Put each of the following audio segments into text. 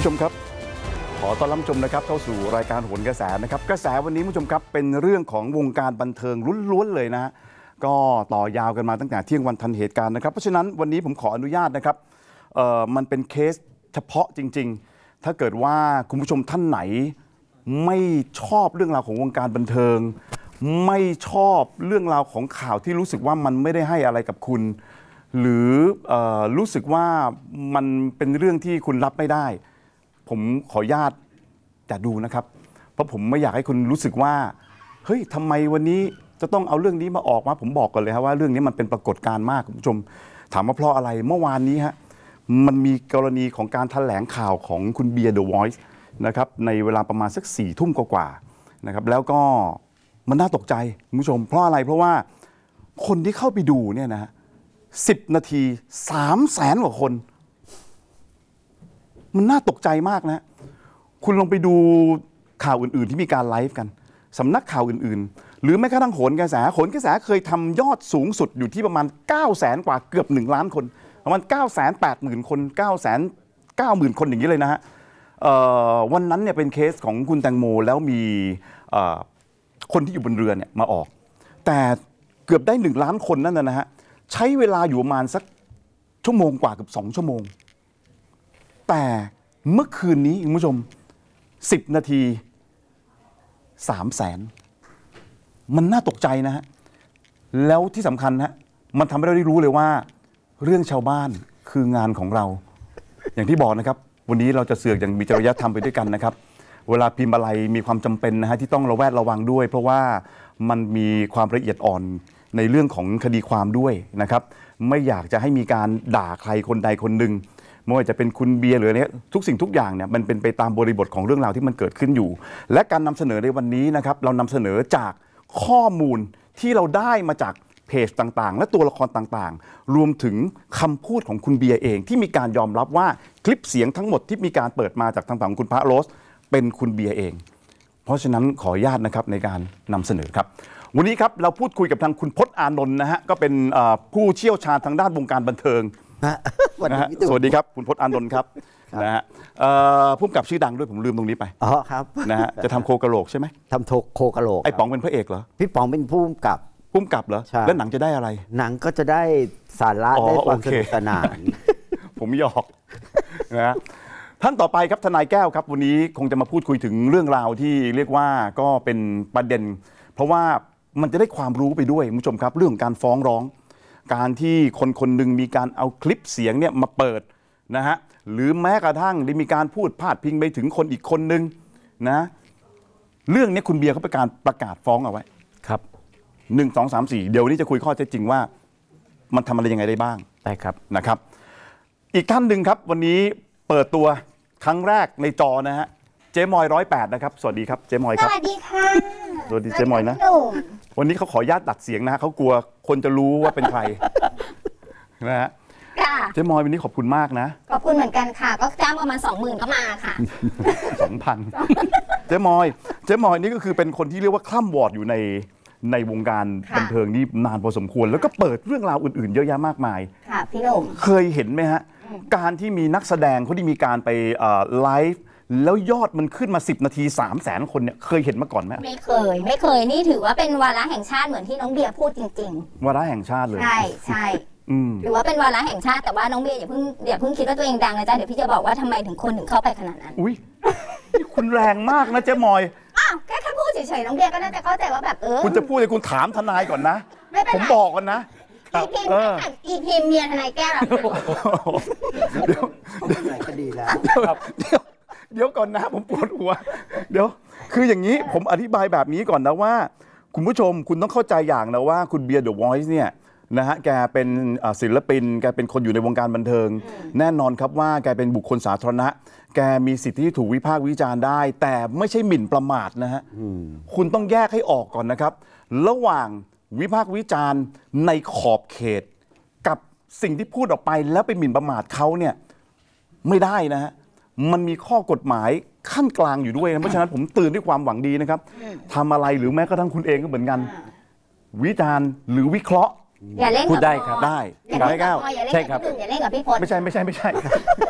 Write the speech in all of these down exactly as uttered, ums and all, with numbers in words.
ผู้ชมครับขอต้อนรับผู้ชมนะครับเข้าสู่รายการโหนกระแสนะครับกระแสวันนี้ผู้ชมครับเป็นเรื่องของวงการบันเทิงล้วนๆเลยนะก็ต่อยาวกันมาตั้งแต่เที่ยงวันทันเหตุการณ์นะครับเพราะฉะนั้นวันนี้ผมขออนุญาตนะครับเอ่อมันเป็นเคสเฉพาะจริงๆถ้าเกิดว่าคุณผู้ชมท่านไหนไม่ชอบเรื่องราวของวงการบันเทิงไม่ชอบเรื่องราวของข่าวที่รู้สึกว่ามันไม่ได้ให้อะไรกับคุณหรือเอ่อรู้สึกว่ามันเป็นเรื่องที่คุณรับไม่ได้ผมขออนุญาตอย่าดูนะครับเพราะผมไม่อยากให้คุณรู้สึกว่าเฮ้ยทำไมวันนี้จะต้องเอาเรื่องนี้มาออกมาผมบอกก่อนเลยครับว่าเรื่องนี้มันเป็นปรากฏการณ์มากคุณผู้ชมถามว่าเพราะอะไรเมื่อวานนี้ฮะมันมีกรณีของการแถลงข่าวของคุณเบียร์เดอะวอยซ์นะครับในเวลาประมาณสักสี่ทุ่มกว่าๆนะครับแล้วก็มันน่าตกใจคุณผู้ชมเพราะอะไรเพราะว่าคนที่เข้าไปดูเนี่ยนะฮะสิบนาทีสามแสนกว่าคนมันน่าตกใจมากนะคุณลองไปดูข่าวอื่นๆที่มีการไลฟ์กันสำนักข่าวอื่นๆหรือแม้กระทั่งโหนกระแสโหนกระแสเคยทำยอดสูงสุดอยู่ที่ประมาณเก้าแสนกว่าเกือบหนึ่งล้านคนประมาณเก้าแสนแปดหมื่นคนเก้าแสนเก้าหมื่นคนอย่างนี้เลยนะฮะวันนั้นเนี่ยเป็นเคสของคุณแตงโมแล้วมีคนที่อยู่บนเรือเนี่ยมาออกแต่เกือบได้หนึ่งล้านคนนั่นนะฮะใช้เวลาอยู่ประมาณสักชั่วโมงกว่าเกือบสองชั่วโมงแต่เมื่อคืนนี้คุณผู้ชมสิบนาทีสามแสนมันน่าตกใจนะฮะแล้วที่สำคัญฮะมันทำให้เราได้รู้เลยว่าเรื่องชาวบ้านคืองานของเราอย่างที่บอกนะครับวันนี้เราจะเสือกอย่างมีจริยธรรมไปด้วยกันนะครับเวลาพิมพ์อะไรมีความจำเป็นนะฮะที่ต้องระแวดระวังด้วยเพราะว่ามันมีความละเอียดอ่อนในเรื่องของคดีความด้วยนะครับไม่อยากจะให้มีการด่าใครคนใดคนหนึ่งไม่ว่าจะเป็นคุณเบียร์หรือเนี่ยทุกสิ่งทุกอย่างเนี่ยมันเป็นไปตามบริบทของเรื่องราวที่มันเกิดขึ้นอยู่และการนำเสนอในวันนี้นะครับเรานำเสนอจากข้อมูลที่เราได้มาจากเพจต่างๆและตัวละครต่างๆรวมถึงคำพูดของคุณเบียร์เองที่มีการยอมรับว่าคลิปเสียงทั้งหมดที่มีการเปิดมาจากทางฝั่งของคุณพระโรสเป็นคุณเบียร์เองเพราะฉะนั้นขออนุญาตนะครับในการนำเสนอครับวันนี้ครับเราพูดคุยกับทางคุณพจน์อานนท์นะฮะก็เป็นผู้เชี่ยวชาญทางด้านวงการบันเทิงนะฮะสวัสดีครับคุณพจน์อานนท์ครับนะฮะผู้กำกับชื่อดังด้วยผมลืมตรงนี้ไปอ๋อครับนะฮะจะทำโคกะโหลกใช่ไหมทำโคกะโหลกไอ้ป๋องเป็นพระเอกเหรอพี่ป๋องเป็นผู้กำกับผู้กำกับเหรอแล้วหนังจะได้อะไรหนังก็จะได้สาระได้ความสนุกสนานผมหยอกนะท่านต่อไปครับทนายแก้วครับวันนี้คงจะมาพูดคุยถึงเรื่องราวที่เรียกว่าก็เป็นประเด็นเพราะว่ามันจะได้ความรู้ไปด้วยคุณผู้ชมครับเรื่องของการฟ้องร้องการที่คนคนหนึ่งมีการเอาคลิปเสียงเนี่ยมาเปิดนะฮะหรือแม้กระทั่งได้มีการพูดพาดพิงไปถึงคนอีกคนนึงนะเรื่องนี้คุณเบียร์เขาประกาศประกาศฟ้องเอาไว้ครับหนึ่งสองสามสี่เดี๋ยวนี้จะคุยข้อเท็จจริงว่ามันทำอะไรยังไงได้บ้างได้ครับนะครับอีกท่านหนึ่งครับวันนี้เปิดตัวครั้งแรกในจอนะฮะเจ๊มอยร้อยแปดนะครับสวัสดีครับเจ๊มอยครับสวัสดีค่ะสวัสดีเจ๊มอยนะวันนี้เขาขออนุญาตตัดเสียงนะฮะเขากลัวคนจะรู้ว่าเป็นใครนะฮะเจ๊มอยวันนี้ขอบคุณมากนะขอบคุณเหมือนกันค่ะก็จ้างประมาณสองหมื่นก็มาค่ะสองพันเจ๊มอยเจ๊มอยนี่ก็คือเป็นคนที่เรียกว่าคล่ำวอร์ดอยู่ในในวงการบันเทิงนี่นานพอสมควรแล้วก็เปิดเรื่องราวอื่นๆเยอะแยะมากมายค่ะพี่หนุ่มเคยเห็นไหมฮะการที่มีนักแสดงเขาที่มีการไปไลฟ์แล้วยอดมันขึ้นมาสิบนาทีสามแสนคนเนี่ยเคยเห็นมาก่อนไหมไม่เคยไม่เคยนี่ถือว่าเป็นวาระแห่งชาติเหมือนที่น้องเบียร์พูดจริงๆวาระแห่งชาติเลยใช่ใช่ถือว่าเป็นวาระแห่งชาติแต่ว่าน้องเบียร์อย่าเพิ่งอย่าเพิ่งคิดว่าตัวเองดังนะจ๊ะเดี๋ยวพี่จะบอกว่าทำไมถึงคนถึงเข้าไปขนาดนั้นอุ้ยคุณแรงมากนะเจ๊มอยอ้าวแค่แค่พูดเฉยๆน้องเบียร์ก็น่าจะเข้าใจว่าแบบเออคุณจะพูดเลยคุณถามทนายก่อนนะผมบอกกันนะอีพิมอีพิมเมียทนายแก้วเดี๋ยวเดี๋ยวคดีแล้วเดี๋ยวเดี๋ยวก่อนนะผมปวดหัวเดี๋ยวคืออย่างนี้ผมอธิบายแบบนี้ก่อนนะว่าคุณผู้ชมคุณต้องเข้าใจอย่างนะว่าคุณเบียร์เดอะวอยซ์เนี่ยนะฮะแกเป็นศิลปินแกเป็นคนอยู่ในวงการบันเทิงแน่นอนครับว่าแกเป็นบุคคลสาธารณะแกมีสิทธิที่ถูกวิพากษ์วิจารณ์ได้แต่ไม่ใช่หมิ่นประมาทนะฮะคุณต้องแยกให้ออกก่อนนะครับระหว่างวิพากษ์วิจารณ์ในขอบเขตกับสิ่งที่พูดออกไปแล้วไปหมิ่นประมาทเขาเนี่ยไม่ได้นะฮะมันมีข้อกฎหมายขั้นกลางอยู่ด้วยนะเพราะฉะนั้นผมเตือนด้วยความหวังดีนะครับทำอะไรหรือแม้กระทั่งคุณเองก็เหมือนกันวิจารณ์หรือวิเคราะห์อย่าเล่นพูดได้ครับได้อย่าเล่นกับพ่ออย่าเล่นกับพี่หนุ่มอย่าเล่นกับพี่พจน์ไม่ใช่ไม่ใช่ไม่ใช่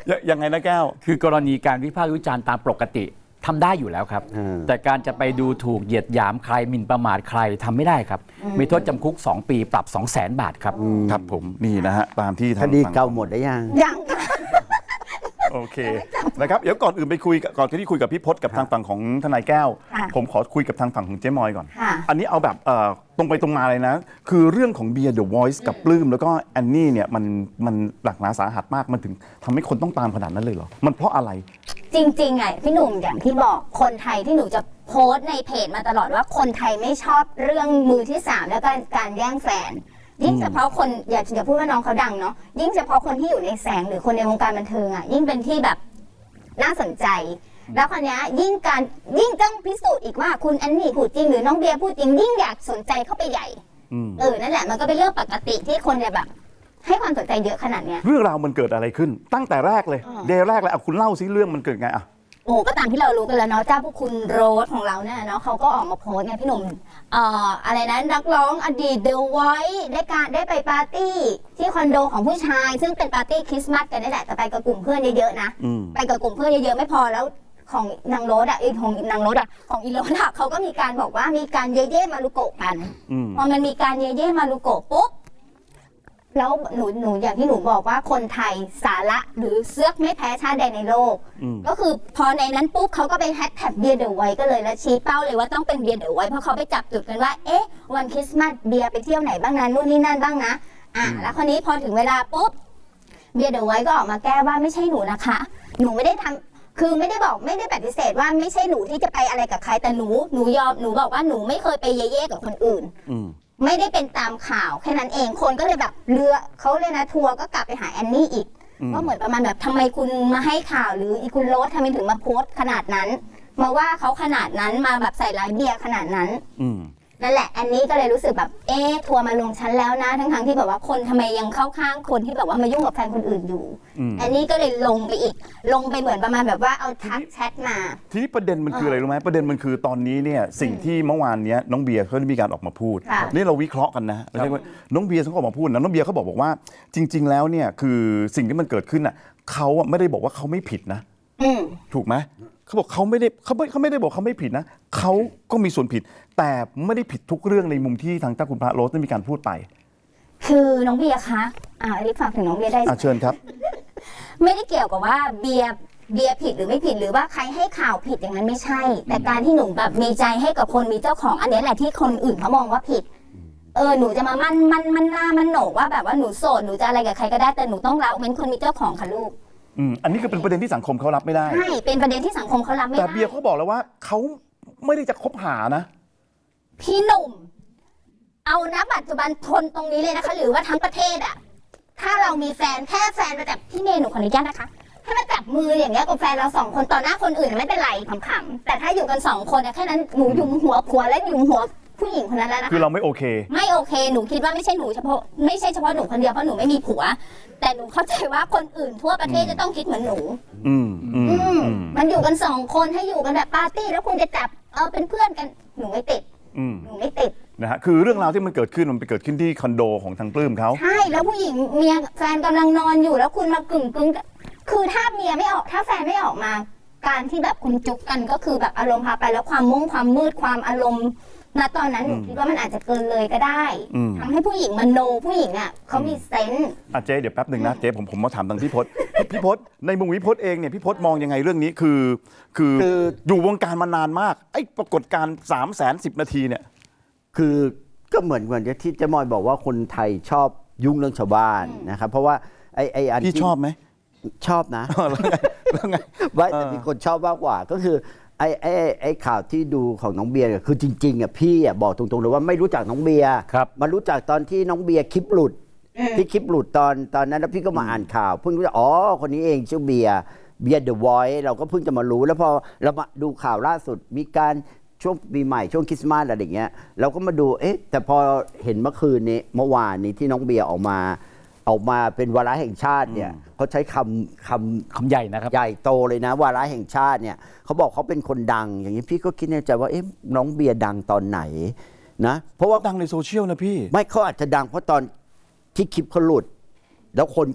ยยังไงนะแก้วคือกรณีการวิพากษ์วิจารณ์ตามปกติทำได้อยู่แล้วครับอืมแต่การจะไปดูถูกเหยียดหยามใครหมิ่นประมาทใครทำไม่ได้ครับ มีโทษจำคุก สอง ปีปรับ สองแสน บาทครับครับผมนี่นะฮะตามที่คทางดีฝั่งเก่าหมดได้ยังยังค่ะโอเคนะครับเดี๋ยวก่อนอื่นไปคุยกับก่อนที่คุยกับพี่พศกับทางฝั่งของทนายแก้วค่ะผมขอคุยกับทางฝั่งของเจ๊มอยก่อนค่ะอันนี้เอาแบบเอ่อตรงไปตรงมาเลยนะ คือเรื่องของเบียร์เดอะวอยซ์กับปลื้มแล้วก็แอนนี่เนี่ยมันมันหนักหนาสาหัสมากมันถึงทำให้คนต้องตามขนาดนั้นเลยเหรอมันเพราะอะไรจริงๆไงพี่หนุ่มอย่างที่บอกคนไทยที่หนูจะโพสต์ในเพจมาตลอดว่าคนไทยไม่ชอบเรื่องมือที่สามแล้วก็การแย่งแฟน ยิ่งเฉพาะคนอย่าอย่าพูดว่าน้องเขาดังเนาะยิ่งเฉพาะคนที่อยู่ในแสงหรือคนในวงการบันเทิงอ่ะยิ่งเป็นที่แบบน่าสนใจ แล้วคนนี้ยยิ่งการยิ่งต้องพิสูจน์อีกว่าคุณแอนนี่พูดจริงหรือน้องเบียร์พูดจริงยิ่งอยากสนใจเข้าไปใหญ่อืมเออนั่นแหละมันก็เป็นเรื่องปกติที่คนเนี่ยแบบ ให้ความสนใจเยอะขนาดเนี้ยเรื่องราวมันเกิดอะไรขึ้น ตั้งแต่แรกเลยอ่าเดย์แรกเลยเอาคุณเล่าซิเรื่องมันเกิดไงอ่ะโอ้ก็ตามที่เรารู้กันแล้วเนาะเจ้าพวกคุณโรสของเราเนี่ยเนาะเขาก็ออกมาโพสต์ไงพี่หนุ่มเอ่ออะไรนะนักร้องอดีตเดอะไวท์ได้การได้ไปปาร์ตี้ที่คอนโดของผู้ชาย ซึ่งเป็นปาร์ตี้คริสต์มาสกันนี่แหละแต่ไปกับกลุ่มเพื่อนเยอะๆนะอืมไปกับกลุ่มเพื่อนเยอะๆไม่พอแล้วของนางโรสอ่ะไอของนางโรสอ่ะของอีโรสอ่ะเขาก็มีการบอกว่ามีการเย่เย่มารุโกะกันอืมพอมันมีการเย่เย่มารุโกะปุ๊บแล้วหนูหนูอย่างที่หนูบอกว่าคนไทยสาระหรือเสื้อกไม่แพ้ชาติใดในโลกอืมก็คือพอในนั้นปุ๊บเขาก็ไปแฮชแท็กเบียร์เดอะไวท์ก็เลยแล้วชี้เป้าเลยว่าต้องเป็นเบียร์เดอะไวท์เพราะเขาไปจับจุดกันว่าเอ๊ะวันคริสต์มาสเบียร์ไปเที่ยวไหนบ้างนะนู่นนี่นั่นบ้างนะอ่ะแล้วคราวนี้พอถึงเวลาปุ๊บเบียร์เดอะไวท์ก็ออกมาแก้ว่าไม่ใช่หนูนะคะ หนูไม่ได้ทำคือไม่ได้บอกไม่ได้ปฏิเสธว่าไม่ใช่หนูที่จะไปอะไรกับใครแต่หนูหนูยอมหนูบอกว่าหนูไม่เคยไปเย่เย่กับคนอื่นอืมไม่ได้เป็นตามข่าวแค่นั้นเองคนก็เลยแบบเรือเขาเลยนะทัวร์ก็กลับไปหาแอนนี่อีกอืมว่าเหมือนประมาณแบบทำไมคุณมาให้ข่าวหรืออีคุณโรสทำไมถึงมาโพสต์ขนาดนั้น มาว่าเขาขนาดนั้นมาแบบใส่ร้ายเบียร์ขนาดนั้นอืมนั่นแหละแอนนี่ก็เลยรู้สึกแบบเอ๊ะทัวร์มาลงชั้นแล้วนะทั้งทงๆที่แบบว่าคนทำไมยังเข้าข้างคนที่แบบว่ามายุ่งกับแฟนคนอื่นอยู่อืมแอนนี่ก็เลยลงไปอีก ลงไปเหมือนประมาณแบบว่าเอาทักแชทมาทีนี้ประเด็นมันคืออะไรรู้ไหมประเด็นมันคือตอนนี้เนี่ยสิ่งที่เมื่อวานเนี้ยน้องเบียร์เขาได้มีการออกมาพูดค่ะนี่เราวิเคราะห์กันนะไม่ใช่ว่าน้องเบียร์เขาก็ออกมาพูดนะน้องเบียร์เขาบอกบอกว่าจริง ๆ แล้วเนี่ยคือสิ่งที่มันเกิดขึ้นอ่ะเขาอะไม่ได้บอกว่าเขาไม่ผิดนะอืมถูกไหมเขาบอกเขาไม่ได้เขาไม่เขาไม่ได้บอกเขาไม่ผิดนะเขาก็มีส่วนผิด แต่ไม่ได้ผิดทุกเรื่องในมุมที่ทางเจ้าคุณพระโรสได้มีการพูดไปคือน้องเบียร์คะอ่าอันนี้ฝากถึงน้องเบียร์ได้อ่ะเชิญครับไม่ได้เกี่ยวกับว่าเบียร์เบียร์ผิดหรือไม่ผิดหรือว่าใครให้ข่าวผิดอย่างนั้นไม่ใช่ แต่การที่หนูแบบมีใจให้กับคนมีเจ้าของอันนี้แหละที่คนอื่นเขามองว่าผิด เออหนูจะมามั่นมั่นมั่นหน้ามันโหนกว่าแบบว่าหนูโสดหนูจะอะไรกับใครก็ได้แต่หนูต้องละเว้นคนมีเจ้าของค่ะลูกอืมอันนี้ก็เป็นประเด็นที่สังคมเขารับไม่ได้ใช่เป็นประเด็นที่สังคมเขารับไม่แต่ได้เบียร์เขาบอกแล้วว่าเขาไม่ได้จะคบหานะพี่หนุ่ม เอานะปัจจุบันทนตรงนี้เลยนะคะ หรือว่าทั้งประเทศอะถ้าเรามีแฟนแค่แฟนมาจับพี่เมย์หนูขออนุญาตนะคะให้มาจับมืออย่างเงี้ยกับแฟนเราสองคนต่อหน้าคนอื่นไม่เป็นไรขำๆแต่ถ้าอยู่กันสองคนเนี่ยแค่นั้นหนูหยุมหัวผัวและหยุมหัวผู้หญิงคนนั้นแล้วนะคะคือเราไม่โอเคไม่โอเค หนูคิดว่าไม่ใช่หนูเฉพาะไม่ใช่เฉพาะหนูคนเดียวเพราะหนูไม่มีผัว แต่หนูเข้าใจว่าคนอื่นทั่วประเทศจะต้องคิดเหมือนหนูอืมอืมอืมอืมมันอยู่กันสองคนให้อยู่กันแบบปาร์ตี้แล้วคุณจะจับเออเป็นเพื่อนกันหนูไม่ติดอืมหนูไม่ติดนะฮะคือเรื่องราวที่มันเกิดขึ้นมันไปเกิดขึ้นที่คอนโดของทางปลื้มเขาใช่แล้วผู้หญิงเมียแฟนกำลังนอนอยู่แล้วคุณมากึ่งกึ่งคือถ้าเมียไม่ออกถ้าแฟนไม่ออกมา การที่แบบคุณจุกกันก็คือแบบอารมณ์พาไปแล้วความมุ่งความมืดความอารมณ์ณตอนนั้นหนูคิดว่ามันอาจจะเกินเลยก็ได้อืมทำให้ผู้หญิงมันโนผู้หญิงอ่ะเขามีเซนส์อ่ะเจ๊เดี๋ยวแป๊บหนึ่งนะเจ๊ผมผมมาถามทางพี่พศ พี่พศในมุมพี่พศเองเนี่ยพี่พศมองยังไงเรื่องนี้คือ คือคืออยู่วงการมานานมากไอ้ปรากฏการณ์สามแสนสิบนาทีเนี่ยคือก็เหมือนเหมือนที่เจมอยบอกว่าคนไทยชอบยุ่งเรื่องชาวบ้านนะครับเพราะว่าไอ้ไอ้อันพี่ที่ชอบไหมชอบนะแล้วไงแล้วไงไม่แต่เออมีคนชอบมากกว่าก็คือไอ้ไอ้ไอ้ไอ้ข่าวที่ดูของน้องเบียร์เนี่ยคือจริงๆอ่ะพี่อ่ะบอกตรงๆเลยว่าไม่รู้จักน้องเบียร์ครับมารู้จักตอนที่น้องเบียร์คลิปหลุดที่คลิปหลุดตอนตอนนั้นแล้วพี่ก็มาอ่านข่าวเพิ่งรู้จักอ๋อคนนี้เองชื่อเบียร์เบียร์เดอะวอยซ์เราก็เพิ่งจะมารู้แล้วพอเรามาดูข่าวล่าสุดมีการช่วงปีใหม่ช่วงคริสต์มาสอะไรอย่างเงี้ยเราก็มาดูเอ๊ะแต่พอเห็นเมื่อคืนนี้เมื่อวานนี้ที่น้องเบียร์ออกมาออกมาเป็นวาระแห่งชาติเนี่ยเขาใช้คำคำคำใหญ่นะครับใหญ่โตเลยนะวาระแห่งชาติเนี่ยเขาบอกเขาเป็นคนดัง อย่างนี้พี่ก็คิดในใจว่าเอ๊ะน้องเบียร์ดังตอนไหนนะเพราะว่าดังในโซเชียลนะพี่ไม่เขาอาจจะดังเพราะตอนที่คลิปเขาหลุด แล้วคนก็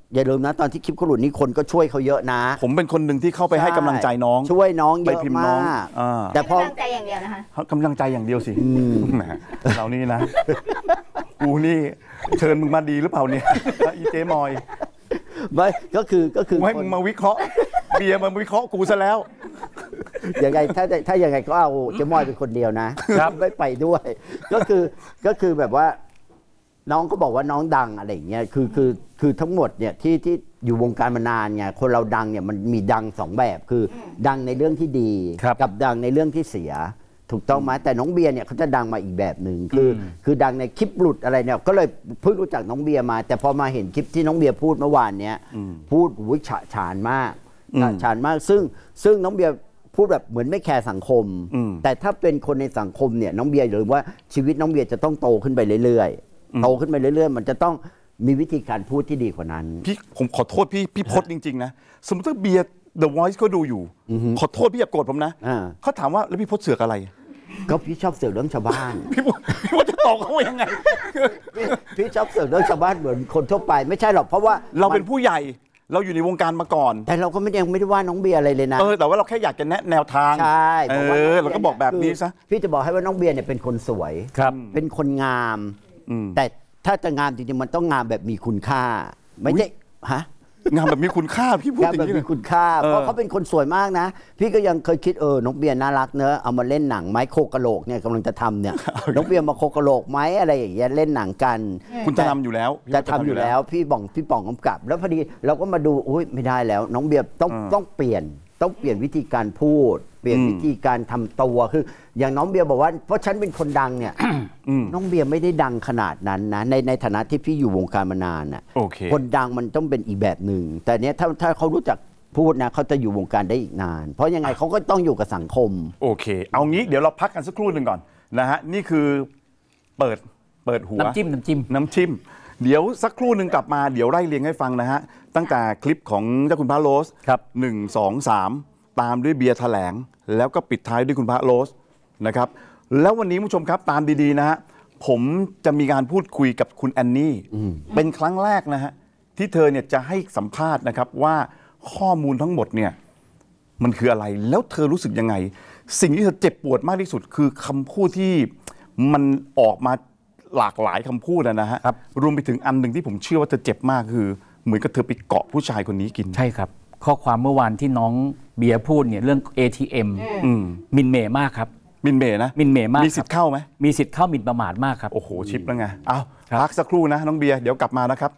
อย่าลืมนะตอนที่คลิปเขาหลุดนี่คนก็ช่วยเขาเยอะนะผมเป็นคนหนึ่งที่เข้าไปให้กำลังใจน้องช่วยน้องเยไปอะพิมพ์น้มาองกอ่าแต่พอกำลังใจอย่างเดียวนะคะกำลังใจอย่างเดียวสิแหมเรานี่นะ กูนี่เชิญมึงมาดีหรือเปล่าเนี่ยอีเจมอยไม่ก็คือก็คือกูให้คมึนงมาวิเคราะห์เบียร์มาวิเคราะห์กูซะแล้วยังไงถ้าถ้ายังไงก็เอาเจ๊มอยเป็นคนเดียวนะครับ ไม่ไปด้วย ก็คือก็คือแบบว่า น้องก็บอกว่าน้องดังอะไรอย่างเงี้ยคือคือคือทั้งหมดเนี่ยที่ที่อยู่วงการมานานไงคนเราดังเนี่ยมันมีดังสองแบบคือดังในเรื่องที่ดีครับกับดังในเรื่องที่เสีย ถูกต้องไหมแต่น้องเบียร์เนี่ยเขาจะดังมาอีกแบบหนึ่งคืออคือดังในคลิปหลุดอะไรเนี่ยก็เลยเพิ่งรู้จักน้องเบียร์มา แต่พอมาเห็นคลิปที่น้องเบียร์พูดเมื่อวานเนี้ยพูดอุ้ยฉะฉานมากอืมฉะฉานมากซึ่งซึ่งน้องเบียร์พูดแบบเหมือนไม่แคร์สังคมอืมแต่ถ้าเป็นคนในสังคมเนี่ยน้องเบียร์หรือว่าชีวิตน้องเบียร์จะต้องโตขึ้นไปเรื่อยๆโตขึ้นไปเรื่อยๆ มันจะต้องมีวิธีการพูดที่ดีกว่านั้นพี่ผมขอโทษพี่พี่พจน์จริงๆนะสมมติถ้าเบียร์ The Voice เขาดูอยู่ ขอโทษพี่อย่าโกรธผมนะอ่าเขาถามว่าแล้วพี่พจน์เสือกอะไรก็พี่ชอบเสือกเรื่องชาวบ้านพี่พจน์พี่พจน์จะตอบเขาว่ายังไงพี่พี่ชอบเสือกเรื่องชาวบ้านเหมือนคนทั่วไปไม่ใช่หรอกเพราะว่าเราเป็นมัผู้ใหญ่เราอยู่ในวงการมาก่อนแต่เราก็ไม่ยังไม่ได้ว่าน้องเบียร์อะไรเลยนะเออแต่ว่าเราแค่อยากจะแนะแนวทางใช่เอผมว่าอน้งบียร์เราก็บอกแบบนี้ซะคือพี่จะบอกให้ว่าน้องเบียร์เนี่ยเป็นคนสวยครับเป็นคนงามอืมแต่ถ้าจะงามจริงๆมันต้องงามแบบมีคุณค่า ไม่ใช่ฮะงานแบบมีคุณค่าพี่พูดงามอย่าแบบงนี้เลมียคุณค่าเออเพราะเขาเป็นคนสวยมากนะ พี่ก็ยังเคยคิดเออน้องเบียร์น่ารักเนอะเอามาเล่นหนังไหมโคกะโหลกเนี่ยกำลังจะทำเนี่ยน้องเบียร์มาโคกะโหลกไหมอะไรอย่างเงี้ยเล่นหนังกันคุณจะทำอยู่แล้วจะทำอยู่แล้วพี่บ่องพี่ป่องกำกับ แล้วพอดีเราก็มาดูอุ้ยไม่ได้แล้ว น้องเบียร์ต้องอ่าต้องเปลี่ยนต้องเปลี่ยนวิธีการพูด เปลี่ยนอืมวิธีการทำตัวคือ อย่างน้องเบียร์บอกว่าเพราะฉันเป็นคนดังเนี่ยอืมน้องเบียร์ไม่ได้ดังขนาดนั้นนะในในฐานะที่พี่อยู่วงการมานานน่ะโอเคคนดังมันต้องเป็นอีกแบบหนึ่งแต่เนี้ยถ้าถ้าเขารู้จักพูดนะเขาจะอยู่วงการได้อีกนาน เพราะยังไงเขาก็ต้องอยู่กับสังคมโอเค เอางี้เดี๋ยวเราพักกันสักครู่หนึ่งก่อนนะฮะนี่คือเปิดเปิดหัวน้ำจิ้มน้ำจิ้มน้ำจิ้ม เดี๋ยวสักครู่หนึ่งกลับมาเดี๋ยวไล่เรียงให้ฟังนะฮะ ตั้งแต่คลิปของเจ้าคุณพระโรสครับหนึ่งสองสามตามด้วยเบียร์แถลง แล้วก็ปิดท้ายด้วยคุณพระโรสนะครับ แล้ววันนี้ผู้ชมครับตามดีๆนะฮะผมจะมีการพูดคุยกับคุณแอนนี่เป็นครั้งแรกนะฮะที่เธอเนี่ยจะให้สัมภาษณ์นะครับว่าข้อมูลทั้งหมดเนี่ยมันคืออะไรแล้วเธอรู้สึกยังไง สิ่งที่เธอเจ็บปวดมากที่สุดคือคำพูดที่มันออกมาหลากหลายคำพูดนะฮะครับรวมไปถึงอันหนึ่งที่ผมเชื่อว่าเธอเจ็บมากคือ เหมือนกับเธอไปเกาะผู้ชายคนนี้กินใช่ครับ ข้อความเมื่อวานที่น้องเบียร์พูดเนี่ยเรื่อง เอ ที เอ็มอืมมินเมย์มากครับมินเมย์นะมินเมย์มากมีสิทธิ์เข้าไหมมีสิทธิ์เข้าหมิ่นประมาทมากครับโอ้โหชิปแล้วไงเอาครับพักสักครู่นะน้องเบียร์เดี๋ยวกลับมานะครับ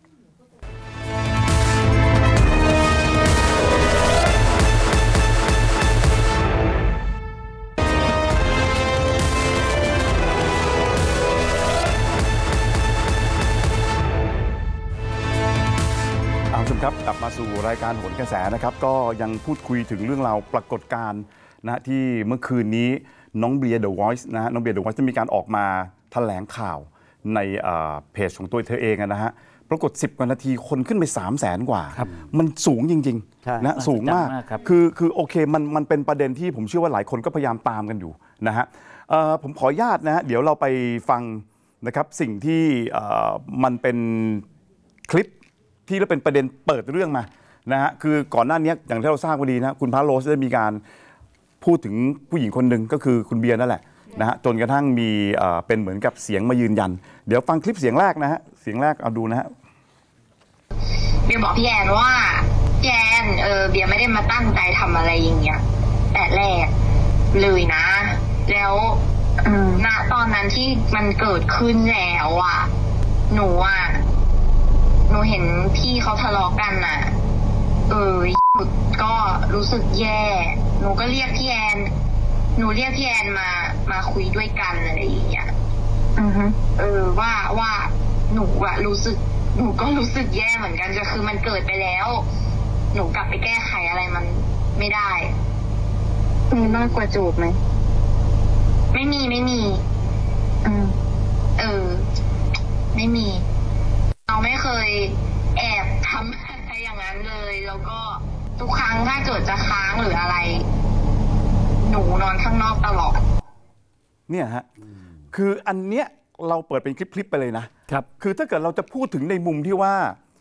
เอาคุณผู้ชมครับกลับมาสู่รายการโหนกระแสนะครับ ก็ยังพูดคุยถึงเรื่องราวปรากฏการณ์นะที่เมื่อคืนนี้น้องเบียร์ The Voice นะฮะน้องเบียร์ The Voice จะมีการออกมาแถลงข่าวในเอ่อเพจของตัวเธอเองนะฮะปรากฏสิบกว่านาทีคนขึ้นไป สามแสน กว่าครับมันสูงจริงใช่ๆนะสูงมากมากครับคือคือโอเคมันมันเป็นประเด็นที่ผมเชื่อว่าหลายคนก็พยายามตามกันอยู่นะฮะเอ่อผมขออนุญาตนะฮะเดี๋ยวเราไปฟังนะครับสิ่งที่เอ่อมันเป็นคลิป ที่แล้วเป็นประเด็นเปิดเรื่องมานะฮะคือก่อนหน้านี้อย่างที่เราทราบกันดีนะคุณพระโรสได้มีการพูดถึงผู้หญิงคนหนึ่งก็คือคุณเบียร์นั่นแหละนะฮะจนกระทั่งมีเอ่อเป็นเหมือนกับเสียงมายืนยัน เดี๋ยวฟังคลิปเสียงแรกนะฮะเสียงแรกเอาดูนะฮะเบียร์บอกพี่แอนว่าพี่แอนเออเบียร์ไม่ได้มาตั้งใจทำอะไรอย่างเงี้ยแต่แรกเลยนะ แล้วอืมณตอนนั้นที่มันเกิดขึ้นแล้วอ่ะหนูอ่ะหนูเห็นพี่เขาทะเลาะกันอ่ะ เออก็รู้สึกแย่ หนูก็เรียกพี่แอนหนูเรียกพี่แอนมามาคุยด้วยกันอะไรอย่างเงี้ยอือฮึเออว่าว่าหนูอะรู้สึก หนูก็รู้สึกแย่เหมือนกันจะคือมันเกิดไปแล้ว หนูกลับไปแก้ไขอะไรมันไม่ได้มีมากกว่าจูบไหมไม่มีไม่มี อืมเออ ไม่มี เราไม่เคยแอบทำอะไรอย่างนั้นเลย แล้วก็ทุกครั้งถ้าเกิดจะค้างหรืออะไร หนูนอนข้างนอกตลอดเนี่ยฮะคืออันเนี้ยเราเปิดเป็นคลิปๆไปเลยนะครับ คือถ้าเกิดเราจะพูดถึงในมุมที่ว่า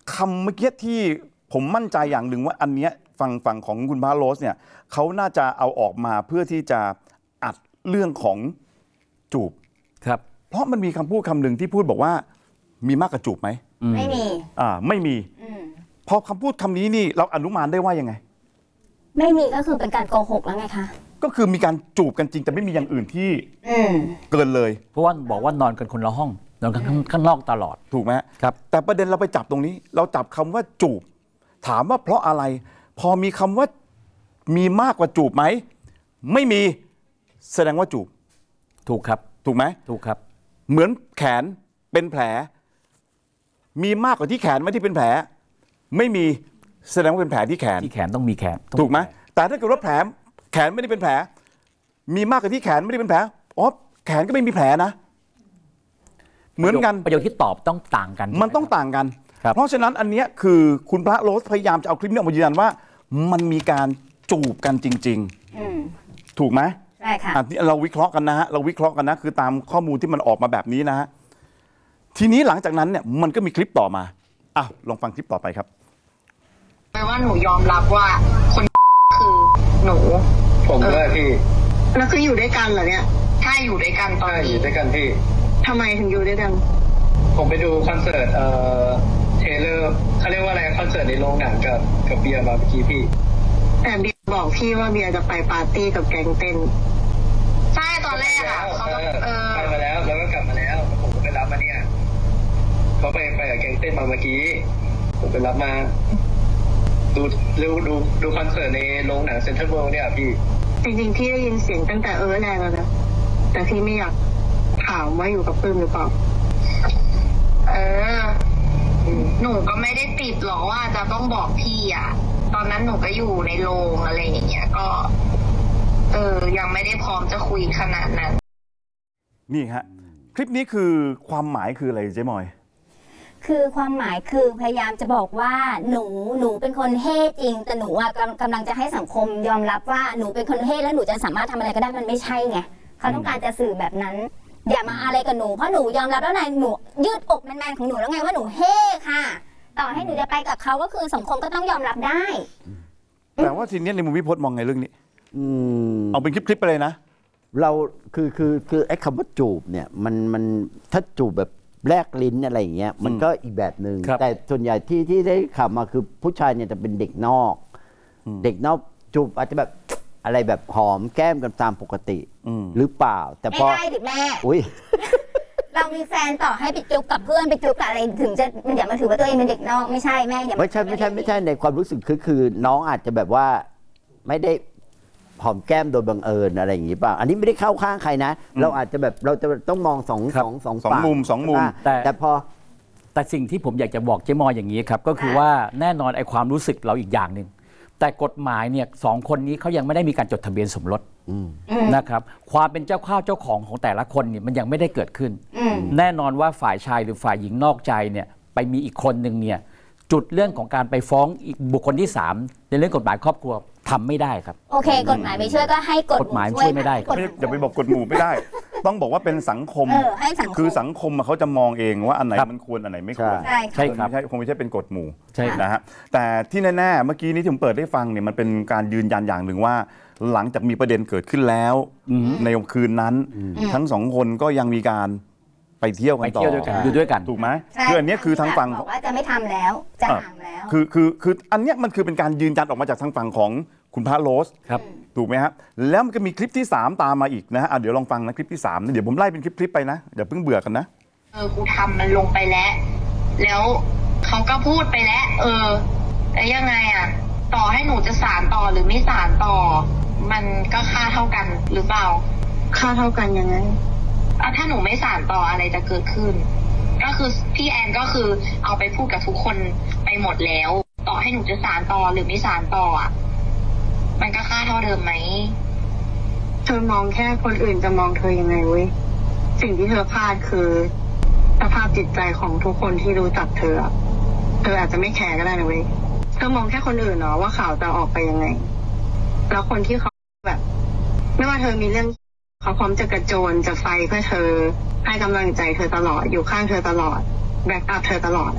คำเมื่อกี้ที่ผมมั่นใจอย่างหนึ่งว่าอันเนี้ยฝั่งฝั่งของคุณพาโรสเนี่ยเขาน่าจะเอาออกมาเพื่อที่จะอัดเรื่องของจูบครับเพราะมันมีคำพูดคำหนึ่งที่พูดบอกว่ามีมากกว่าจูบไหมไม่มีอ่าไม่มีอืมพอคำพูดคำนี้นี่เราอนุมานได้ว่ายังไงไม่มีก็คือเป็นการโกหกแล้วไงคะก็คือมีการจูบกันจริงแต่ไม่มีอย่างอื่นที่อืมเกินเลยเพราะว่าบอกว่านอนกันคนละห้องนอนกันข้างข้างนอกตลอดถูกไหมครับแต่ประเด็นเราไปจับตรงนี้ เราจับคำว่าจูบ ถามว่าเพราะอะไร พอมีคำว่ามีมากกว่าจูบไหมไม่มีแสดงว่าจูบถูกครับถูกไหมถูกครับเหมือนแขนเป็นแผล มีมากกว่าที่แขนไหมที่เป็นแผล ไม่มีแสดงว่าเป็นแผลที่แขนที่แขนต้องมีแขนต้องถูกไหมแต่ถ้าเกิดว่าแผลแขนไม่ได้เป็นแผล มีมากกว่าที่แขนไม่ได้เป็นแผลอ๋อแขนก็ไม่มีแผลนะ เหมือนกันประโยคที่ตอบต้องต่างกันมันต้องต่างกันครับเพราะฉะนั้นอันเนี้ยคือคุณพระโรสพยายามจะเอาคลิปนี้ออกมายืนยันว่า มันมีการจูบกันจริงอืมๆ ถูกไหมใช่ค่ะอ่ะที่เราวิเคราะห์กันนะฮะเราวิเคราะห์กันนะคือตามข้อมูลที่มันออกมาแบบนี้นะฮะทีนี้หลังจากนั้นเนี่ยมันก็มีคลิปต่อมาอ่ะลองฟังคลิปต่อไปครับไม่ว่าหนูยอมรับว่าคนคือหนูผมด้วยพี่แล้วคืออยู่ด้วยกันเหรอเนี่ยถ้าอยู่ด้วยกันตอนใช่อนี้ยู่ด้วยกันพี่ทำไมถึงอยู่ด้วยกันผมไปดูคอนเสิร์ตเอ่อเทเลอร์เขาเรียกว่าอะไรคอนเสิร์ตในโรงหนังกับกับเบียร์มาเมื่อกี้พี่แต่เบียร์บอกพี่ว่าเบียร์จะไปปาร์ตี้กับแก๊งเต้นใช่ตอนแรกอ่ะเขาเออเออไปมาแล้วแล้วก็กลับมาแล้วแล้วผมก็ไปรับมาเนี่ยเขาไปไปกับแก๊งเต้นมาเมื่อกี้ผมไปรับมา ดูดูดูดูคอนเสิร์ตในโรงหนังเซ็นทรัลเวิลด์เนี่ยพี่จริงๆพี่ได้ยินเสียงตั้งแต่เออแรกแล้วนะ แต่พี่ไม่อยากถามว่าอยู่กับปื้มหรือเปล่าเออ หนูก็ไม่ได้ติดหรอกว่าจะต้องบอกพี่อ่ะ ตอนนั้นหนูก็อยู่ในโรงอะไรอย่างเงี้ยก็ เออ ยังไม่ได้พร้อมจะคุยขนาดนั้นนี่ฮะคลิปนี้คือความหมายคืออะไรเจ๊มอยคือความหมายคือพยายามจะบอกว่าหนูหนูเป็นคนเฮ่จริง แต่หนูอะกำกำลังจะให้สังคมยอมรับว่าหนูเป็นคนเฮ่แล้วหนูจะสามารถทำอะไรก็ได้มันไม่ใช่ไงเขาต้องการจะสื่อแบบนั้น อย่ามาอะไรกับหนูเพราะหนูยอมรับแล้วนายหนูยืดอกแมนๆของหนูแล้วไงว่าหนูเฮ่ค่ะ ต่อให้หนูจะไปกับเขาก็คือสังคมก็ต้องยอมรับได้แต่ว่าทีเนี้ยในมุมวิพจน์มองไงเรื่องนี้อืมเอาเป็นคลิปๆไปเลยนะเราคือคือคือไอ้คำว่าจูบเนี่ยมันมันถ้าจูบแบบแลกลิ้นอะไรอย่างเงี้ยมันก็อีกแบบหนึ่งครับแต่ส่วนใหญ่ที่ที่ได้ข่าวมาคือผู้ชายเนี่ยจะเป็นเด็กนอก เด็กนอกจูบอาจจะแบบอะไรแบบหอมแก้มกันตามปกติอืมหรือเปล่า แต่ไม่พอได้ดิแม่อุ้ยเรามีแฟนต่อให้ไปจุ๊บกับเพื่อนไปจุ๊บกับอะไรถึงจะมันอย่ามาถือว่าตัวเองเป็นเด็กนอกไม่ใช่แม่อย่าาไม่ใช่ไม่ใช่ไม่ใช่ในความรู้สึกคือคือน้องอาจจะแบบว่าไม่ได้หอมแก้มโดยบังเอิญอะไรอย่างงี้ป่ะอันนี้ไม่ได้เข้าข้างใครนะ เราอาจจะแบบเราจะต้องมองสองครับสองสองสองฝั่มุมสองมุมแต่แต่พอแต่สิ่งที่ผมอยากจะบอกเจ๊มอยอย่างนี้ครับก็คือว่าแน่นอนไอ้ความรู้สึกเราอีกอย่างหนึ่งแต่กฎหมายเนี่ยสองคนนี้เขายังไม่ได้มีการจดทะเบียนสมรสนะครับความเป็นเจ้าข้าวเจ้าของของแต่ละคนเนี่ยมันยังไม่ได้เกิดขึ้น แน่นอนว่าฝ่ายชายหรือฝ่ายหญิงนอกใจเนี่ยไปมีอีกคนหนึ่งเนี่ยจุดเรื่องของการไปฟ้องอีกบุคคลที่สามในเรื่องกฎหมายครอบครัวทำไม่ได้ครับโอเค กฎหมายไม่ช่วยก็ให้กฎกฎหมายช่วยไม่ได้ครับกฎไม่อย่าไปบอกกฎหมู่ไม่ได้ ต้องบอกว่าเป็นสังคมเออให้สังคมคือสังคมอะเขาจะมองเองว่าอันไหนครับมันควรอันไหนไม่ควรใช่ใช่ค่ะครับไม่ใช่คงไม่ใช่เป็นกฎหมู่ใช่ครับนะฮะแต่ที่แน่ๆเมื่อกี้นี้ที่ผมเปิดได้ฟังเนี่ยมันเป็นการยืนยันอย่างหนึ่งว่า หลังจากมีประเด็นเกิดขึ้นแล้ว ในคืนนั้น ทั้งสองคนก็ยังมีการไปเที่ยวกัไปนต่อเที่ยวด้วยกันอยู่ด้วยกันถูกไหมใช่คืออันเนี้ยคือทางฝั่งบอกว่าจะไม่ทำแล้วจะห่างแล้วคือคือคืออันเนี้ยมันคือเป็นการยืนยันออกมาจากทางฝั่งของคุณพระโรสครับถูกไหมครับแล้วมันก็มีคลิปที่สามตามมาอีกนะฮะอ่ะเดี๋ยวลองฟังนะคลิปที่สามนะเดี๋ยวผมไล่เป็นคลิปๆไปนะอย่าเพิ่งเบื่อกันนะเออกูทำมันลงไปแล้ว แล้วเขาก็พูดไปแล้ว เออแล้วยังไงอ่ะ ต่อให้หนูจะสารต่อหรือไม่สารต่อ มันก็ค่าเท่ากันหรือเปล่าค่าเท่ากันยังไงอ่ะถ้าหนูไม่สารต่ออะไรจะเกิดขึ้น ก็คือพี่แอนก็คือเอาไปพูดกับทุกคนไปหมดแล้ว ต่อให้หนูจะสารต่อหรือไม่สารต่ออ่ะมันก็ค่าเท่าเดิมไหมเธอมองแค่คนอื่นจะมองเธอยังไงเว้ย สิ่งที่เธอพลาดคือสภาพจิตใจของทุกคนที่รู้จักเธออะเธออาจจะไม่แคร์ก็ได้นะเว้ย เธอมองแค่คนอื่นเนาะว่าข่าวจะออกไปยังไง แล้วคนที่เขาแบบ ไม่ว่าเธอมีเรื่องเขาพร้อมจะกระโจนจะไฟเพื่อเธอให้กำลังใจเธอตลอดอยู่ข้างเธอตลอดแบ็กอัพเธอตลอดอะ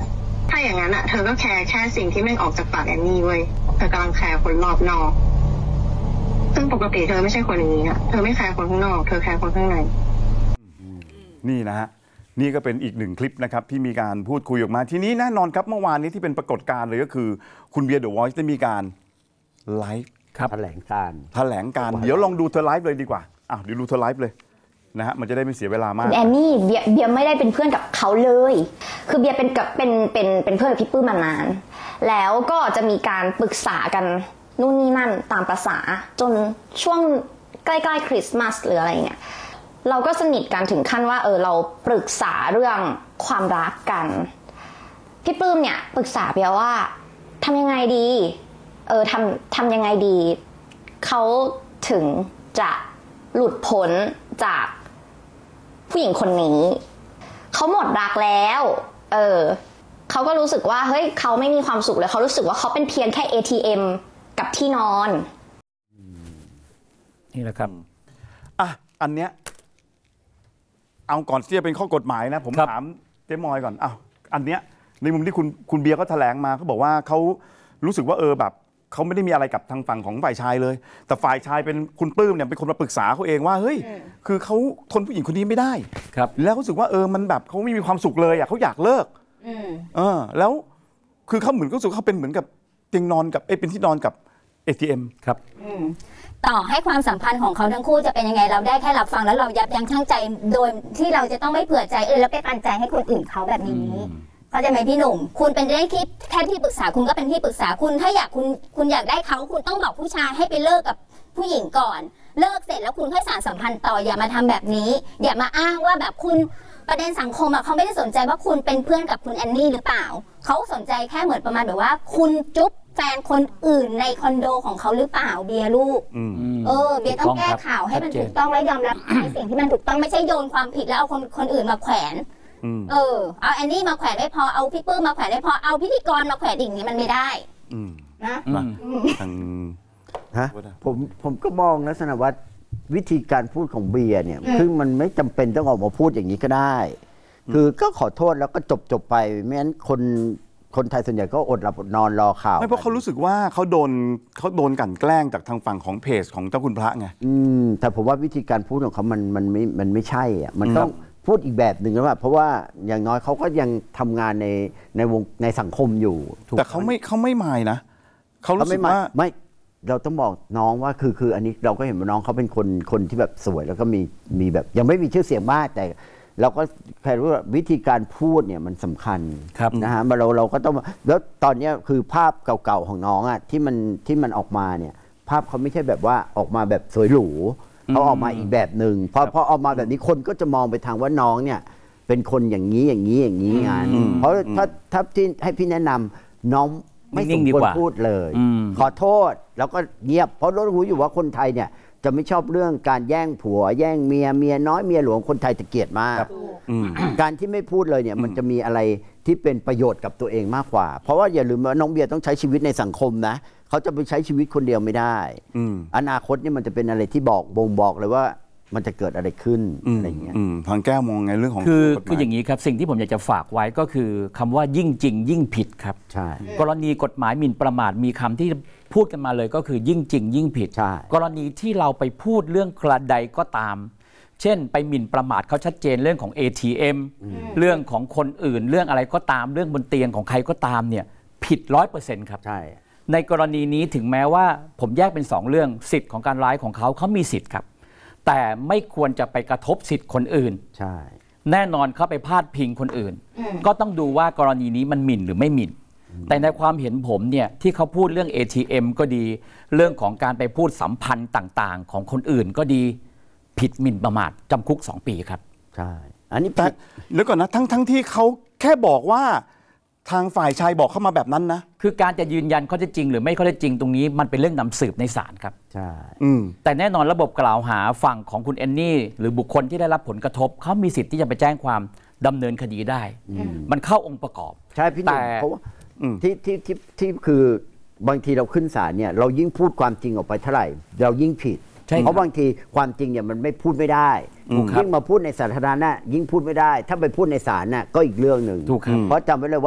ถ้าอย่างนั้นอะเธอก็แคร์แค่สิ่งที่แม่งออกจากปากแอนนี่เว้ยเธอกำลังแคร์คนรอบนอกซึ่งปกติเธอไม่ใช่คนอย่างนี้อะเธอไม่แคร์คนข้างนอกเธอแคร์คนข้างในนี่นะฮะนี่ก็เป็นอีกหนึ่งคลิปนะครับที่มีการพูดคุยออกมาทีนี้แน่นอนครับเมื่อวานนี้ที่เป็นปรากฏการณ์เลยก็คือคุณเบียร์เดอะวอยซ์ได้มีการไลฟ์แถลงการณ์แถลงการณ์เดี๋ยวลองดูเธอไลฟ์เลยดีกว่าอ้าวเดี๋ยวดูเธอไลฟ์เลยนะฮะมันจะได้ไม่เสียเวลามากแอนนี่เบียร์เบียร์ไม่ได้เป็นเพื่อนกับเขาเลย คือเบียร์เป็นกับเป็นเป็นเป็นเพื่อนกับพี่ปื้มมานาน แล้วก็จะมีการปรึกษากันนู่นนี่นั่นตามประษาจนช่วงใกล้ๆคริสต์มาสหรืออะไรเงี้ยเราก็สนิทกันถึงขั้นว่าเออเราปรึกษาเรื่องความรักกันพี่ปื้มเนี่ยปรึกษาเบียร์ว่าทำยังไงดีเออทำทำยังไงดีเขาถึงจะหลุดพ้นจากผู้หญิงคนนี้เขาหมดรักแล้วเออเขาก็รู้สึกว่าเฮ้ยเขาไม่มีความสุขเลยเขารู้สึกว่าเขาเป็นเพียงแค่ เอ ที เอ็ม กับที่นอนนี่แหละครับอ่ะอันเนี้ยเอาก่อนที่จะเป็นข้อกฎหมายนะผมถามเจ๊มอยก่อนอ้าวอันเนี้ยในมุมที่คุณคุณเบียร์เขาแถลงมาเขาบอกว่าเขารู้สึกว่าเออแบบเขาไม่ได้มีอะไรกับทางฝั่งของฝ่ายชายเลยแต่ฝ่ายชายเป็นคุณปลื้มเนี่ยเป็นคนมาปรึกษาเขาเองว่าเฮ้ยคือเขาทนผู้หญิงคนนี้ไม่ได้ครับแล้วรู้สึกว่าเออมันแบบเขาไม่มีความสุขเลยอ่ะเขาอยากเลิกเออแล้วคือเขาเหมือนก็รู้สึกเขาเป็นเหมือนกับเตียงนอนกับเอ้เป็นที่นอนกับ เอ ที เอ็มครับต่อให้ความสัมพันธ์ของเขาทั้งคู่จะเป็นยังไงเราได้แค่รับฟังแล้วเรายับยั้งชั่งใจโดยที่เราจะต้องไม่เผื่อใจเออแล้วไปปันใจให้คนอื่นเขาแบบนี้เข้าใจไหมพี่หนุ่มคุณเป็นได้คิดแค่ที่ปรึกษาคุณก็เป็นที่ปรึกษาคุณถ้าอยากคุณคุณอยากได้เขาคุณต้องบอกผู้ชายให้ไปเลิกกับผู้หญิงก่อนเลิกเสร็จแล้วคุณค่อยสานสัมพันธ์ต่ออย่ามาทำแบบนี้อย่ามาอ้างว่าแบบคุณประเด็นสังคมอะเขาไม่ได้สนใจว่าคุณเป็นเพื่อนกับคุณแอนนี่หรือเปล่าเขาสนใจแค่เหมือนประมาณแบบว่าคุณจุ๊บแฟนคนอื่นในคอนโดของเขาหรือเปล่าเบียร์ลูกเออเบียร์ต้องแก้ข่าวให้มันถูกต้องและยอมรับในสิ่งที่มันถูกต้องไม่ใช่โยนความผิดแล้วเอาคนคนอื่นมาแขวนเออเอาแอนนี่มาแขวนไม่พอเอาพี่ปื้มมาแขวนไม่พอเอาพิธีกรมาแขวนอีกนี้มันไม่ได้นะฮะผมผมก็มองลักษณะว่าวิธีการพูดของเบียร์เนี่ยคือมันไม่จำเป็นต้องออกมาพูดอย่างนี้ก็ได้คือก็ขอโทษแล้วก็จบจบไปไม่งั้นคนคนไทยส่วนใหญ่ก็อดหลับอดนอนรอข่าวไม่เพราะเขารู้สึกว่าเขาโดนเขาโดนกลั่นแกล้งจากทางฝั่งของเพจของเจ้าคุณพระไงอืมแต่ผมว่าวิธีการพูดของเขามันมันไม่มันไม่ใช่อ่ะมันต้องพูดอีกแบบหนึ่งนะว่าเพราะว่าอย่างน้อยเขาก็ยังทำงานในในวงในสังคมอยู่แต่เขาไม่เขาไม่มายนะเขารู้สึกว่าไม่เราต้องบอกน้องว่าคือคืออันนี้เราก็เห็นว่าน้องเขาเป็นคนคนที่แบบสวยแล้วก็มีมีแบบยังไม่มีชื่อเสียงมากแต่เราก็แค่รู้ว่าวิธีการพูดเนี่ยมันสำคัญนะฮะเราเราก็ต้องแล้วตอนนี้คือภาพเก่าๆของน้องอ่ะที่มันที่มันออกมาเนี่ยภาพเขาไม่ใช่แบบว่าออกมาแบบสวยหรูเขาออกมาอีกแบบหนึ่งพอพอออกมาแบบนี้คนก็จะมองไปทางว่าน้องเนี่ยเป็นคนอย่างนี้อย่างนี้อย่างนี้งานเพราะถ้าถ้าที่ให้พี่แนะนำน้องไม่สมควรพูดเลยขอโทษแล้วก็เงียบเพราะรู้รู้อยู่ว่าคนไทยเนี่ยจะไม่ชอบเรื่องการแย่งผัวแย่งเมียเมียน้อยเมียหลวงคนไทยจะเกลียดมากการที่ไม่พูดเลยเนี่ยมันจะมีอะไรที่เป็นประโยชน์กับตัวเองมากกว่าเพราะว่าอย่าลืมว่าน้องเบียร์ต้องใช้ชีวิตในสังคมนะเขาจะไปใช้ชีวิตคนเดียวไม่ได้อนาคตนี่มันจะเป็นอะไรที่บอกบ่งบอกเลยว่ามันจะเกิดอะไรขึ้นอะไรเงี้ยทางแก้วมองไงเรื่องของคือคืออย่างนี้ครับสิ่งที่ผมอยากจะฝากไว้ก็คือคำว่ายิ่งจริงยิ่งผิดครับใช่กรณีกฎหมายหมิ่นประมาทมีคำที่พูดกันมาเลยก็คือยิ่งจริงยิ่งผิดใช่กรณีที่เราไปพูดเรื่องกระใดก็ตามเช่นไปหมิ่นประมาทเขาชัดเจนเรื่องของ เอ ที เอ็ม เรื่องของคนอื่นเรื่องอะไรก็ตามเรื่องบนเตียงของใครก็ตามเนี่ยผิด ร้อยเปอร์เซ็นต์ ครับใช่ในกรณีนี้ถึงแม้ว่าผมแยกเป็นสองเรื่องสิทธิ์ของการไลฟ์ของเขาเขามีสิทธิ์ครับแต่ไม่ควรจะไปกระทบสิทธิ์คนอื่นใช่แน่นอนเขาไปพาดพิงคนอื่นก็ต้องดูว่ากรณีนี้มันหมิ่นหรือไม่หมิ่นแต่ในความเห็นผมเนี่ยที่เขาพูดเรื่อง เอ ที เอ็ม ก็ดีเรื่องของการไปพูดสัมพันธ์ต่างๆของคนอื่นก็ดีผิดหมิ่นประมาทจำคุกสองปีครับใช่อันนี้แต่แล้วก่อนนะทั้งทั้งที่เขาแค่บอกว่าทางฝ่ายชายบอกเข้ามาแบบนั้นนะคือการจะยืนยันข้อเท็จจริงหรือไม่ข้อเท็จจริงตรงนี้มันเป็นเรื่องนำสืบในศาลครับใช่แต่แน่นอนระบบกล่าวหาฝั่งของคุณแอนนี่หรือบุคคลที่ได้รับผลกระทบเขามีสิทธิ์ที่จะไปแจ้งความดำเนินคดีได้มันเข้าองค์ประกอบใช่พี่แต่เพราะว่าที่ที่ที่ที่คือบางทีเราขึ้นศาลเนี่ยเรายิ่งพูดความจริงออกไปเท่าไหร่เรายิ่งผิดเพราะบางทีความจริงเนี่ยมันไม่พูดไม่ได้ยิ่งมาพูดในสาธารณะยิ่งพูดไม่ได้ถ้าไปพูดในศาลน่ะก็อีกเรื่องหนึ่งเพราะจำไว้เลยว่า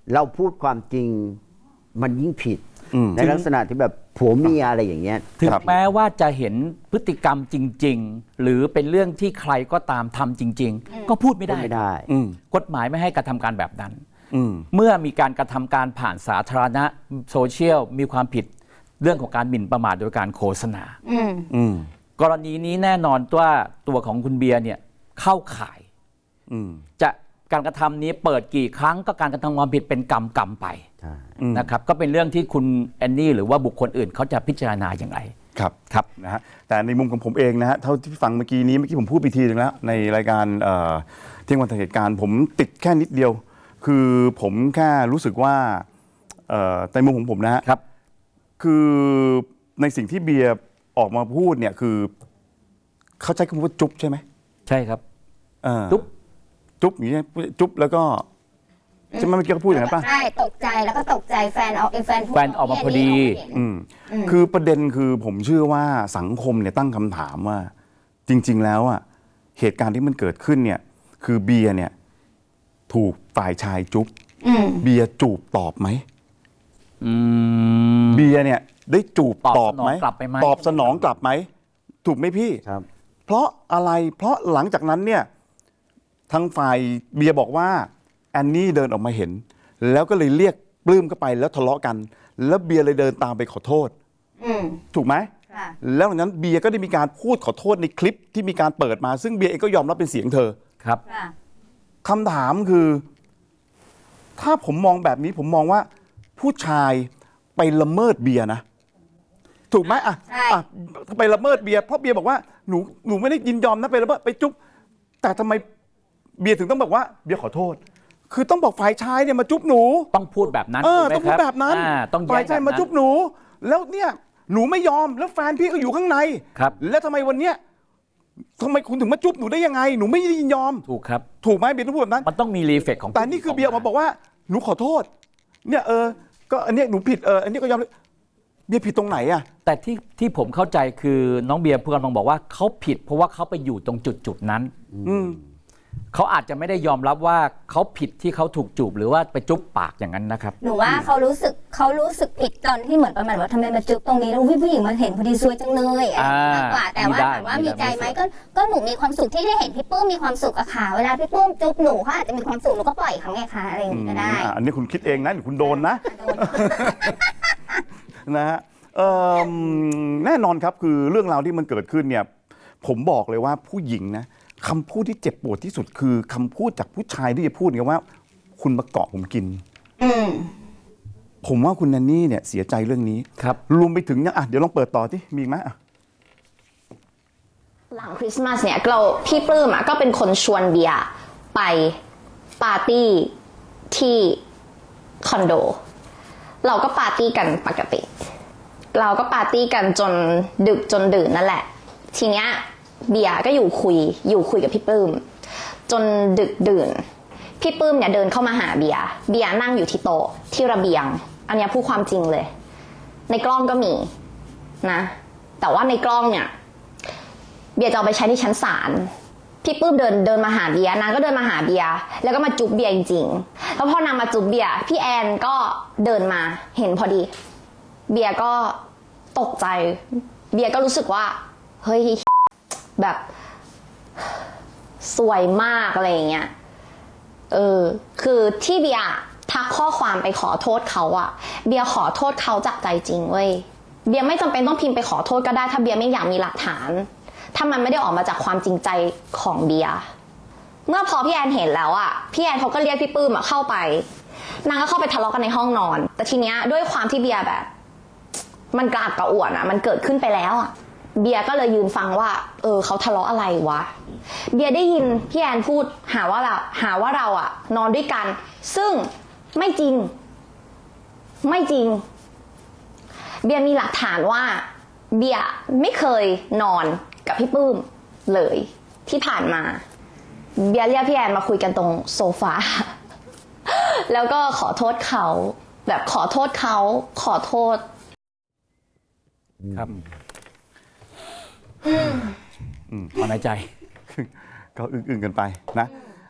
เราพูดความจริงมันยิ่งผิดอืมในลักษณะที่แบบผัวเมียอะไรอย่างเงี้ยถึงแม้ว่าจะเห็นพฤติกรรมจริง ๆ หรือเป็นเรื่องที่ใครก็ตามทำจริง ๆ ก็พูดไม่พูดได้ไม่ได้อืมกฎหมายไม่ให้กระทำการแบบนั้นอืมเมื่อมีการกระทำการผ่านสาธารณะโซเชียลมีความผิดเรื่องของการหมิ่นประมาทโดยการโฆษณาอืมอืมกรณีนี้แน่นอนว่าตัวของคุณเบียร์เนี่ยเข้าข่ายอืมจะการกระทำนี้เปิดกี่ครั้งก็การกระทำความผิดเป็นกรรมกรรมไปใช่อืมนะครับก็เป็นเรื่องที่คุณแอนนี่หรือว่าบุคคลอื่นเขาจะพิจารณาอย่างไรครับครับนะฮะแต่ในมุมของผมเองนะฮะเท่าที่ฟังเมื่อกี้นี้เมื่อกี้ผมพูดไปทีนึงแล้วในรายการเอ่อเที่ยงวันเหตุการณ์ผมติดแค่นิดเดียว คือผมแค่รู้สึกว่าเอ่อในมุมของผมนะฮะครับคือในสิ่งที่เบียร์ออกมาพูดเนี่ยคือเขาใช้คำว่าจุ๊บใช่ไหมใช่ครับเออจุ๊บจุ๊บอย่างเงี้ยจุ๊บแล้วก็ใช่ไหมเมื่อกี้เขาพูดอย่างนั้นป่ะใช่ตกใจแล้วก็ตกใจแฟนออกแฟนแฟนออกมาพอดีอืมคือประเด็นคือผมเชื่อว่าสังคมเนี่ยตั้งคำถามว่า จริง ๆ แล้วอ่ะเหตุการณ์ที่มันเกิดขึ้นเนี่ย คือเบียร์เนี่ยถูกฝ่ายชายจุ๊บอืมเบียร์จูบตอบไหมอืมเบียร์เนี่ยได้จูบตอบตอบไหมสนองกลับไปไหมตอบสนองกลับไหมถูกไหมพี่ครับเพราะอะไรเพราะหลังจากนั้นเนี่ยทางฝ่ายเบียร์บอกว่าแอนนี่เดินออกมาเห็น แล้วก็เลยเรียกปลื้มเข้าไปแล้วทะเลาะกัน แล้วเบียร์เลยเดินตามไปขอโทษอืมถูกไหมค่ะแล้วหลังจากนั้นเบียร์ก็ได้มีการพูดขอโทษในคลิปที่มีการเปิดมา ซึ่งเบียร์เองก็ยอมรับเป็นเสียงเธอครับค่ะคำถามคือ ถ้าผมมองแบบนี้ผมมองว่าผู้ชายไปละเมิดเบียร์นะ ถูกไหมอ่ะใช่อ่ะไปละเมิดเบียร์เพราะเบียร์บอกว่าหนูหนูไม่ได้ยินยอมนะไปละเมิดไปจุ๊บแต่ทำไมเบียร์ถึงต้องบอกว่าเบียร์ขอโทษ คือต้องบอกฝ่ายชายเนี่ยมาจุ๊บหนูต้องพูดแบบนั้นเออถูกไหมต้องพูดครัแบบนั้นอ่าต้องแย้ฝ่ายงชายแบบมานั้นจุ๊บหนู แล้วเนี่ยหนูไม่ยอมแล้วแฟนพี่ก็อยู่ข้างในครับแล้วทำไมวันเนี้ยทำไมคุณถึงมาจุ๊บหนูได้ยังไงหนูไม่ได้ยินยอมถูกครับถูกไหมเบียร์ต้องพูดแบบนั้นมันต้องมีรีเฟกของแต่นี่คือเบียร์ออกมาบอกว่าหนูขอโทษ เนี่ยเออ ก็อันเนี้ยหนูผิดเอออันนี้ก็ยอมเบียร์ผิดตรงไหนอ่ะแต่ที่ที่ผมเข้าใจคือน้องเบียร์พูดกำลังบอกว่าเขาผิด เพราะว่าเขาไปอยู่ตรงจุดจุดๆนั้นอืมเขาอาจจะไม่ได้ยอมรับว่าเขาผิดที่เขาถูกจูบหรือว่าไปจุ๊บปากอย่างนั้นนะครับหนูว่าเขารู้สึกเขารู้สึกผิดตอนที่เหมือนประมาณว่าทำไมมาจุ๊บตรงนี้แล้วอุ๊ยผู้หญิงมาเห็นพอดีซวยจังเลยอะไรอย่างเงี้ยมากกว่าแต่ว่ามีได้แบบว่ามีมีได้ใจไหมก็ก็หนูมีความสุขที่ได้เห็นพี่ปื้มมีความสุขอะค่ะเวลาพี่ปื้มจุ๊บหนูเขาอาจจะมีความสุขหนูก็ปล่อยเขาไงคะอะไรอย่างงี้ก็ได้อ่ะอันนี้คุณคิดเองนะหรือคุณโดนนะ นะฮะเอิ่มแน่นอนครับคือเรื่องราวที่มันเกิดขึ้นเนี่ย ผมบอกเลยว่าผู้หญิงนะคำพูดที่เจ็บปวดที่สุดคือคำพูดจากผู้ชายที่จะพูดกันว่า คุณมาเกาะผมกินอืมผมว่าคุณแนนนี่เนี่ยเสียใจเรื่องนี้ครับรวมไปถึงยังอ่ะเดี๋ยวลองเปิดต่อที่มีอีกไหมอ่ะหลังคริสต์มาสเนี่ยเราพี่ปลื้มอ่ะก็เป็นคนชวนเบียร์ไปปาร์ตี้ที่คอนโด เราก็ปาร์ตี้กันปกติ เราก็ปาร์ตี้กันจนดึกจนดื่นนั่นแหละ ทีเนี้ยเบียร์ก็อยู่คุยอยู่คุยกับพี่ปลื้มจนดึกดื่นพี่ปลื้มเนี่ยเดินเข้ามาหาเบียร์เบียร์นั่งอยู่ที่โต๊ะที่ระเบียง อันเนี้ยพูดความจริงเลย ในกล้องก็มีนะแต่ว่าในกล้องเนี่ยเบียร์จะเอาไปใช้ที่ชั้นศาลพี่ปื้มเดินเดินมาหาเบียร์นางก็เดินมาหาเบียร์แล้วก็มาจุ๊บเบียร์จริงๆแล้วพอนางมาจุ๊บเบียร์พี่แอนก็เดินมาเห็นพอดี เบียร์ก็ตกใจเบียร์ก็รู้สึกว่าเฮ้ยแบบสวยมากอะไรอย่างเงี้ยเออคือที่เบียร์ทักข้อความไปขอโทษเขาอะเบียร์ขอโทษเขาจากใจจริงเว้ยเบียร์ไม่จำเป็นต้องพิมพ์ไปขอโทษก็ได้ถ้าเบียร์ไม่อยากมีหลักฐานถ้ามันไม่ได้ออกมาจากความจริงใจของเบียร์เมื่อพอพี่แอนเห็นแล้วอะพี่แอนเขาก็เรียกพี่ปื้มอะเข้าไปนางก็เข้าไปทะเลาะกันในห้องนอนแต่ทีเนี้ยด้วยความที่เบียร์แบบมันกระอักกระอ่วนอะมันเกิดขึ้นไปแล้วอะเบียร์ก็เลยยืนฟังว่าเออเขาทะเลาะอะไรวะเบียร์ได้ยินพี่แอนพูดหาว่าเราหาว่าเราอะนอนด้วยกันซึ่งไม่จริงไม่จริงเบียร์มีหลักฐานว่าเบียร์ไม่เคยนอนกับพี่ปื้มเลยที่ผ่านมาเบียร์เรียกพี่แอนมาคุยกันตรงโซฟา แล้วก็ขอโทษเขาแบบขอโทษเขาขอโทษครับถอนหายใจก็อึ้งๆกันไปนะ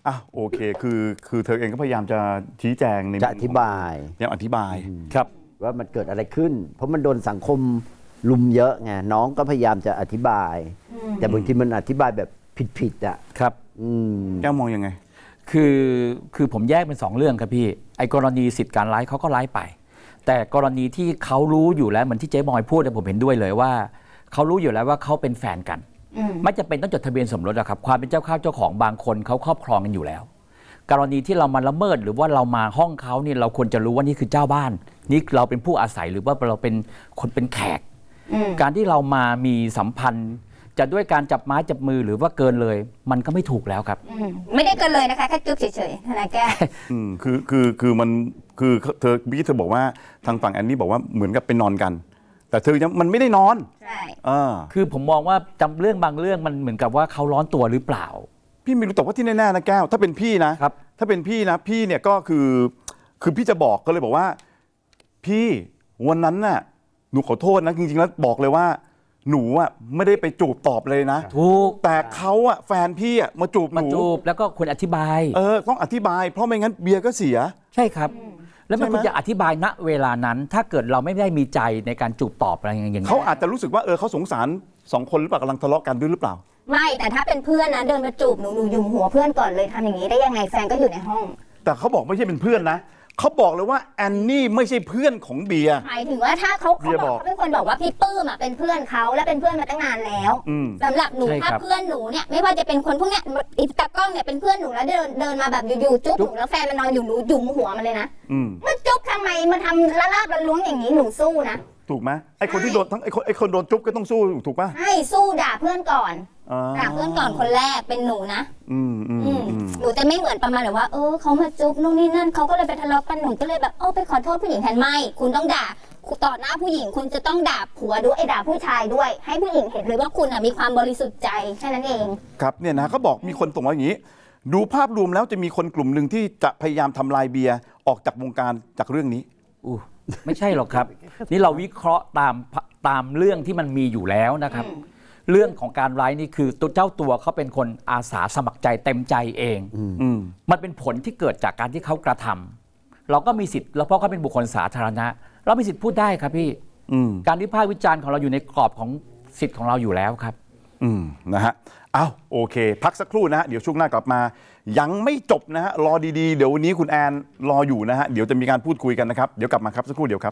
อ่ะโอเคคือคือเธอเองก็พยายามจะชี้แจงในจะอธิบายพยายามอธิบายครับว่ามันเกิดอะไรขึ้น เพราะมันโดนสังคมลุมเยอะไงน้องก็พยายามจะอธิบาย แต่บางทีมันอธิบายแบบผิดๆอ่ะครับอืมแก้วมองยังไงคือคือผมแยกเป็นสองเรื่องครับพี่ไอ้กรณีสิทธิ์การไลฟ์เขาก็ไลฟ์ไป แต่กรณีที่เขารู้อยู่แล้วเหมือนที่เจ๊มอยพูดเนี่ยผมเห็นด้วยเลยว่าเขารู้อยู่แล้วว่าเขาเป็นแฟนกันไม่จำเป็นต้องจดทะเบียนสมรสอะครับความเป็นเจ้าข้าวเจ้าของบางคนเขาครอบครองกันอยู่แล้ว กรณีที่เรามาละเมิดหรือว่าเรามาห้องเขาเนี่ยเราควรจะรู้ว่านี่คือเจ้าบ้านนี่เราเป็นผู้อาศัยหรือว่าเราเป็นคนเป็นแขกการที่เรามามีสัมพันธ์จะด้วยการจับไม้จับมือหรือว่าเกินเลยมันก็ไม่ถูกแล้วครับไม่ได้เกินเลยนะคะแค่จุ๊บเฉยๆทนายแก้วอืมคือคือคือมันคือเธอเมื่อกี้เธอบอกว่าทางฝั่งแอนนี่บอกว่าเหมือนกับไปนอนกัน แต่เธอยังมันไม่ได้นอนใช่อ่าคือผมมองว่าจำเรื่องบางเรื่องมันเหมือนกับว่าเขาร้อนตัวหรือเปล่าพี่ไม่รู้แต่ว่าที่แน่ๆนะแก้วถ้าเป็นพี่นะครับ ถ้าเป็นพี่นะพี่เนี่ยก็คือคือพี่จะบอกก็เลยบอกว่า พี่วันนั้นน่ะหนูขอโทษนะจริงๆแล้วบอกเลยว่า หนูอ่ะไม่ได้ไปจูบตอบเลยนะถูกแต่เขาอ่ะแฟนพี่อ่ะมาจูบหมานูจูบแล้วก็ควรอธิบายเออต้องอธิบายเพราะไม่งั้นเบียร์ก็เสียใช่ครับ แล้วมันใช่ไหมควรจะอธิบายณเวลานั้น ถ้าเกิดเราไม่ได้มีใจในการจูบตอบอะไรอย่างเงี้ยเขาอาจจะรู้สึกว่าเออเขาสงสารสองคนหรือเปล่ากำลังทะเลาะกันด้วยหรือเปล่าไม่แต่ถ้าเป็นเพื่อนนะเดินมาจูบหนูหนูยุมหัวเพื่อนก่อนเลยทำอย่างนี้ได้ยังไงแฟนก็อยู่ในห้องแต่เขาบอกไม่ใช่เป็นเพื่อนนะเขาบอกเลยว่าแอนนี่ไม่ใช่เพื่อนของเบียร์หมายถึงว่าถ้าเขาเบีเขายร์บบ ออก กเขาเป็นคนบอกว่าพี่ปื้มอ่ะเป็นเพื่อนเขาและเป็นเพื่อนมาตั้งนานแล้วอืมสำหรับหนูถ้าเพื่อนหนูเนี่ยไม่ว่าจะเป็นคนพวกเนี้ยอีตากล้องเนี่ยเป็นเพื่อนหนูแล้วเดินเดินมาแบบอยู่ๆจุ๊บหนูแล้วแฟนมันนอนอยู่หนูยุมหัวมันเลยนะอืมมันจุ๊บทำไมมันทำละลาบละล้วงอย่างนี้หนูสู้นะถูกไหมไอคนที่โดนทั้งไอคนไอคนโดนจุ๊บก็ต้องสู้ถูกป่ะให้สู้ด่าเพื่อนก่อนอ่าด่าเพื่อนก่อนคนแรกเป็นหนูนะอืมอืมอืมอืมหนูจะไม่เหมือนประมาณแบบว่าเออเขามาจุ๊บนู่นนี่นั่นเขาก็เลยไปทะเลาะกันหนูก็เลยแบบเออไปขอโทษผู้หญิงแทนไม่คุณต้องด่าต่อหน้าผู้หญิงคุณจะต้องด่าผัวด้วยไอ้ด่าผู้ชายด้วย ให้ผู้หญิงเห็นเลยว่าคุณมีความบริสุทธิ์ใจแค่นั้นเองครับเนี่ยนะเขาบอกมีคนส่งมาอย่างนี้ ดูภาพรวมแล้วจะมีคนกลุ่มหนึ่งที่จะพยายามทำลายเบียร์ออกจากวงการจากเรื่องนี้อู้ไม่ใช่หรอกครับ นี่เราวิเคราะห์ตามตามเรื่องที่มันมีอยู่แล้วนะครับ เรื่องของการไลฟ์นี่คือตัวเจ้าตัวเขาเป็นคนอาสาสมัครใจเต็มใจเองอืมมันเป็นผลที่เกิดจากการที่เขากระทำเราก็มีสิทธิ์แล้วเพราะเขาเป็นบุคคลสาธารณะ เรามีสิทธิ์พูดได้ครับพี่อืมการวิพากษ์วิจารณ์ของเราอยู่ในกรอบของสิทธิ์ของเราอยู่แล้วครับอืมนะฮะเอาโอเค พักสักครู่นะฮะเดี๋ยวช่วงหน้ากลับมา ยังไม่จบนะฮะรอดีๆเดี๋ยววันนี้คุณแอนรออยู่นะฮะเดี๋ยวจะมีการพูดคุยกันนะครับเดี๋ยวกลับมาครับสักครู่เดียวครับ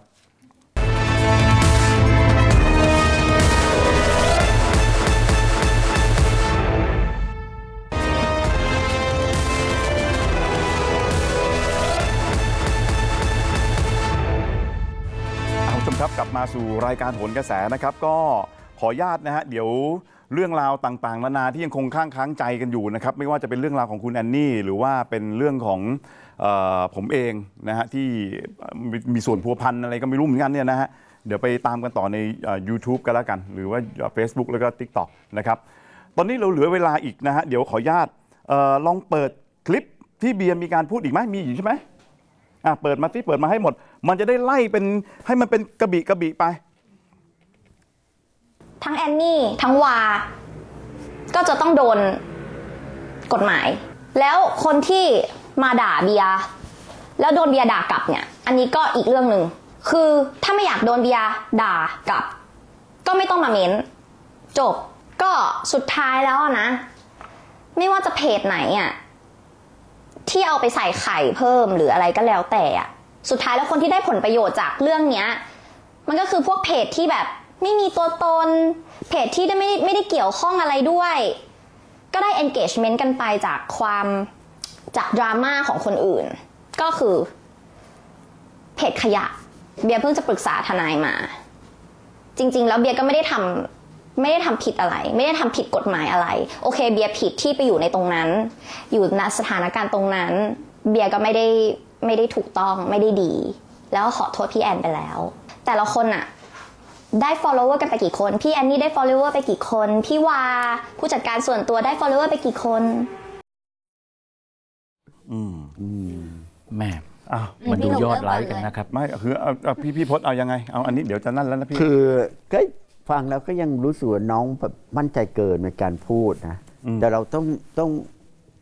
คุณผู้ชมครับกลับมาสู่รายการโหนกระแสนะครับก็ขออนุญาตนะฮะเดี๋ยวเรื่องราวต่างๆนานาที่ยังคงค้างค้างใจกันอยู่นะครับไม่ว่าจะเป็นเรื่องราวของคุณแอนนี่หรือว่าเป็นเรื่องของเอ่อผมเองนะฮะที่มีมีส่วนพัวพันอะไรก็ไม่รู้เหมือนกันเนี่ยนะฮะเดี๋ยวไปตามกันต่อในเอ่อ YouTube กันแล้วกัน หรือว่า Facebook แล้วก็ TikTok นะครับตอนนี้เราเหลือเวลาอีกนะฮะเดี๋ยวขออนุญาตเอ่อลองเปิดคลิปที่เบียร์มีการพูดอีกไหมมีอยู่ใช่ไหมอ่ะเปิดมาที่เปิดมาให้หมด มันจะได้ไล่เป็นให้มันเป็นกระบี่กระบี่ไปทั้งแอนนี่ทั้งวา ก็จะต้องโดนกฎหมาย แล้วคนที่มาด่าเบียร์แล้วโดนเบียร์ด่ากลับเนี่ย อันนี้ก็อีกเรื่องหนึ่งคือถ้าไม่อยากโดนเบียร์ด่ากลับ ก็ไม่ต้องมาเม้นจบก็สุดท้ายแล้วนะ ไม่ว่าจะเพจไหนอ่ะที่เอาไปใส่ไข่เพิ่มหรืออะไรก็แล้วแต่อ่ะสุดท้ายแล้วคนที่ได้ผลประโยชน์จากเรื่องเนี้ยมันก็คือพวกเพจที่แบบไม่มีตัวตนเพจที่ไม่ไม่ได้เกี่ยวข้องอะไรด้วยก็ได้ engagement กันไปจากความจากดราม่าของคนอื่นก็คือเพจขยะเบียร์เพิ่งจะปรึกษาทนายมาจริงๆแล้วเบียร์ก็ไม่ได้ทำไม่ได้ทำผิดอะไรไม่ได้ทำผิดกฎหมายอะไรโอเคเบียร์ผิดที่ไปอยู่ในตรงนั้นอยู่ณสถานการณ์ตรงนั้นเบียร์ก็ไม่ได้ไม่ได้ถูกต้องไม่ได้ดีแล้วขอโทษพี่แอนไปแล้วแต่ละคนอะได้ follower กันไปกี่คนพี่แอนนี่ได้ follower ไปกี่คนพี่วาผู้จัดการส่วนตัวได้ follower ไปกี่คนอืมแม่อ้าวมันดูยอดไลค์กันนะครับไม่คือเอาเอาพี่พี่พศเอายังไงเอาอันนี้เดี๋ยวจะนั่นแล้วนะพี่คือก็ฟังแล้วก็ยังรู้สึกว่าน้องแบบมั่นใจเกินในการพูดนะอืมแต่เราต้องต้อง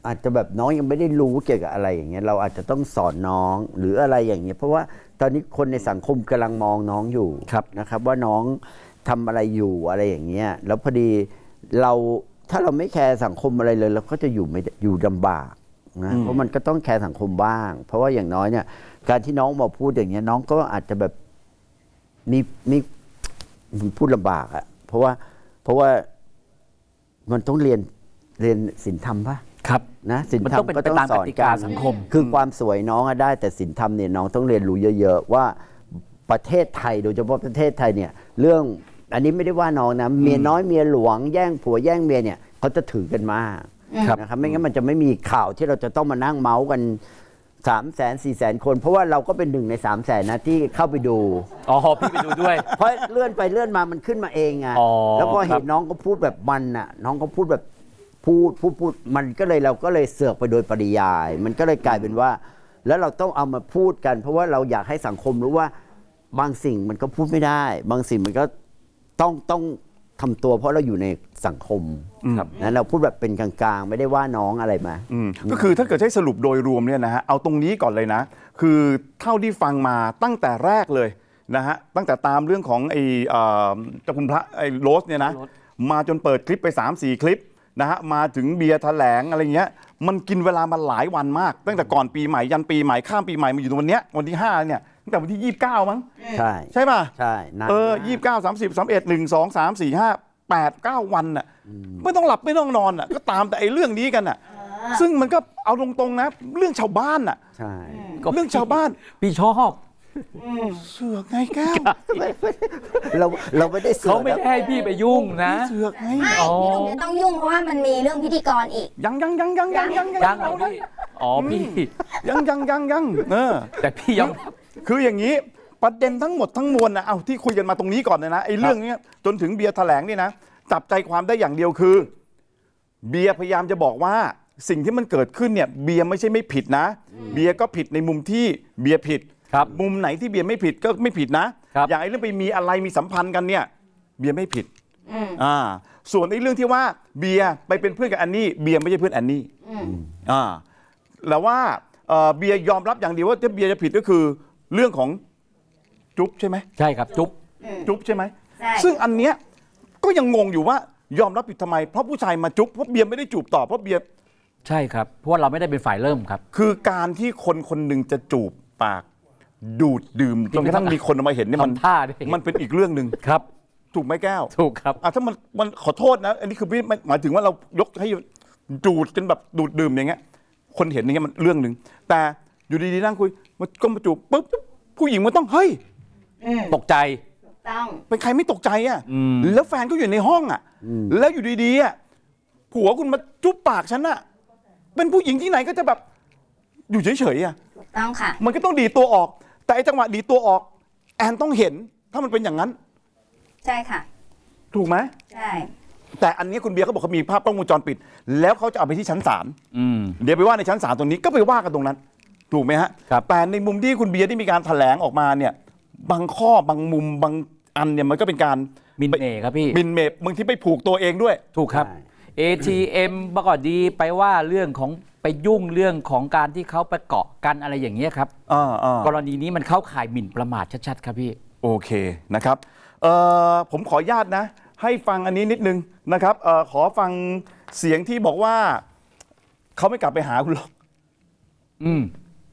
อาจจะแบบน้องยังไม่ได้รู้เกี่ยวกับอะไรอย่างเงี้ยเราอาจจะต้องสอนน้องหรืออะไรอย่างเงี้ยเพราะว่าตอนนี้คนในสังคมกำลังมองน้องอยู่นะครับว่าน้องทำอะไรอยู่อะไรอย่างเงี้ยแล้วพอดีเราถ้าเราไม่แคร์สังคมอะไรเลยเราก็จะอยู่ไม่อยู่ลำบากนะเพราะมันก็ต้องแคร์สังคมบ้าง เพราะว่าอย่างน้อยเนี่ยการที่น้องมาพูดอย่างเงี้ยน้องก็อาจจะแบบมีมีพูดลำบากอะเพราะว่าเพราะว่ามันต้องเรียนเรียนศีลธรรมป่ะครับนะศีลมันธรรต้อมงเป็นก็ไปต้องตามสกอนติกักาน สังคมคือความสวยน้องอะได้แต่ศีลธรรมเนี่ยน้องต้องเรียนรู้เยอะๆว่าประเทศไทยโดยเฉพาะประเทศไทยเนี่ยเรื่องอันนี้ไม่ได้ว่าน้องนะเมียน้อยเมียหลวงแย่งผัวแย่งเมียเนี่ยเขาจะถือกันมากครับนะครับไม่งั้นมันจะไม่มีข่าวที่เราจะต้องมานั่งเมาส์กันสามแสนสี่แสนคนเพราะว่าเราก็เป็นหนึ่งในสามแสนนะที่เข้าไปดูอ๋อพี่ไปดูด้วยเพราะเลื่อนไปเลื่อนมามันขึ้นมาเองไงอ๋อแล้วพอครัเห็บนน้องก็พูดแบบมันน่ะน้องก็พูดแบบพูดพูดพูดมันก็เลยเราก็เลยเสือกไปโดยปริยาย มันก็เลยกลายเป็นว่า แล้วเราต้องเอามาพูดกัน เพราะว่าเราอยากให้สังคมรู้ว่าบางสิ่งมันก็พูดไม่ได้ บางสิ่งมันก็ต้องต้องทำตัวเพราะเราอยู่ในสังคมครับนะเราพูดแบบเป็นกลางๆ ไม่ได้ว่าน้องอะไรมาอืมก็คือถ้าเกิดให้สรุปโดยรวมเนี่ยนะฮะเอาตรงนี้ก่อนเลยนะ คือเท่าที่ฟังมาตั้งแต่แรกเลยนะฮะตั้งแต่ตามเรื่องของไอ้เอ่อเจ้าคุณพระไอ้โรสเนี่ยนะมาจนเปิดคลิปไป สามสี่ คลิปนะฮะมาถึงเบียร์แถลงอะไรเงี้ยมันกินเวลามาหลายวันมาก ตั้งแต่ก่อนปีใหม่ยันปีใหม่ข้ามปีใหม่มาอยู่ตรงวันเนี้ยวันที่ห้าเนี่ยตั้งแต่วันที่ยี่สิบเก้ามั้งใช่ใช่ป่ะใช่นั่นเออยี่สิบเก้าสามสิบสามเอ็ดหนึ่งสองสามสี่ห้าแปดเก้าวันน่ะไม่ต้องหลับไม่ต้องนอนน่ะก็ตามแต่ไอ้เรื่องนี้กันน่ะซึ่งมันก็เอาตรงๆนะเรื่องชาวบ้านน่ะใช่ก็เรื่องชาวบ้านพี่ชอบเสือกไงแก้วเราเราไม่ได้เสือกเขาไม่ได้ให้พี่ไปยุ่งนะเสือกไงไม่อ๋อพี่หนุ่มจะต้องยุ่งเพราะว่ามันมีเรื่องพิธีกรอีกยังยังยังยังยังยังยังเหรอพี่อ๋อพี่ยังยังยังยังเออแต่พี่ยอมรับคืออย่างนี้ประเด็นทั้งหมดทั้งมวลนะเอาที่คุยกันมาตรงนี้ก่อนเลยนะไอ้เรื่องเนี้ยจนถึงเบียร์แถลงนี่นะจับใจความได้อย่างเดียวคือ เบียร์พยายามจะบอกว่าสิ่งที่มันเกิดขึ้นเนี่ยเบียร์ไม่ใช่ไม่ผิดนะ เบียร์ก็ผิดในมุมที่เบียร์ผิดครับมุมไหนที่เบียร์ไม่ผิดก็ไม่ผิดนะครับ อย่างไอ้เรื่องไปมีอะไรมีสัมพันธ์กันเนี่ยเบียร์ไม่ผิดอ่าส่วนไอ้เรื่องที่ว่าเบียร์ไปเป็นเพื่อนกับแอนนี่เบียร์ไม่ใช่เพื่อนแอนนี่อ่าแต่ว่าเอ่อเบียร์ยอมรับอย่างเดียวว่าถ้าเบียร์จะผิดก็คือเรื่องของจุ๊บใช่ไหมใช่ครับจุ๊บจุ๊บใช่ไหมใช่ซึ่งอันเนี้ยก็ยังงงอยู่ว่ายอมรับผิดทำไมเพราะผู้ชายมาจุ๊บเพราะเบียร์ไม่ได้จูบต่อเพราะเบียร์ใช่ครับเพราะว่าเราไม่ได้เป็นฝ่ายเริ่มครับคือการที่คนคนหนึ่งจะจูบปากดูดดื่มจนกระทั่งมีคนเอามาเห็นเนี่ยมันทำท่าด้วยมันเป็นอีกเรื่องหนึ่งครับถูกไหมแก้วถูกครับอ่ะถ้ามันมันขอโทษนะ อันนี้คือพี่หมายถึงว่าเรายกให้ดูดกันแบบดูดดื่มอย่างเงี้ยคนเห็นอย่างเงี้ยมันเรื่องหนึ่งแต่อยู่ดีๆนั่งคุยมันก็มาจูบปุ๊บผู้หญิงมันต้องเฮ้ยตกใจต้องเป็นใครไม่ตกใจอ่ะอืมแล้วแฟนก็อยู่ในห้องอ่ะแล้วอยู่ดีๆอ่ะผัวคุณมาจุ๊บปากฉันอ่ะเป็นผู้หญิงที่ไหนก็จะแบบอยู่เฉยๆอ่ะถูกต้องค่ะมันก็ต้องดีดตัวออก แต่ไอ้จังหวะดีดตัวออก แอนต้องเห็นถ้ามันเป็นอย่างนั้นใช่ค่ะถูกไหมใช่แต่อันนี้คุณเบียร์เขาบอกเขามีภาพกล้องวงจรปิด แล้วเขาจะเอาไปที่ชั้นศาลอืมเดี๋ยวไปว่าในชั้นศาลตรงนี้ก็ไปว่ากันตรงนั้น ถูกไหมฮะครับแต่ในมุมที่คุณเบียร์ได้มีการแถลงออกมาเนี่ย บางข้อบางมุมบางอันเนี่ยมันก็เป็นการมินเมย์ครับพี่บินเมย์บางทีไปผูกตัวเองด้วยถูกครับใช่เอ ที เอ็ม บก็ดีไปว่าเรื่องของไปยุ่งเรื่องของการที่เขาไปเกาะกันอะไรอย่างเงี้ยครับอ่าอ่ากรณีนี้มันเข้าข่ายหมิ่นประมาทชัดๆครับพี่โอเคนะครับเอ่อผมขออนุญาตนะ ให้ฟังอันนี้นิดนึงนะครับเอ่อขอฟังเสียงที่บอกว่าเขาไม่กลับไปหาคุณหรอกอืม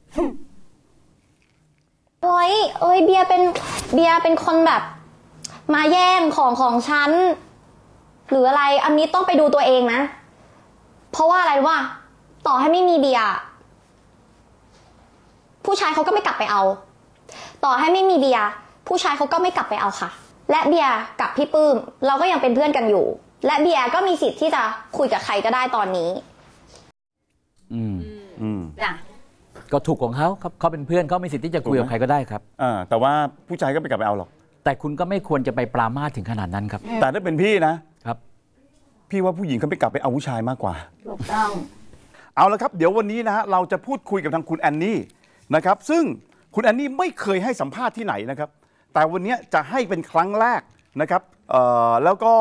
เฮ้ยเอ้ยเบียร์เป็นเบียร์เป็นคนแบบ มาแย่งของของฉันหรืออะไรอันนี้ต้องไปดูตัวเองนะ เพราะว่าอะไรรู้ป่ะต่อให้ไม่มีเบียร์ผู้ชายเขาก็ไม่กลับไปเอา ต่อให้ไม่มีเบียร์ผู้ชายเขาก็ไม่กลับไปเอาค่ะ และเบียร์กับพี่ปื้มเราก็ยังเป็นเพื่อนกันอยู่ และเบียร์ก็มีสิทธิ์ที่จะคุยกับใครก็ได้ตอนนี้อืมอืมจ้ะก็ถูกของเขาครับเขาเป็นเพื่อนเขามีสิทธิ์ที่จะคุยกับใครก็ได้ครับอ่าแต่ว่าผู้ชายก็ไม่กลับไปเอาหรอกแต่คุณก็ไม่ควรจะไปปรามาสถึงขนาดนั้นครับแต่ถ้าเป็นพี่นะครับพี่ว่าผู้หญิงเขาไม่กลับไปเอาผู้ชายมากกว่าถูกต้องเอาละครับ เดี๋ยววันนี้นะฮะเราจะพูดคุยกับทางคุณแอนนี่นะครับ ซึ่งคุณแอนนี่ไม่เคยให้สัมภาษณ์ที่ไหนนะครับ แต่วันนี้จะให้เป็นครั้งแรกนะครับเอ่อแล้วก็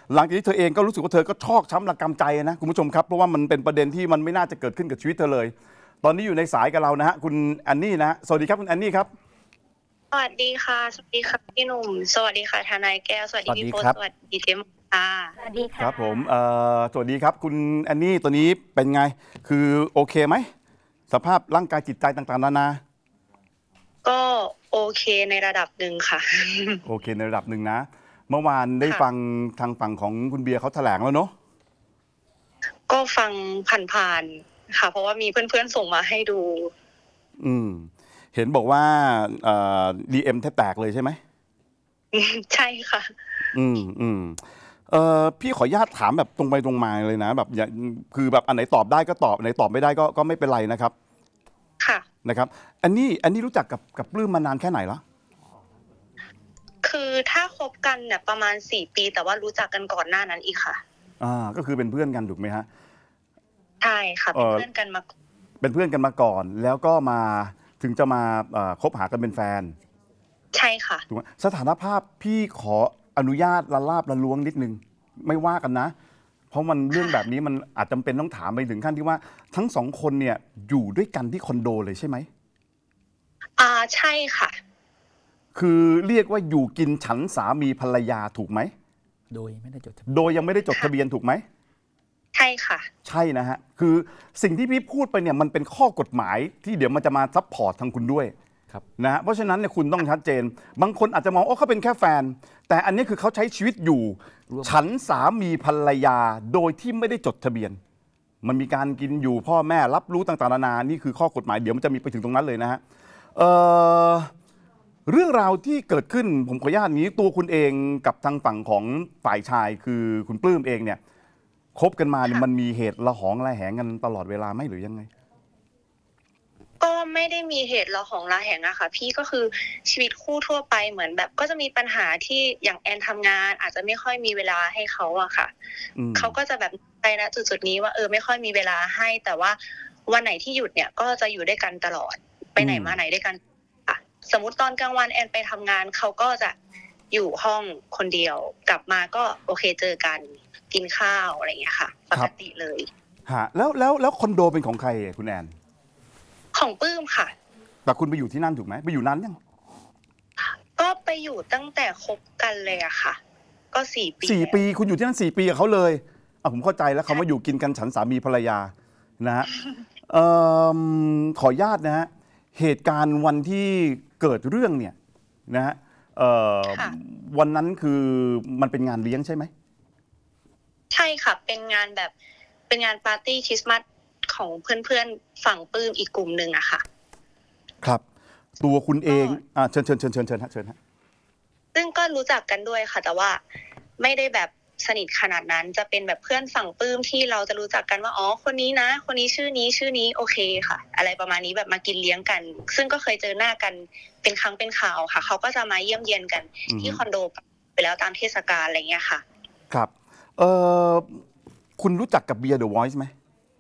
หลังจากที่เธอเองก็รู้สึกว่าเธอก็ชอกช้ำระกำใจนะคุณผู้ชมครับเพราะว่ามันเป็นประเด็นที่มันไม่น่าจะเกิดขึ้นกับชีวิตเธอเลย ตอนนี้อยู่ในสายกับเรานะฮะคุณแอนนี่นะฮะสวัสดีครับคุณแอนนี่ครับสวัสดีค่ะสวัสดีค่ะพี่หนุ่มสวัสดีค่ะทนายแก้วสวัสดีพี่โพสสวัสดีครับสวัสดีเจมส์ค่ะสวัสดีค่ะครับผมเอ่อสวัสดีครับคุณแอนนี่ตัวนี้เป็นไงคือโอเคไหมสภาพร่างกายจิตใจต่างๆนานาก็โอเคในระดับหนึ่งค่ะโอเคในระดับหนึ่งนะ เมื่อวานได้ฟังทางฝั่งของคุณเบียร์เขาแถลงแล้วเนาะก็ฟังผ่านๆค่ะ เพราะว่ามีเพื่อนๆส่งมาให้ดูอืมเห็นบอกว่าเอ่อดีเอ็มแทบแตกเลยใช่ไหมใช่ค่ะอืมอืมเอ่อพี่ขออนุญาตถามแบบตรงไปตรงมาเลยนะแบบอย่าคือแบบอันไหนตอบได้ก็ตอบอันไหนตอบไม่ได้ก็ก็ไม่เป็นไรนะครับค่ะนะครับอันนี้อันนี้รู้จักกับกับปลื้มมานานแค่ไหนแล้วคือถ้าคบกันเนี่ยประมาณสี่ปี แต่ว่ารู้จักกันก่อนหน้านั้นอีกค่ะอ่าก็คือเป็นเพื่อนกันถูกไหมฮะใช่ค่ะ เป็นเอ่อเพื่อนกันมาเป็นเพื่อนกันมาก่อน แล้วก็มาถึงจะมาเอ่อคบหากันเป็นแฟนใช่ค่ะถูกไหมสถานภาพพี่ขออนุญาตละลาบละล้วงนิดนึงไม่ว่ากันนะ เพราะมันเรื่องแบบนี้มันอาจจำเป็นต้องถามไปถึงขั้นที่ว่าทั้งสองคนเนี่ยอยู่ด้วยกันที่คอนโดเลยใช่ไหมอ่าใช่ค่ะคือเรียกว่าอยู่กินฉันสามีภรรยาถูกไหมโดยไม่ได้จดทะเบียนโดยยังไม่ได้จดทะเบียนถูกไหมใช่ค่ะใช่นะฮะคือสิ่งที่พี่พูดไปเนี่ยมันเป็นข้อกฎหมายที่เดี๋ยวมันจะมาซัพพอร์ตทางคุณด้วยครับนะฮะเพราะฉะนั้นเนี่ยคุณต้องชัดเจน บางคนอาจจะมองโอ้เขาเป็นแค่แฟน แต่อันนี้คือเขาใช้ชีวิตอยู่ ฉันสามีภรรยาโดยที่ไม่ได้จดทะเบียน มันมีการกินอยู่พ่อแม่รับรู้ต่างๆนานานี่คือข้อกฎหมายเดี๋ยวมันจะมีไปถึงตรงนั้นเลยนะฮะเอ่อเรื่องราวที่เกิดขึ้นผมขออนุญาตนี้ตัวคุณเองกับทางฝั่งของฝ่ายชายคือคุณปลื้มเองเนี่ยคบกันมาเนี่ยค่ะมันมีเหตุระหองระแหงกันตลอดเวลาไหมหรือยังไงก็ไม่ได้มีเหตุระหองระแหงอะค่ะ พี่ก็คือชีวิตคู่ทั่วไปเหมือนแบบ ก็จะมีปัญหาที่อย่างแอนทำงาน อาจจะไม่ค่อยมีเวลาให้เขาอะค่ะอืมเขาก็จะแบบไปนะจุดๆนี้ว่าเออไม่ค่อยมีเวลาให้ แต่ว่าวันไหนที่หยุดเนี่ยก็จะอยู่ด้วยกันตลอด ไปไหนมาไหนด้วยกันค่ะสมมติตอนกลางวันแอนไปทำงานเขาก็จะอยู่ห้องคนเดียว กลับมาก็โอเคเจอกันกินข้าวอะไรอย่างเงี้ยค่ะ ปกติเลยฮะแล้วแล้วแล้วคอนโดเป็นของใครอ่ะคุณแอนของปื้มค่ะแต่คุณไปอยู่ที่นั่นถูกไหมไปอยู่นานยังก็ไปอยู่ตั้งแต่คบกันเลยอะค่ะ ก็สี่ปีสี่แล้วปีคุณอยู่ที่นั่นสี่ปีกับเขาเลยอ่ะผมเข้าใจแล้วคำว่าอยู่กินกันฉันสามีภรรยานะฮะเอ่อขออนุญาตนะฮะเหตุการณ์วันที่เกิดเรื่องเนี่ยนะฮะเอ่อค่ะวันนั้นคือมันเป็นงานเลี้ยงใช่ไหมใช่ค่ะ เป็นงานแบบเป็นงานปาร์ตี้คริสต์มาสของเพื่อนๆฝั่งปื้มอีกกลุ่มหนึ่งอะค่ะครับ ตัวคุณเองก็อ่าเชิญเชิญเชิญเชิญเชิญฮะเชิญฮะซึ่งก็รู้จักกันด้วยค่ะ แต่ว่าไม่ได้แบบสนิทขนาดนั้น จะเป็นแบบเพื่อนฝั่งปื้มที่เราจะรู้จักกันว่าอ๋อคนนี้นะ คนนี้ชื่อนี้ชื่อนี้โอเคค่ะ อะไรประมาณนี้แบบมากินเลี้ยงกัน ซึ่งก็เคยเจอหน้ากันเป็นครั้งเป็นข่าวค่ะ เขาก็จะมาเยี่ยมเยียนกันที่คอนโดไปแล้วตามเทศกาลอะไรเงี้ยค่ะครับเอ่อคุณรู้จักกับเบียร์เดอะวอยซ์ไหม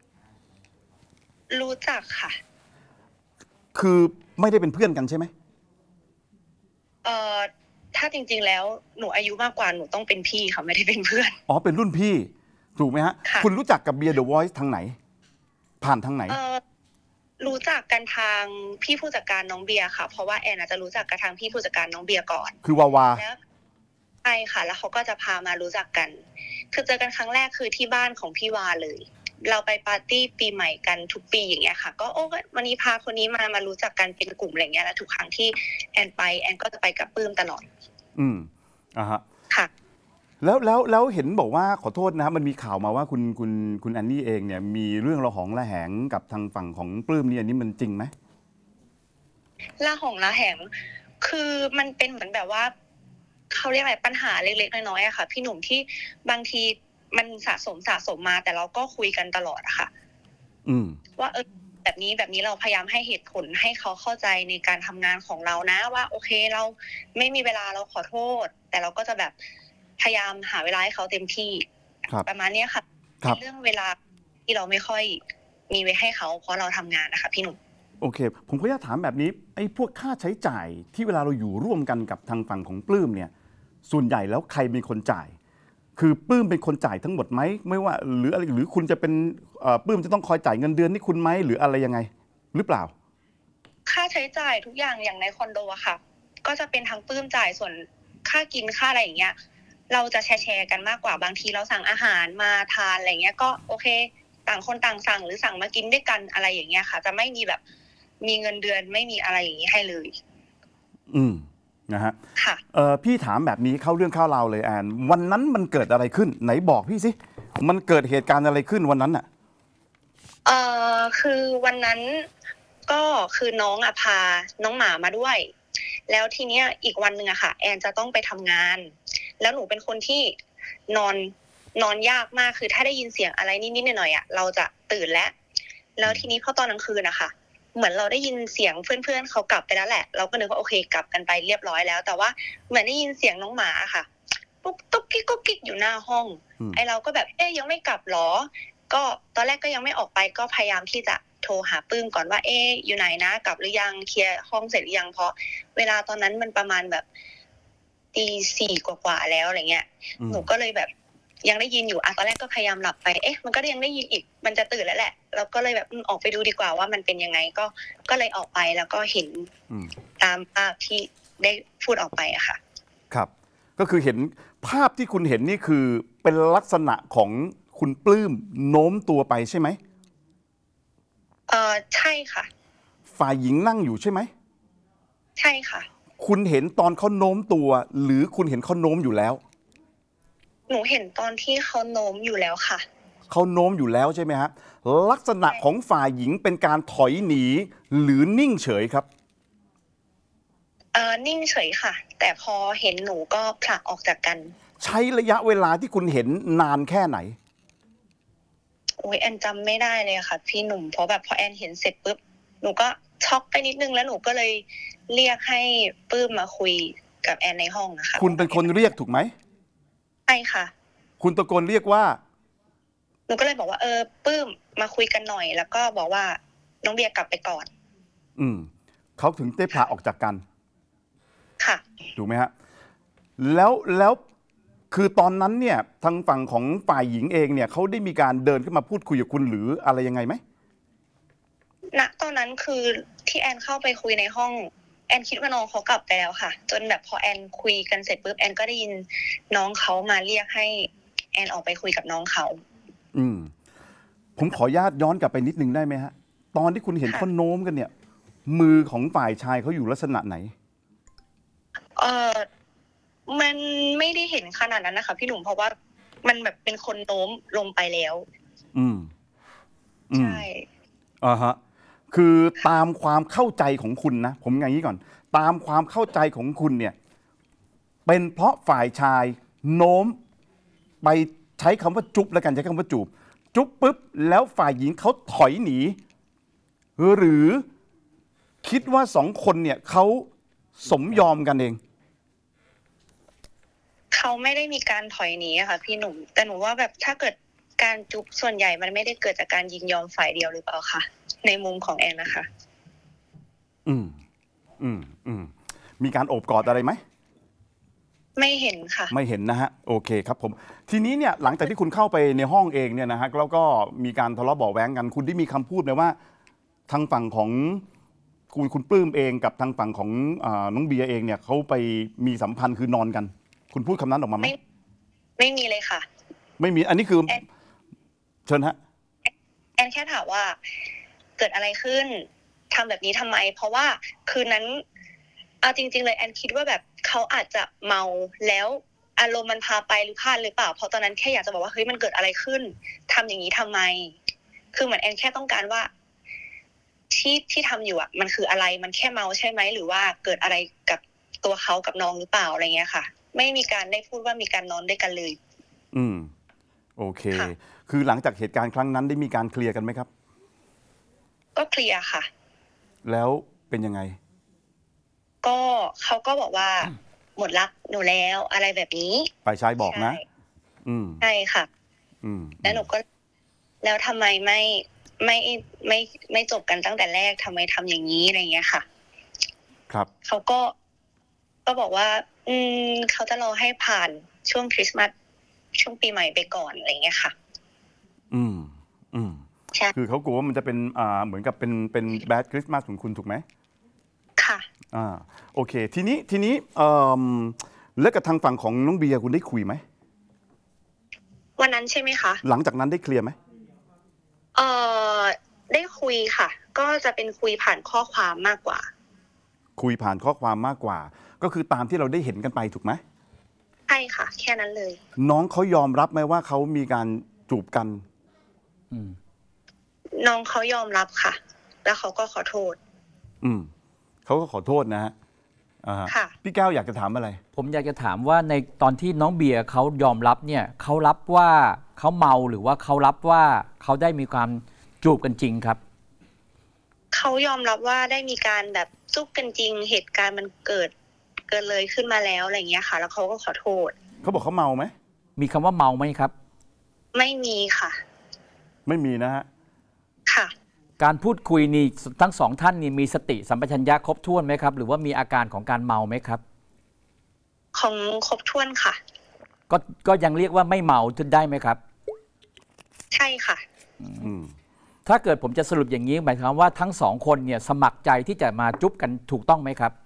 รู้จักค่ะคือไม่ได้เป็นเพื่อนกันใช่ไหมเอ่อถ้าจริงๆแล้วหนูอายุมากกว่าหนูต้องเป็นพี่ค่ะไม่ได้เป็นเพื่อนอ๋อเป็นรุ่นพี่ถูกไหมฮะค่ะคุณรู้จักกับเบียร์เดอะวอยซ์ทางไหน ผ่านทางไหนเอ่อรู้จักกันทางพี่ผู้จัดการน้องเบียร์ค่ะ เพราะว่าแอนอาจจะรู้จักกับทางพี่ผู้จัดการน้องเบียร์ก่อนคือวาวาแล้วใช่ค่ะ แล้วเขาก็จะพามารู้จักกัน คือเจอกันครั้งแรกคือที่บ้านของพี่วาเลย เราไปปาร์ตี้ปีใหม่กันทุกปีอย่างเงี้ยค่ะ ก็โอ้วันนี้พาคนนี้มามารู้จักกันเป็นกลุ่มอะไรเงี้ยแล้วทุกครั้งที่แอนไปแอนก็จะไปกับปื้มตลอดอืมอ่าฮะค่ะแล้วแล้วแล้วเห็นบอกว่าขอโทษนะครับมันมีข่าวมาว่าคุณคุณคุณแอนนี่เองเนี่ยมีเรื่องระหองระแหงกับทางฝั่งของปลื้มเนี่ยอันนี้มันจริงไหมละหองละแหงคือมันเป็นเหมือนแบบว่าเขาเรียกอะไรปัญหาเล็กๆน้อยๆอะค่ะ พี่หนุ่มที่บางทีมันสะสมสะสมมาแต่เราก็คุยกันตลอดอะค่ะอืมว่าเออแบบนี้แบบนี้เราพยายามให้เหตุผลให้เขาเข้าใจในการทำงานของเรานะ ว่าโอเคเราไม่มีเวลาเราขอโทษ แต่เราก็จะแบบพยายามหาเวลาให้เขาเต็มที่ครับประมาณเนี้ยค่ะครับเป็นเรื่องเวลาที่เราไม่ค่อยมีไว้ให้เขาเพราะเราทำงานนะคะพี่หนุ่มโอเค ผมก็อยากถามแบบนี้ไอ้พวกค่าใช้จ่ายที่เวลาเราอยู่ร่วมกันกับทางฝั่งของปลื้มเนี่ยส่วนใหญ่แล้วใครเป็นคนจ่ายคือปลื้มเป็นคนจ่ายทั้งหมดไหมไม่ว่าหรืออะไรหรือคุณจะเป็นเอ่อปลื้มจะต้องคอยจ่ายเงินเดือนให้คุณไหมหรืออะไรยังไงหรือเปล่าค่าใช้จ่ายทุกอย่างอย่างในคอนโดอะค่ะ ก็จะเป็นทั้งปลื้มจ่ายส่วนค่ากินค่าอะไรอย่างเงี้ยเราจะแชร์แชร์กันมากกว่าบางทีเราสั่งอาหารมาทานอะไรเงี้ยก็โอเคต่างคนต่างสั่งหรือสั่งมากินด้วยกันอะไรอย่างเงี้ยค่ะ จะไม่มีแบบมีเงินเดือนไม่มีอะไรอย่างงี้ให้เลยอืมนะฮะค่ะเอ่อพี่ถามแบบนี้เข้าเรื่องเข้าราวเลยแอนวันนั้นมันเกิดอะไรขึ้นไหนบอกพี่สิมันเกิดเหตุการณ์อะไรขึ้นวันนั้นอ่ะเอ่อคือวันนั้นก็คือน้องอะพาน้องหมามาด้วย แล้วทีเนี้ยอีกวันหนึ่งอะค่ะแอนจะต้องไปทำงาน แล้วหนูเป็นคนที่นอนนอนยากมากคือถ้าได้ยินเสียงอะไรนิดๆหน่อยๆอะเราจะตื่นแล้วแล้วทีนี้พอตอนกลางคืนอะค่ะเหมือนเราได้ยินเสียงเพื่อนๆเขากลับไปแล้วแหละเราก็นึกว่าโอเคกลับกันไปเรียบร้อยแล้วแต่ว่าเหมือนได้ยินเสียงน้องหมาอะค่ะปุ๊บตุ๊กกิ๊กกุ๊กกิ๊กอยู่หน้าห้องอืมไอเราก็แบบเอ๊ยยังไม่กลับหรอ ก็ตอนแรกก็ยังไม่ออกไปก็พยายามที่จะโทรหาปื้มก่อนว่าเอ๊ยอยู่ไหนนะกลับหรือยังเคลียร์ห้องเสร็จหรือยังเพราะเวลาตอนนั้นมันประมาณแบบตีสี่กว่าๆแล้วอะไรเงี้ยอืมหนูก็เลยแบบยังได้ยินอยู่อะตอนแรกก็พยายามหลับไปเอ๊ะมันก็ยังได้ยินอีกมันจะตื่นแล้วแหละเราก็เลยแบบอืมออกไปดูดีกว่าว่ามันเป็นยังไงก็ก็เลยออกไปแล้วก็เห็นอืมตามภาพที่ได้พูดออกไปอะค่ะครับ ก็คือเห็นภาพที่คุณเห็นนี่คือเป็นลักษณะของคุณปลื้มโน้มตัวไปใช่ไหมเออใช่ค่ะฝ่ายหญิงนั่งอยู่ใช่ไหมใช่ค่ะคุณเห็นตอนเขาโน้มตัว หรือคุณเห็นเขาโน้มอยู่แล้วหนูเห็นตอนที่เขาโน้มอยู่แล้วค่ะเขาโน้มอยู่แล้วใช่ไหมฮะลักษณะของฝ่ายหญิงเป็นการถอยหนีหรือนิ่งเฉยครับเออนิ่งเฉยค่ะ แต่พอเห็นหนูก็ผลักออกจากกันใช้ระยะเวลาที่คุณเห็นนานแค่ไหนโอ้ยแอนจำไม่ได้เลยค่ะ พี่หนุ่มเพราะแบบพอแอนเห็นเสร็จปุ๊บหนูก็ช็อกไปนิดนึงแล้วหนูก็เลยเรียกให้ปื้มมาคุยกับแอนในห้องนะคะคุณเป็นคนเรียกถูกไหมใช่ค่ะคุณตะโกนเรียกว่าหนูก็เลยบอกว่าเออปื้มมาคุยกันหน่อย แล้วก็บอกว่าน้องเบียร์กลับไปก่อนอืมเขาถึงได้พาออกจากกันค่ะถูกไหมฮะแล้วแล้วคือตอนนั้นเนี่ยทางฝั่งของฝ่ายหญิงเองเนี่ยเขาได้มีการเดินขึ้นมาพูดคุยกับคุณหรืออะไรยังไงไหมณตอนนั้นคือที่แอนเข้าไปคุยในห้องแอนคิดว่าน้องเขากลับไปแล้วค่ะ จนแบบพอแอนคุยกันเสร็จปุ๊บแอนก็ได้ยินน้องเขามาเรียกให้แอนออกไปคุยกับน้องเขาอืมผมขออนุญาตย้อนกลับไปนิดนึงได้ไหมฮะตอนที่คุณเห็นค่ะเขาโน้มกันเนี่ย มือของฝ่ายชายเขาอยู่ลักษณะไหนเออมันไม่ได้เห็นขนาดนั้นนะคะพี่หนุ่มเพราะว่ามันแบบเป็นคนโน้มลงไปแล้วอืมอืมใช่อ่าฮะคือตามความเข้าใจของคุณนะผมอย่างนี้ก่อน ตามความเข้าใจของคุณเนี่ย เป็นเพราะฝ่ายชายโน้มไปใช้คำว่าจุ๊บแล้วกันใช้คำว่าจูบจุ๊บปุ๊บแล้วฝ่ายหญิงเขาถอยหนี หรือคิดว่าสองคนเนี่ยเขาสมยอมกันเองเขาไม่ได้มีการถอยหนีอะค่ะพี่หนุ่มแต่หนูว่าแบบถ้าเกิดการจุ๊บส่วนใหญ่มันไม่ได้เกิดจากการยินยอมฝ่ายเดียวหรือเปล่าคะในมุมของแอนนะคะอืมอืมอืมมีการโอบกอดอะไรไหมไม่เห็นค่ะไม่เห็นนะฮะโอเคครับผมทีนี้เนี่ยหลังจากที่คุณเข้าไปในห้องเองเนี่ยนะฮะแล้วก็มีการทะเลาะเบาะแว้งกัน คุณได้มีคำพูดไหมว่าทางฝั่งของคุณคุณปลื้มเองกับทางฝั่งของอาน้องเบียร์เองเนี่ยเขาไปมีสัมพันธ์คือนอนกัน คุณพูดคำนั้นออกมาไหมไม่ไม่มีเลยค่ะไม่มีอันนี้คือแอนเชิญฮะแอนแค่ถามว่าเกิดอะไรขึ้นทำแบบนี้ทำไม เพราะว่าคืนนั้นเอาจริง ๆ เลยแอนคิดว่าแบบเขาอาจจะเมาแล้วอารมณ์มันพาไปหรือพลาดหรือเปล่าเพราะตอนนั้นแค่อยากจะบอกว่าเฮ้ยมันเกิดอะไรขึ้นทำอย่างนี้ทำไม คือเหมือนแอนแค่ต้องการว่า ที่ที่ทำอยู่อ่ะ มันคืออะไรมันแค่เมาใช่ไหมหรือว่าเกิดอะไรกับตัวเขากับน้องหรือเปล่าอะไรเงี้ยค่ะ ไม่มีการได้พูดว่ามีการนอนด้วยกันเลยอืมโอเคค่ะคือหลังจากเหตุการณ์ครั้งนั้นได้มีการเคลียร์กันไหมครับก็เคลียร์ค่ะแล้วเป็นยังไงก็เขาก็บอกว่าหมดรักหนูแล้วอะไรแบบนี้ฝ่ายชายบอกนะใช่อืมใช่ค่ะอืมแล้วหนูก็ แล้วทำไมไม่ไม่ไม่ไม่จบกันตั้งแต่แรกทำไมทำอย่างนี้อะไรเงี้ยค่ะครับเขาก็ ก็บอกว่า อืมเขาจะรอให้ผ่านช่วงคริสต์มาสช่วงปีใหม่ไปก่อนอะไรเงี้ยค่ะอืมอืมใช่คือเขากลัวว่ามันจะเป็นอ่าเหมือนกับเป็นเป็นแบดคริสต์มาสของคุณถูกไหมค่ะอ่าโอเคทีนี้ทีนี้เอ่อแล้วกับทางฝั่งของน้องเบียร์คุณได้คุยไหมวันนั้นใช่ไหมคะหลังจากนั้นได้เคลียร์ไหมเอ่อได้คุยค่ะ ก็จะเป็นคุยผ่านข้อความมากกว่าคุยผ่านข้อความมากกว่า ก็คือตามที่เราได้เห็นกันไปถูกไหมใช่ค่ะ แค่นั้นเลยน้องเขายอมรับไหมว่าเขามีการจูบกันอืมน้องเขายอมรับค่ะ แล้วเขาก็ขอโทษอืมเขาก็ขอโทษนะฮะอ่าฮะค่ะพี่แก้วอยากจะถามอะไรผมอยากจะถามว่าในตอนที่น้องเบียร์เขายอมรับเนี่ยเขารับว่าเขาเมาหรือว่าเขารับว่าเขาได้มีความจูบกันจริงครับเขายอมรับว่าได้มีการแบบซุกกันจริง เหตุการณ์มันเกิดเกิดเลยขึ้นมาแล้วอะไรเงี้ยค่ะ แล้วเขาก็ขอโทษเขาบอกเขาเมาไหมมีคำว่าเมาไหมครับไม่มีค่ะไม่มีนะฮะค่ะการพูดคุยนี่ทั้งสองท่านนี่มีสติสัมปชัญญะครบถ้วนไหมครับ หรือว่ามีอาการของการเมาไหมครับของครบถ้วนค่ะก็ก็ยังเรียกว่าไม่เมาถึงได้ไหมครับใช่ค่ะอืมถ้าเกิดผมจะสรุปอย่างนี้หมายความว่าทั้งสองคนเนี่ยสมัครใจที่จะมาจุ๊บกันถูกต้องไหมครับ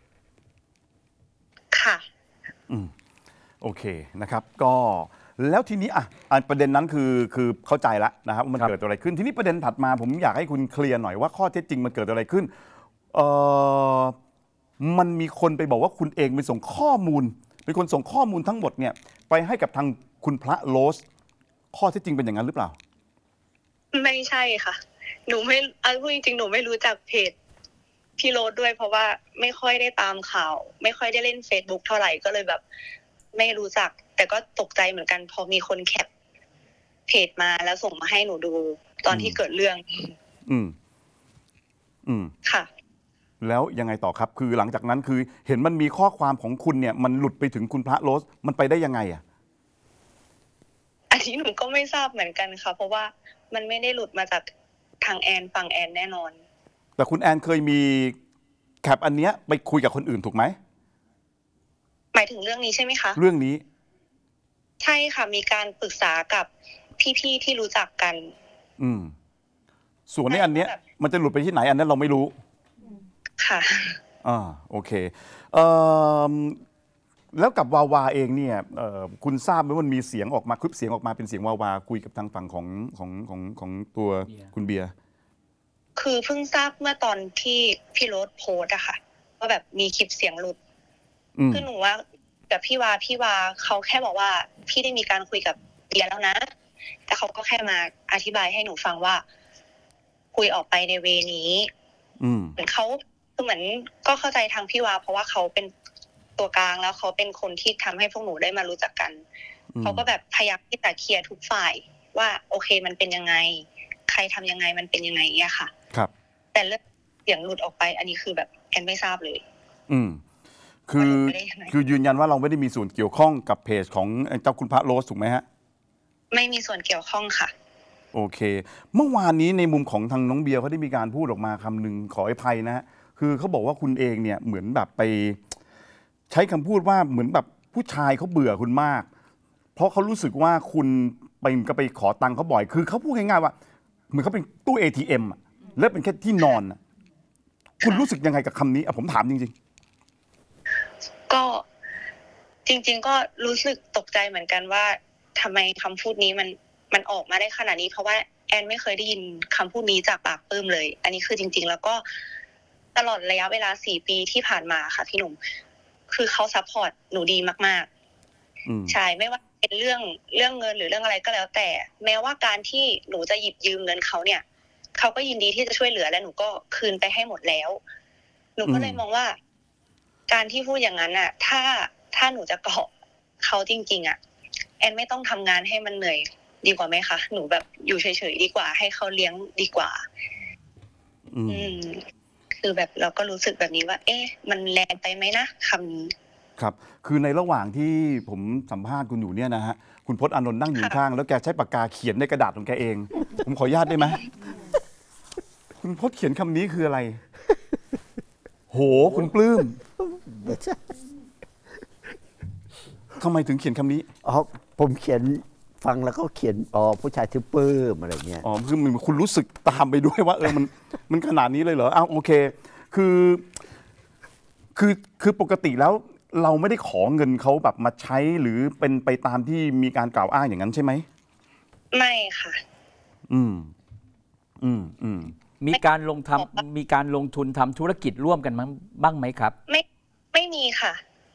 ค่ะอืมโอเคนะครับ ก็แล้วทีนี้อ่ะอันประเด็นนั้นคือคือเข้าใจแล้วนะครับว่ามันครับเกิดอะไรขึ้น ทีนี้ประเด็นถัดมาผมอยากให้คุณเคลียร์หน่อยว่าข้อเท็จจริงมันเกิดอะไรขึ้นเอ่อมันมีคนไปบอกว่าคุณเองเป็นส่งข้อมูลเป็นคนส่งข้อมูลทั้งหมดเนี่ยไปให้กับทางคุณพระโรสข้อเท็จจริงเป็นอย่างนั้นหรือเปล่าไม่ใช่ค่ะ หนูไม่เอาพูดจริงๆหนูไม่รู้จักเพจพี่โรสด้วย เพราะว่าไม่ค่อยได้ตามข่าว ไม่ค่อยได้เล่น Facebook เท่าไหร่ก็เลยแบบ ไม่รู้จัก แต่ก็ตกใจเหมือนกัน พอมีคนแคปเพจมาแล้วส่งมาให้หนูดูตอนที่เกิดเรื่องอืมอืมค่ะแล้วยังไงต่อครับ คือหลังจากนั้นคือเห็นมันมีข้อความของคุณเนี่ยมันหลุดไปถึงคุณพระโรสมันไปได้ยังไงอ่ะอันนี้หนูก็ไม่ทราบเหมือนกันค่ะ เพราะว่ามันไม่ได้หลุดมาจากทางแอนฝั่งแอนแน่นอนแต่คุณแอนเคยมีแคปอันเนี้ยไปคุยกับคนอื่นถูกไหมหมายถึงเรื่องนี้ใช่ไหมคะเรื่องนี้ใช่ค่ะ มีการปรึกษากับพี่ๆที่รู้จักกันอืมส่วนในอันเนี้ยแบบมันจะหลุดไปที่ไหนอันนั้นเราไม่รู้ค่ะอ่าโอเคเอ่อแล้วกับวาวาเองเนี่ยเอ่อคุณทราบไหมว่ามันมีเสียงออกมาคลิปเสียงออกมาเป็นเสียงวาวาคุยกับทางฝั่งของของของของตัวเบียร์คุณเบียร์คือเพิ่งทราบเมื่อตอนที่พี่โรสโพสต์อะค่ะว่าแบบมีคลิปเสียงหลุดอืมคือหนูว่ากับพี่วาพี่วาเขาแค่บอกว่าพี่ได้มีการคุยกับเบียร์แล้วนะ แต่เขาก็แค่มาอธิบายให้หนูฟังว่า คุยออกไปในเวนี้อืมเหมือนเขาคือเหมือนก็เข้าใจทางพี่วาเพราะว่าเขาเป็นตัวกลางแล้วเขาเป็นคนที่ทำให้พวกหนูได้มารู้จักกันอืมเขาก็แบบพยายามที่จะเคลียร์ทุกฝ่าย ว่าโอเคมันเป็นยังไง ใครทำยังไงมันเป็นยังไงเนี่ยค่ะครับแต่เรื่องเสียงหลุดออกไป อันนี้คือแบบแอนไม่ทราบเลยอืมคือว่าหลุดไปได้ยังไงคือยืนยันว่าเราไม่ได้มีส่วนเกี่ยวข้องกับเพจของเจ้าคุณพระโรสถูกไหมฮะไม่มีส่วนเกี่ยวข้องค่ะโอเค เมื่อวานนี้ในมุมของทางน้องเบียร์เขาได้มีการพูดออกมาคำหนึ่งขออภัยนะฮะคือเขาบอกว่าคุณเองเนี่ยเหมือนแบบไป ใช้คำพูดว่าเหมือนแบบผู้ชายเขาเบื่อคุณมาก เพราะเขารู้สึกว่าคุณไปก็ไปขอตังค์เขาบ่อย คือเขาพูดง่ายๆว่า เหมือนเขาเป็นตู้ เอ ที เอ็ม อะแล้วเป็นแค่ที่นอนอะคุณรู้สึกยังไงกับคำนี้อ่ะผมถามจริงก็จริง ๆ ก็รู้สึกตกใจเหมือนกันว่าทำไมคำพูดนี้มันมันออกมาได้ขนาดนี้ เพราะว่าแอนไม่เคยได้ยินคำพูดนี้จากปากปื้มเลย อันนี้คือจริง ๆ แล้วก็ตลอดระยะเวลาสี่ปีที่ผ่านมาค่ะพี่หนุ่ม คือเขาซัพพอร์ตหนูดีมากๆ อืมๆ ใช่ไม่ว่าเป็นเรื่องเรื่องเงินหรือเรื่องอะไรก็แล้ว แต่ แม้ว่าการที่หนูจะหยิบยืมเงินเขาเนี่ยเขาก็ยินดีที่จะช่วยเหลือและหนูก็คืนไปให้หมดแล้ว หนูก็เลยอืมมองว่า การที่พูดอย่างนั้นน่ะ ถ้าถ้าหนูจะเกาะเขาจริง ๆ อ่ะ แอนไม่ต้องทำงานให้มันเหนื่อย ดีกว่าไหมคะหนูแบบอยู่เฉยๆดีกว่า ให้เขาเลี้ยงดีกว่าอืมอืม คือแบบเราก็รู้สึกแบบนี้ว่า เอ๊ะ มันแรงไปไหมนะคำนี้ครับ คือในระหว่างที่ผมสัมภาษณ์คุณอยู่เนี่ยนะฮะ คุณพจน์อานนท์นั่งอยู่ค่ะข้างแล้วแกใช้ปากกาเขียนในกระดาษของแกเอง ผมขออนุญาตได้ไหม คุณพจน์เขียนคำนี้คืออะไร โห คุณปลื้มไม่ใช่ทำไมถึงเขียนคำนี้อ๋อผมเขียนฟังแล้วก็เขียนอ๋อผู้ชายชื่อปื้มอะไรเงี้ยอ๋อคือมันคุณรู้สึกตามไปด้วยว่าเออมันมันขนาดนี้เลยเหรออ้าวโอเคคือคือคือปกติแล้วเราไม่ได้ขอเงินเขาแบบมาใช้หรือเป็นไปตามที่มีการกล่าวอ้างอย่างนั้นใช่ไหมไม่ค่ะอืมอืมอืมมีการลงทำมีการลงทุนทำธุรกิจร่วมกันมั้งบ้างไหมครับไม่ไม่มีค่ะ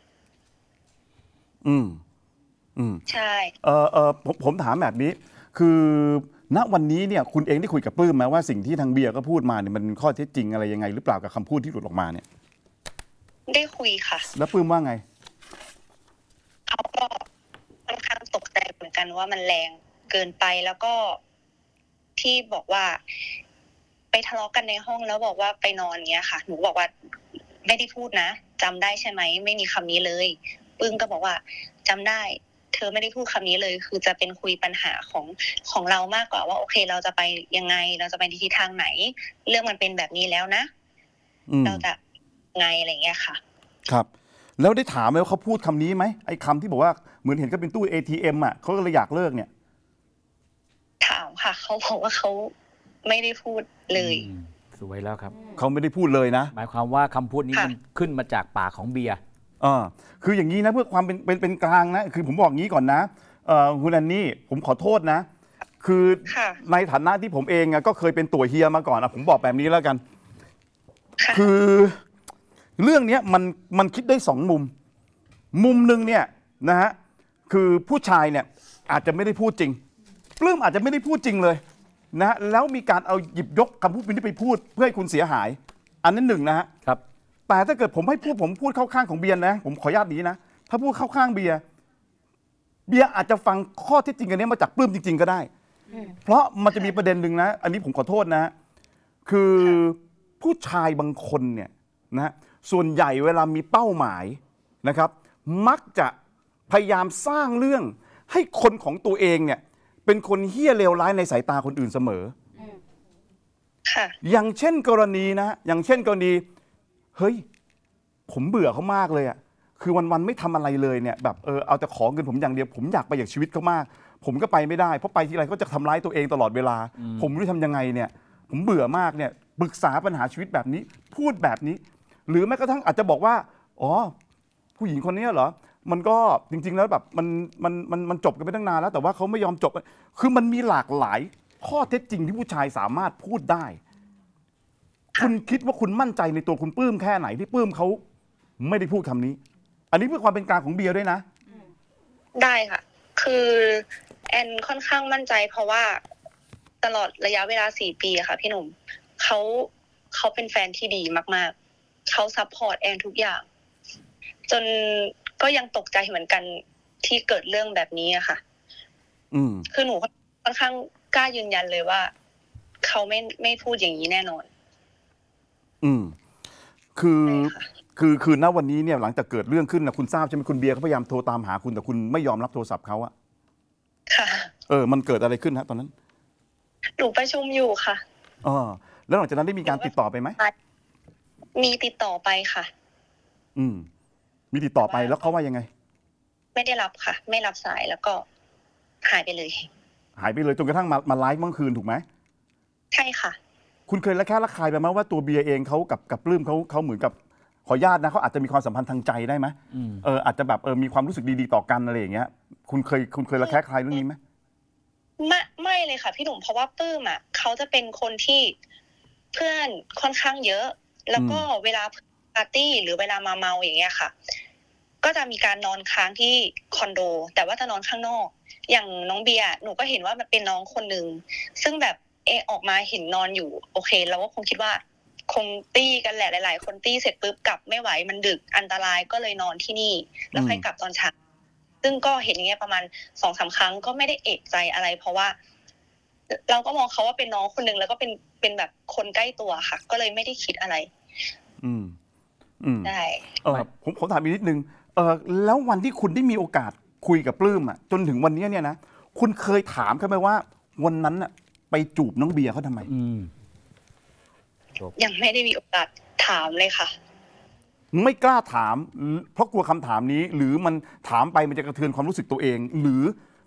อืมอืมใช่เออเออผมผมถามแบบนี้ คือณวันนี้เนี่ยคุณเองได้คุยกับปลื้มไหมว่าสิ่งที่ทางเบียร์ก็พูดมาเนี่ยมันข้อเท็จจริงอะไรยังไงหรือเปล่ากับคำพูดที่หลุดออกมาเนี่ยได้คุยค่ะแล้วปลื้มว่าไงเขาก็ค่อนข้างตกใจเหมือนกันว่ามันแรงเกินไปแล้วก็ที่บอกว่า ไปทะเลาะกันในห้องแล้วบอกว่าไปนอนเงี้ยค่ะ หนูบอกว่าไม่ได้พูดนะจำได้ใช่ไหมไม่มีคำนี้เลยปึ้งก็บอกว่าจำได้ เธอไม่ได้พูดคำนี้เลย คือจะเป็นคุยปัญหาของของเรามากกว่าว่าโอเค เราจะไปยังไง เราจะไปในทิศทางไหน เรื่องมันเป็นแบบนี้แล้วนะอืมเราจะไงอะไรเงี้ยค่ะครับ แล้วได้ถามไหมว่าเขาพูดคำนี้ไหมไอ้คำที่บอกว่าเหมือนเห็นก็เป็นตู้ เอ ที เอ็ม อ่ะเขาก็เลยอยากเลิกเนี่ยถามค่ะเขาบอกว่าเขาไม่ได้พูดเลยอืมสวยแล้วครับเขาไม่ได้พูดเลยนะหมายความว่าคำพูดนี้ค่ะมันขึ้นมาจากปากของเบียร์อ่าคืออย่างนี้นะเพื่อความเป็นเป็นเป็นกลางนะคือผมบอกงี้ก่อนนะเอ่อคุณแอนนี่ผมขอโทษนะ คือค่ะในฐานะที่ผมเองอะก็เคยเป็นตัวเฮียมาก่อนอะผมบอกแบบนี้แล้วกันค่ะคือเรื่องเนี้ยมันมันคิดได้สองมุม มุมหนึ่งเนี่ยนะฮะคือผู้ชายเนี่ยอาจจะไม่ได้พูดจริงปลื้มอาจจะไม่ได้พูดจริงเลยนะฮะแล้วมีการเอาหยิบยกคำพูดนี้ไปพูดเพื่อให้คุณเสียหาย อันนั้นหนึ่งนะฮะครับแต่ถ้าเกิดผมให้พูดผมพูดเข้าข้างของเบียร์นะผมขออนุญาตนี้นะถ้าพูดเข้าข้างเบียร์เบียร์อาจจะฟังข้อเท็จจริงอันนี้มาจากปลื้มจริง ๆก็ได้ เพราะมันจะมีประเด็นหนึ่งนะ อันนี้ผมขอโทษนะ คือผู้ชายบางคนเนี่ยนะส่วนใหญ่เวลามีเป้าหมายนะครับ มักจะพยายามสร้างเรื่องให้คนของตัวเองเนี่ยเป็นคนเหี้ยเลวร้ายในสายตาคนอื่นเสมอค่ะอย่างเช่นกรณีนะ อย่างเช่นกรณีเฮ้ยผมเบื่อเขามากเลยอะคือวันๆไม่ทำอะไรเลยเนี่ยแบบเออเอาแต่ขอเงินผมอย่างเดียวผมอยากไปจากชีวิตเขามาก ผมก็ไปไม่ได้เพราะไปทีไรก็จะทำร้ายตัวเองตลอดเวลา ผมไม่รู้ทำยังไงเนี่ยผมเบื่อมากเนี่ยปรึกษาปัญหาชีวิตแบบนี้พูดแบบนี้ หรือแม้กระทั่งอาจจะบอกว่าอ๋อผู้หญิงคนนี้เหรอมันก็จริงๆแล้วแบบมันมันมันมันจบกันไปตั้งนานแล้วแต่ว่าเขาไม่ยอมจบคือมันมีหลากหลายข้อเท็จจริงที่ผู้ชายสามารถพูดได้ คุณคิดว่าคุณมั่นใจในตัวคุณปลื้มแค่ไหนที่ปลื้มเขาไม่ได้พูดคำนี้ อันนี้เพื่อความเป็นกลางของเบียร์ด้วยนะได้ค่ะ คือแอนค่อนข้างมั่นใจ เพราะว่าตลอดระยะเวลาสี่ปีอะค่ะพี่หนุ่มเขาเขาเป็นแฟนที่ดีมากๆเขาซัพพอร์ตแอนทุกอย่าง จนก็ยังตกใจเหมือนกันที่เกิดเรื่องแบบนี้อะค่ะอืมคือหนูค่อนข้างกล้ายืนยันเลยว่าเขาไม่ไม่พูดอย่างนี้แน่นอนอืมคือใช่ค่ะคือคือณวันนี้เนี่ยหลังจากเกิดเรื่องขึ้นนะคุณทราบใช่ไหมคุณเบียร์เขาพยายามโทรตามหาคุณแต่คุณไม่ยอมรับโทรศัพท์เขาอะค่ะเออมันเกิดอะไรขึ้นฮะตอนนั้นหนูประชุมอยู่ค่ะเออแล้วหลังจากนั้นได้มีการติดต่อไปไหมมีติดต่อไปค่ะอืมมีติดต่อไปแล้วเขาว่ายังไงไม่ได้รับค่ะ ไม่รับสายแล้วก็หายไปเลยหายไปเลยจนกระทั่งมามาไลฟ์เมื่อคืนถูกไหมใช่ค่ะคุณเคยละแค่ละคายไปไหมว่าตัวเบียร์เองเขากับกับปลื้มเขาเขาเหมือนกับขออนุญาตนะเขาอาจจะมีความสัมพันธ์ทางใจได้ไหมอืมเอออาจจะแบบเออมีความรู้สึกดีๆต่อกันอะไรอย่างเงี้ยคุณเคยคุณเคยละแค่คลายเรื่องนี้ไหมไม่ไม่เลยค่ะพี่หนุ่มเพราะว่าปื้มอ่ะเขาจะเป็นคนที่เพื่อนค่อนข้างเยอะ แล้วก็เวลาปาร์ตี้หรือเวลามาเมาอย่างเงี้ยค่ะ ก็จะมีการนอนค้างที่คอนโด แต่ว่าจะนอนข้างนอก อย่างน้องเบียร์หนูก็เห็นว่ามันเป็นน้องคนหนึ่งซึ่งแบบเออออกมาเห็นนอนอยู่โอเคเราก็คงคิดว่า คงตี้กันแหละหลายๆคนตี้เสร็จปุ๊บกลับไม่ไหวมันดึกอันตรายก็เลยนอนที่นี่ แล้วค่อยกลับตอนเช้าซึ่งก็เห็นอย่างเงี้ยประมาณสองสามครั้งก็ไม่ได้เอกใจอะไร เพราะว่า เราก็มองเขาว่าเป็นน้องคนหนึ่งแล้วก็เป็นเป็นแบบคนใกล้ตัวค่ะ ก็เลยไม่ได้คิดอะไรอืมอืมได้เออผมผมถามอีกนิดนึงเออแล้ววันที่คุณได้มีโอกาสคุยกับปลื้มอ่ะจนถึงวันนี้เนี่ยนะคุณเคยถามเขาไหมว่า วันนั้นอ่ะไปจูบน้องเบียร์เขาทำไมอืมยังไม่ได้มีโอกาสถามเลยค่ะไม่กล้าถาม เพราะกลัวคำถามนี้ หรือมันถามไปมันจะกระเทือนความรู้สึกตัวเอง หรือ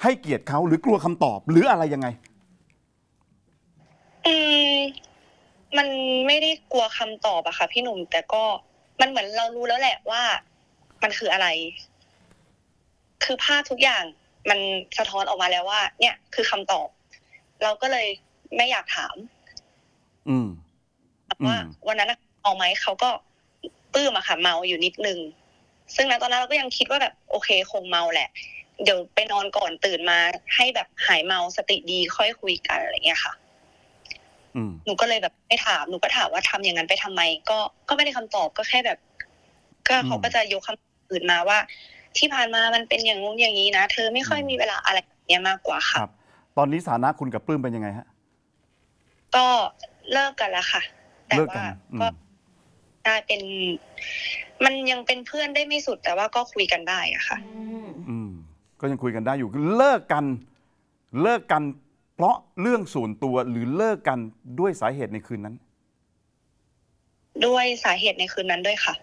ให้เกียรติเขาหรือกลัวคำตอบหรืออะไรยังไงอืมมันไม่ได้กลัวคำตอบอะค่ะพี่หนุ่มแต่ก็มันเหมือนเรารู้แล้วแหละว่ามันคืออะไร คือภาพทุกอย่างมันสะท้อนออกมาแล้วว่า เนี่ยคือคำตอบ เราก็เลยไม่อยากถามอืมว่าวันนั้นเอาไหมเขาก็ปื้มอะค่ะเมาอยู่นิดนึงซึ่งณตอนนั้นเราก็ยังคิดว่าแบบโอเคคงเมาแหละเดี๋ยวไปนอนก่อนตื่นมาให้แบบหายเมาสติดีค่อยคุยกันอะไรเงี้ยค่ะหนูก็เลยแบบไม่ถามหนูก็ถามว่าทำอย่างนั้นไปทำไม ก็ก็ไม่ได้คำตอบก็แค่แบบ ก็เขาก็จะยกคำอื่นมาว่า ที่ผ่านมามันเป็นอย่างงู้นอย่างนี้นะเธอไม่ค่อยมีเวลาอะไรอย่างเงี้ยมากกว่าค่ะครับ ตอนนี้ฐานะคุณกับปลื้มเป็นยังไงฮะก็เลิกกันแล้วค่ะ แต่เลิกกัว่านอืมก็ได้เป็น มันยังเป็นเพื่อนได้ไม่สุด แต่ว่าก็คุยกันได้อะค่ะอืมก็ยังคุยกันได้อยู่เลิกกัน เลิกกัน เพราะเรื่องส่วนตัวหรือเลิกกันด้วยสาเหตุในคืนนั้นด้วยสาเหตุในคืนนั้นด้วยค่ะ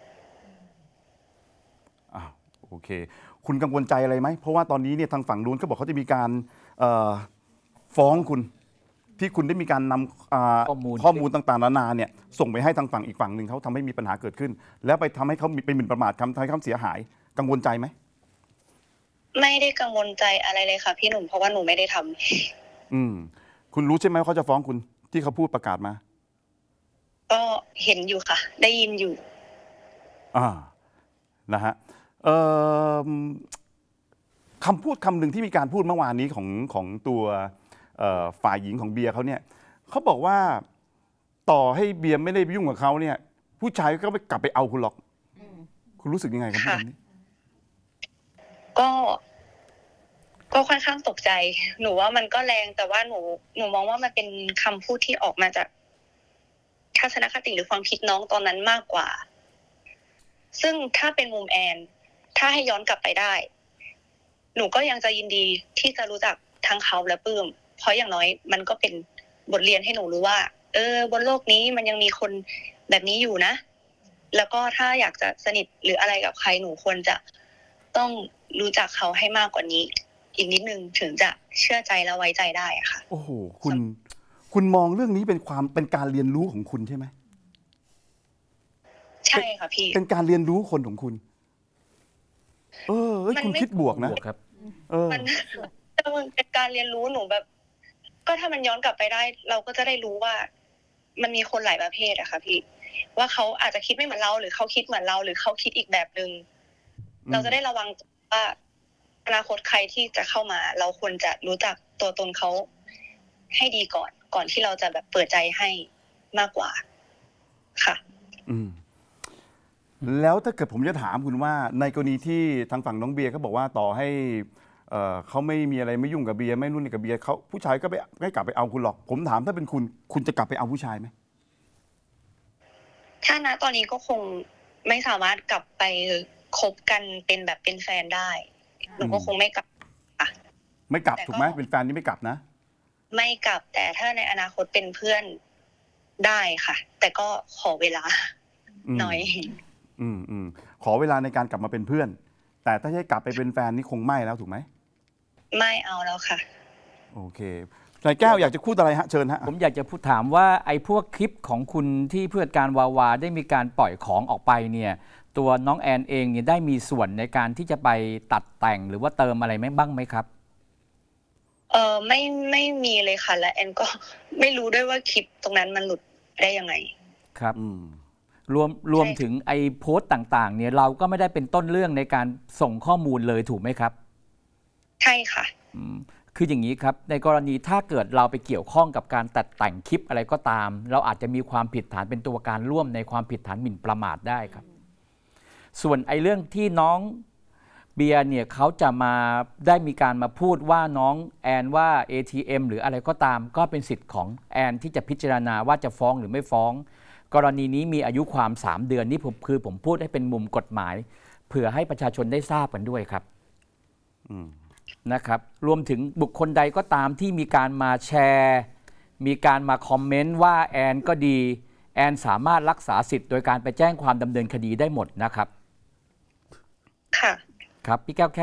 อ้าวโอเค คุณกังวลใจอะไรไหมเพราะว่าตอนนี้เนี่ยทางฝั่งนู้นเขาบอกเขาจะมีการเอ่อฟ้องคุณ ที่คุณได้มีการนำอ่าข้อมูลข้อมูลต่างๆนานาเนี่ยส่งไปให้ทางฝั่งอีกฝั่งหนึ่งเขาทำให้มีปัญหาเกิดขึ้น แล้วไปทำให้เขามีเป็นหมิ่นประมาททำให้เขาเสียหาย กังวลใจไหมไม่ได้กังวลใจอะไรเลยค่ะ พี่หนุ่มเพราะว่าหนูไม่ได้ทำอืมคุณรู้ใช่ไหมว่าเขาจะฟ้องคุณที่เขาพูดประกาศมาก็เห็นอยู่ค่ะ ได้ยินอยู่อ่านะฮะเอ่อคำพูดคำหนึ่งที่มีการพูดเมื่อวานนี้ของของตัวเอ่อฝ่ายหญิงของเบียร์เขาเนี่ยเขาบอกว่าต่อให้เบียร์ไม่ได้ไปยุ่งกับเขาเนี่ย ผู้ชายก็ไม่กลับไปเอาคุณหรอกคุณรู้สึกยังไงกับพูดแบบนี้ก็ ก็ค่อนข้างตกใจ หนูว่ามันก็แรงแต่ว่าหนู หนูมองว่ามันเป็นคำพูดที่ออกมาจากทัศนคติหรือความคิดน้องตอนนั้นมากกว่า ซึ่งถ้าเป็นมุมแอน ถ้าให้ย้อนกลับไปได้ หนูก็ยังจะยินดีที่จะรู้จักทั้งเขาและปลื้มเพราะอย่างน้อยมันก็เป็นบทเรียนให้หนูรู้ว่า เออบนโลกนี้มันยังมีคนแบบนี้อยู่นะ แล้วก็ถ้าอยากจะสนิทหรืออะไรกับใครหนูควรจะต้องรู้จักเขาให้มากกว่านี้ อีกนิดนึงถึงจะเชื่อใจและไว้ใจได้อะค่ะโอ้โหคุณคุณมองเรื่องนี้เป็นความเป็นการเรียนรู้ของคุณใช่ไหมใช่ค่ะพี่เป็นการเรียนรู้คนของคุณ เออเอ้ยมันคุณไม่คิดบวกนะบวกครับเออมันมันเป็นการเรียนรู้หนูแบบ ก็ถ้ามันย้อนกลับไปได้ เราก็จะได้รู้ว่า มันมีคนหลายประเภทอะค่ะพี่ ว่าเขาอาจจะคิดไม่เหมือนเรา หรือเขาคิดเหมือนเรา หรือเขาคิดอีกแบบนึงอืมเราจะได้ระวังว่าอนาคตใครที่จะเข้ามา เราควรจะรู้จักตัวตนเขาให้ดีก่อน ก่อนที่เราจะแบบเปิดใจให้มากกว่าค่ะอืมแล้วถ้าเกิดผมจะถามคุณว่า ในกรณีที่ทางฝั่งน้องเบียร์เขาบอกว่าต่อให้เอ่อเขาไม่มีอะไรไม่ยุ่งกับเบียร์ไม่นู่นกับเบียร์เขาผู้ชายก็ไปไม่กลับไปเอาคุณหรอก ผมถามถ้าเป็นคุณ คุณจะกลับไปเอาผู้ชายไหมถ้าณตอนนี้ก็คงไม่สามารถกลับไปคบกันเป็นแบบเป็นแฟนได้ หนูก็คงไม่กลับอ่ะไม่กลับแต่ก็ถูกไหมเป็นแฟนนี่ไม่กลับนะไม่กลับ แต่ถ้าในอนาคตเป็นเพื่อนได้ค่ะ แต่ก็ขอเวลาอืมหน่อยอืมอืมขอเวลาในการกลับมาเป็นเพื่อน แต่ถ้าให้กลับไปเป็นแฟนนี่คงไม่แล้วถูกไหมไม่เอาแล้วค่ะโอเคนายแก้วอยากจะพูดอะไรฮะเชิญฮะผมอยากจะพูดถามว่าไอ้พวกคลิปของคุณที่เพื่อนการวาวาได้มีการปล่อยของออกไปเนี่ยตัวน้องแอนเองเนี่ยได้มีส่วนในการที่จะไปตัดแต่งหรือว่าเติมอะไรไหมบ้างไหมครับเออไม่ไม่มีเลยค่ะ และแอนก็ไม่รู้ด้วยว่าคลิปตรงนั้นมันหลุดได้ยังไงครับอืมรวมรวมถึงไอ้โพสต์ต่างๆเนี่ยเราก็ไม่ได้เป็นต้นเรื่องในการส่งข้อมูลเลยถูกไหมครับใช่ค่ะอืมคืออย่างนี้ครับในกรณีถ้าเกิดเราไปเกี่ยวข้องกับการตัดแต่งคลิปอะไรก็ตาม เราอาจจะมีความผิดฐานเป็นตัวการร่วมในความผิดฐานหมิ่นประมาทได้ครับ ส่วนไอ้เรื่องที่น้องเบียร์เนี่ยเขาจะมาได้มีการมาพูดว่าน้องแอนว่า เอ ที เอ็ม หรืออะไรก็ตาม ก็เป็นสิทธิ์ของแอนที่จะพิจารณาว่าจะฟ้องหรือไม่ฟ้อง กรณีนี้มีอายุความสามเดือนนี่ผมคือผมพูดให้เป็นมุมกฎหมาย เผื่อให้ประชาชนได้ทราบกันด้วยครับอืมนะครับรวมถึงบุคคลใดก็ตามที่มีการมาแชร์ มีการมาคอมเมนต์ว่าแอนก็ดีแอนสามารถรักษาสิทธิ์โดยการไปแจ้งความดำเนินคดีได้หมดนะครับค่ะครับพี่แก้วแค่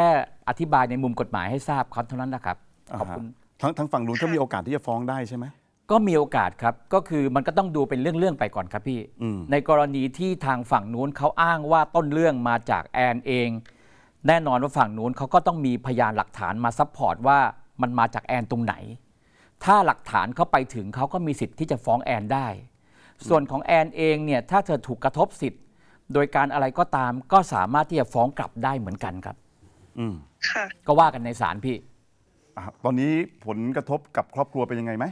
อธิบายในมุมกฎหมายให้ทราบครับเท่านั้นนะครับขอบคุณทั้งทั้งฝั่งนู้นก็มีโอกาสที่จะฟ้องได้ใช่ไหมก็มีโอกาสครับก็คือมันก็ต้องดูเป็นเรื่องๆไปก่อนครับพี่อืมในกรณีที่ทางฝั่งนู้นเขาอ้างว่าต้นเรื่องมาจากแอนเอง แน่นอนว่าฝั่งนู้นเขาก็ต้องมีพยานหลักฐานมาซัพพอร์ตว่ามันมาจากแอนตรงไหน ถ้าหลักฐานเขาไปถึงเขาก็มีสิทธิ์ที่จะฟ้องแอนได้ ส่วนของแอนเองเนี่ยถ้าเธอถูกกระทบสิทธิ์ โดยการอะไรก็ตามก็สามารถที่จะฟ้องกลับได้เหมือนกันครับอืมค่ะก็ว่ากันในศาลพี่อ่ะตอนนี้ผลกระทบกับครอบครัวเป็นยังไงไหม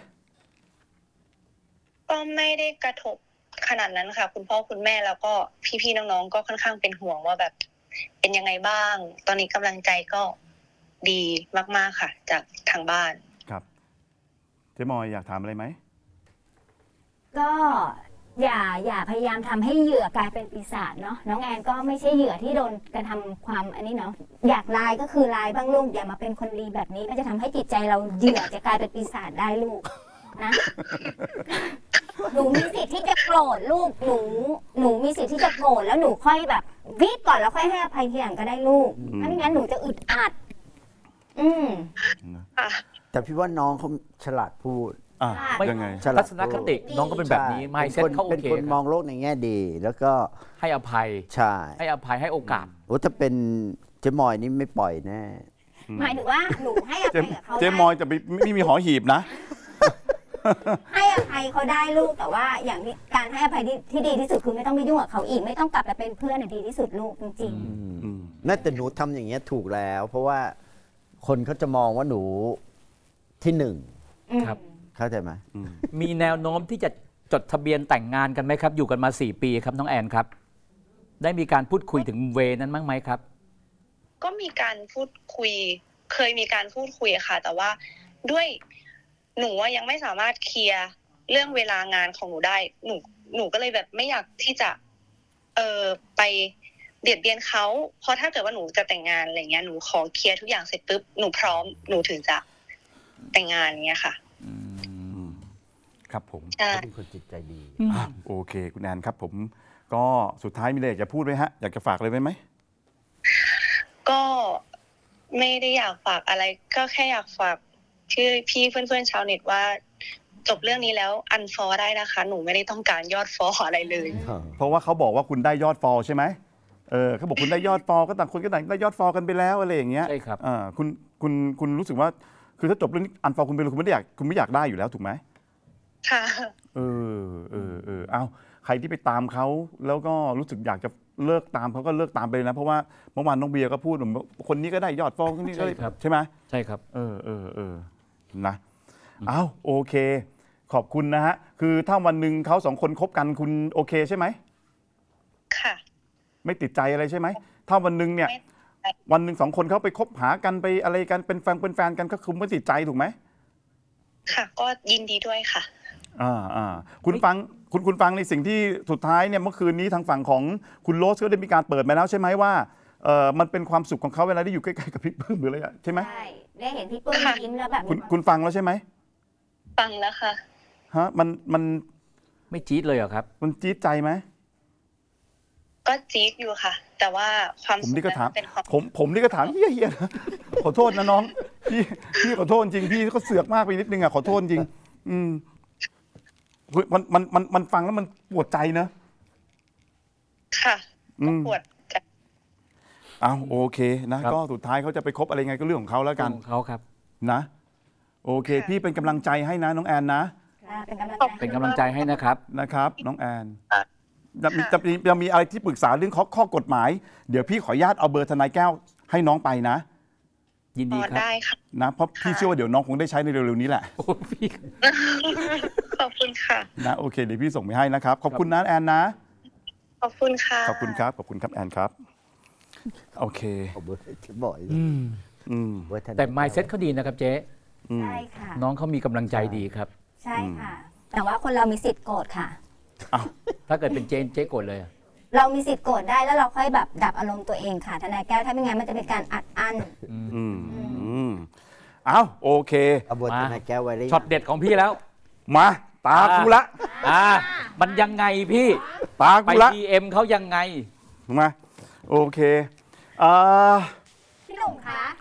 ก็ไม่ได้กระทบขนาดนั้นค่ะ คุณพ่อคุณแม่แล้วก็พี่ๆน้องๆก็ค่อนข้างเป็นห่วงว่าแบบเป็นยังไงบ้าง ตอนนี้กำลังใจก็ดีมากๆค่ะ จากทางบ้านครับเจ๊มอยอยากถามอะไรไหมก็อย่าอย่าพยายามทำให้เหยื่อกลายเป็นปีศาจเนาะน้องแอนก็ไม่ใช่เหยื่อที่โดนกระทำความอันนี้เนาะอยากลายก็คือลายบ้างลูกอย่ามาเป็นคนดีแบบนี้มันจะทำให้จิตใจเราเหยื่อจะกลายเป็นปีศาจได้ลูกนะ หนูมีสิทธิ์ที่จะโกรธลูกหนูหนูมีสิทธิ์ที่จะโกรธแล้วหนูค่อยแบบวีดก่อนแล้วค่อยให้อภัยทีหลังก็ได้ลูกถ้าไม่งั้นหนูจะอึดอัด อืมค่ะแต่พี่ว่าน้องเขาฉลาดพูดอ่ะไม่ยังไงฉลาดทัศนคติน้องก็เป็นแบบนี้ใช่ไม่เซ็ตป็นคนเขาโอเป็นเคคนคมรัอบ งโลกในแง่ดี แล้วก็ให้อภัยใช่ให้อภัยให้โอกาสโอ้ถ้าเป็นเจ๊มอยนี่ไม่ปล่อยแน่หมายถึงว่าหนูให้อเจภัยกับเขาเจได้มอยจะไม่ไม่มีหอหีบนะให้อภัยเขาได้ลูกแต่ว่าอย่างที่การให้อภัยที่ที่ดีที่สุดคือไม่ต้องไปยุ่งกับเขาอีกไม่ต้องกลับไปเป็นเพื่อนน่ะดีที่สุดลูกจริงอืมน่าแต่หนูทำอย่างเงี้ยถูกแล้ว เพราะว่าคนเขาจะมองว่าหนูที่หนึ่งๆอืมครับเข้าใจไหมอืมมีแนวโน้มที่จะจดทะเบียนแต่งงานกันไหมครับ อยู่กันมาสี่ปีครับน้องแอนครับ ได้มีการพูดคุยถึงเวนั้นบ้างไหมครับก็มีการพูดคุย เคยมีการพูดคุยค่ะ แต่ว่าด้วยหนูว่ายังไม่สามารถเคลียร์เรื่องเวลางานของหนูได้ หนูหนูก็เลยแบบไม่อยากที่จะ เออไปเบียดเบียนเขาเพราะถ้าเกิดว่าหนูจะแต่งงานอะไรเงี้ยหนูขอเคลียร์ทุกอย่างเสร็จปุ๊บหนูพร้อมหนูถึงจะแต่งงานเงี้ยค่ะอืมครับผมใช่เขาเป็นคนจิตใจดีอ่ะโอเค คุณแอนครับ ผม ก็สุดท้ายมีอะไรอยากจะพูดไหมฮะ อยากจะฝากอะไรไว้ไหมก็ไม่ได้อยากฝากอะไร ก็แค่อยากฝากพี่พี่เพื่อนๆชาวเน็ตว่า จบเรื่องนี้แล้วอันฟอได้นะคะ หนูไม่ได้ต้องการยอดฟออะไรเลยเพราะว่าเขาบอกว่าคุณได้ยอดฟอลใช่ไหมเออเขาบอกคุณได้ยอดฟอลก็ต่างคนก็ต่างได้ยอดฟอลกันไปแล้วอะไรอย่างเงี้ยใช่ครับอ่าคุณคุณคุณรู้สึกว่า คือถ้าจบเรื่องนี้อันฟอลคุณไปเลยคุณไม่ได้อยากคุณไม่อยากได้อยู่แล้วถูกไหมค่ะเออเออเออเอาใครที่ไปตามเขาแล้วก็รู้สึกอยากจะเลิกตามเขาก็เลิกตามไปเลยนะเพราะว่าเมื่อวานน้องเบียร์ก็พูดว่าคนนี้ก็ได้ยอดฟอลคนนี้ก็ได้ใช่ครับใช่ไหมใช่ครับเออเออเออนะเอาโอเค ขอบคุณนะฮะคือถ้าวันหนึ่งเขาสองคนคบกันคุณโอเคใช่ไหมค่ะไม่ติดใจอะไรใช่ไหมถ้าวันหนึ่งเนี่ยไม่วันหนึ่งสองคนเขาไปคบหากันไปอะไรกันเป็นแฟนเป็นแฟนกันก็คือไม่ติดใจถูกไหมค่ะ ก็ยินดีด้วยค่ะอ่าอ่าคุณฟังคุณคุณฟังในสิ่งที่สุดท้ายเนี่ยเมื่อคืนนี้ทางฝั่งของคุณโรสก็ได้มีการเปิดมาแล้วใช่ไหมว่าเออมันเป็นความสุขของเขาเวลาได้อยู่ใกล้ๆกับพี่ปื้มหรืออะไรอะใช่ไหมใช่ได้เห็นพี่ปื้มยิ้มแล้วแบบคุณคุณฟังแล้วใช่ไหมฟังแล้วค่ะฮะมันมันไม่จี๊ดเลยเหรอครับมันจี๊ดใจไหมก็จี๊ดอยู่ค่ะ แต่ว่าความผมสุขนี่ก็ถามนั้นเป็นความผมผมนี่ก็ถามเฮียเฮียนะขอโทษนะน้องพี่พี่ขอโทษจริงพี่ก็เสือกมากไปนิดนึงอ่ะขอโทษจริง อืมเฮ้ยมันมันมันมันฟังแล้วมันปวดใจเนอะค่ะอืก็มปวดใจเอาโอเคนะครับก็สุดท้ายเขาจะไปคบอะไรไงก็เรื่องของเขาแล้วกันของเขาครับนะ โอเค พี่เป็นกำลังใจให้นะน้องแอนนะค่ะเป็นกำลังใจเป็นกำลังใจให้นะครับนะครับ น้องแอนค่ะจะมีจะมีจะมีอะไรที่ปรึกษาเรื่องข้อข้อกฎหมาย เดี๋ยวพี่ขออนุญาตเอาเบอร์ทนายแก้วให้น้องไปนะยินพดีอครับได้ค่ะนะเพราะพี่เชื่อว่าเดี๋ยวน้องคงได้ใช้ในเร็วๆนี้แหละโอ้พี่ขอบคุณค่ะนะโอเคเดี๋ยวพี่ส่งไปให้นะครับขอบคุณนะแอนนะขอบคุณค่ะขอบคุณครับขอบคุณครับแอนครับโอเคเอาเบอร์เจ๊บ่อยอืมอืมเบอร์ทนายแต่ mindset เขาดีนะครับเจ๊อืมใช่ค่ะน้องเขามีกำลังใจดีครับใช่ค่ะ แต่ว่าคนเรามีสิทธิ์โกรธค่ะอ้าวถ้าเกิดเป็นเจนเจ๊โกรธเลยอะเรามีสิทธิ์โกรธได้แล้วเราค่อยแบบดับอารมณ์ตัวเองค่ะทนายแก้วถ้าไม่งั้นมันจะเป็นการอัดอั้นอืมอืมเอาโอเคเอาเบอร์ทนายแก้วไว้ได้ยังช็อตเด็ดของพี่แล้วมาตากูละอ่า มันยังไงพี่ตาไปกูละดีเอ็มเขายังไงมาโอเคอ่าพี่หนุ่มคะค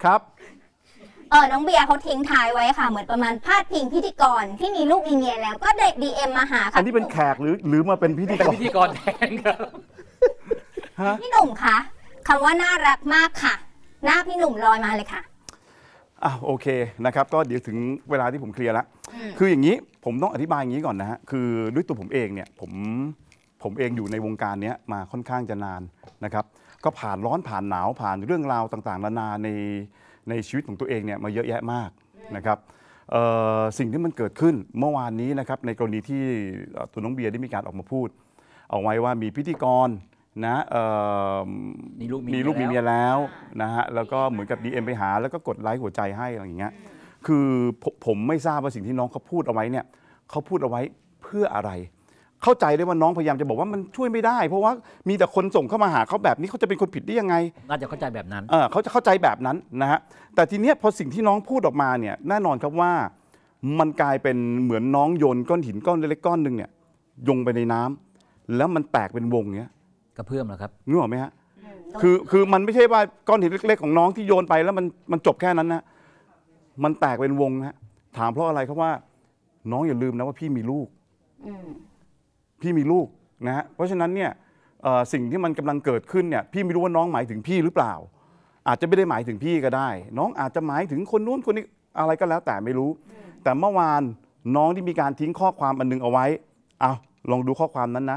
ครับเออน้องเบียร์เขาทิ้งท้ายไว้ค่ะ เหมือนประมาณพาดพิงพิธีกรที่มีลูกมีเมียแล้วก็เด็กดีเอ็มมาหาค่ะอันนี้เป็นแขกหรือหรือมาเป็นพิธีเป็นกรพิธีกรแทนครับฮะพี่หนุ่มคะคำว่าน่ารักมากค่ะ หน้าพี่หนุ่มลอยมาเลยค่ะอ่ะโอเคนะครับก็เดี๋ยวถึงเวลาที่ผมเคลียร์แล้วอืมคืออย่างนี้ผมต้องอธิบายอย่างนี้ก่อนนะฮะคือด้วยตัวผมเองเนี่ยผมผมเองอยู่ในวงการเนี้ยมาค่อนข้างจะนานนะครับก็ผ่านร้อนผ่านหนาวผ่านเรื่องราวต่างๆนานาในในชีวิตของตัวเองเนี่ยมาเยอะแยะมากนะครับเอ่อสิ่งที่มันเกิดขึ้นเมื่อวานนี้นะครับในกรณีที่เอ่อตัวน้องเบียร์ได้มีการออกมาพูด เอาไว้ว่ามีพิธีกรนะเอ่อมีลูกมีมีลูกมีเมีเมียยแล้วแล้วนะฮะแล้วก็เหมือนกับ ดี เอ็ม ไปหาแล้วก็กดไลค์หัวใจให้อะไรอย่างเงี้ยคือผมผมไม่ทราบว่าสิ่งที่น้องเขาพูดเอาไว้เนี่ยเขาพูดเอาไว้เพื่ออะไร เข้าใจได้ว่าน้องพยายามจะบอกว่ามันช่วยไม่ได้ เพราะว่ามีแต่คนส่งเข้ามาหาเขาแบบนี้เขาจะเป็นคนผิดได้ยังไงน่าจะเข้าใจแบบนั้นเออเขาจะเข้าใจแบบนั้นนะฮะแต่ทีเนี้ยพอสิ่งที่น้องพูดออกมาเนี่ยแน่นอนครับว่ามันกลายเป็นเหมือนน้องโยนก้อนหินก้อนเล็กๆก้อนหนึ่งเนี่ยโยงไปในน้ำแล้วมันแตกเป็นวงเนี้ยกระเพื่อมเหรอครับนึกออกไหมฮะคือคือมันไม่ใช่ว่าก้อนหินเล็กๆของน้องที่โยนไปแล้วมันมันจบแค่นั้นนะมันแตกเป็นวงนะฮะถามเพราะอะไรครับว่าน้องอย่าลืมนะว่าพี่มีลูกอืมพี่มีลูกนะฮะเพราะฉะนั้นเนี่ยเอ่อสิ่งที่มันกำลังเกิดขึ้นเนี่ยพี่ไม่รู้ว่าน้องหมายถึงพี่หรือเปล่า อาจจะไม่ได้หมายถึงพี่ก็ได้ น้องอาจจะหมายถึงคนนู้นคนนี้อะไรก็แล้วแต่ไม่รู้ แต่เมื่อวานน้องที่มีการทิ้งข้อความอันนึงเอาไว้เอาลองดูข้อความนั้นนะ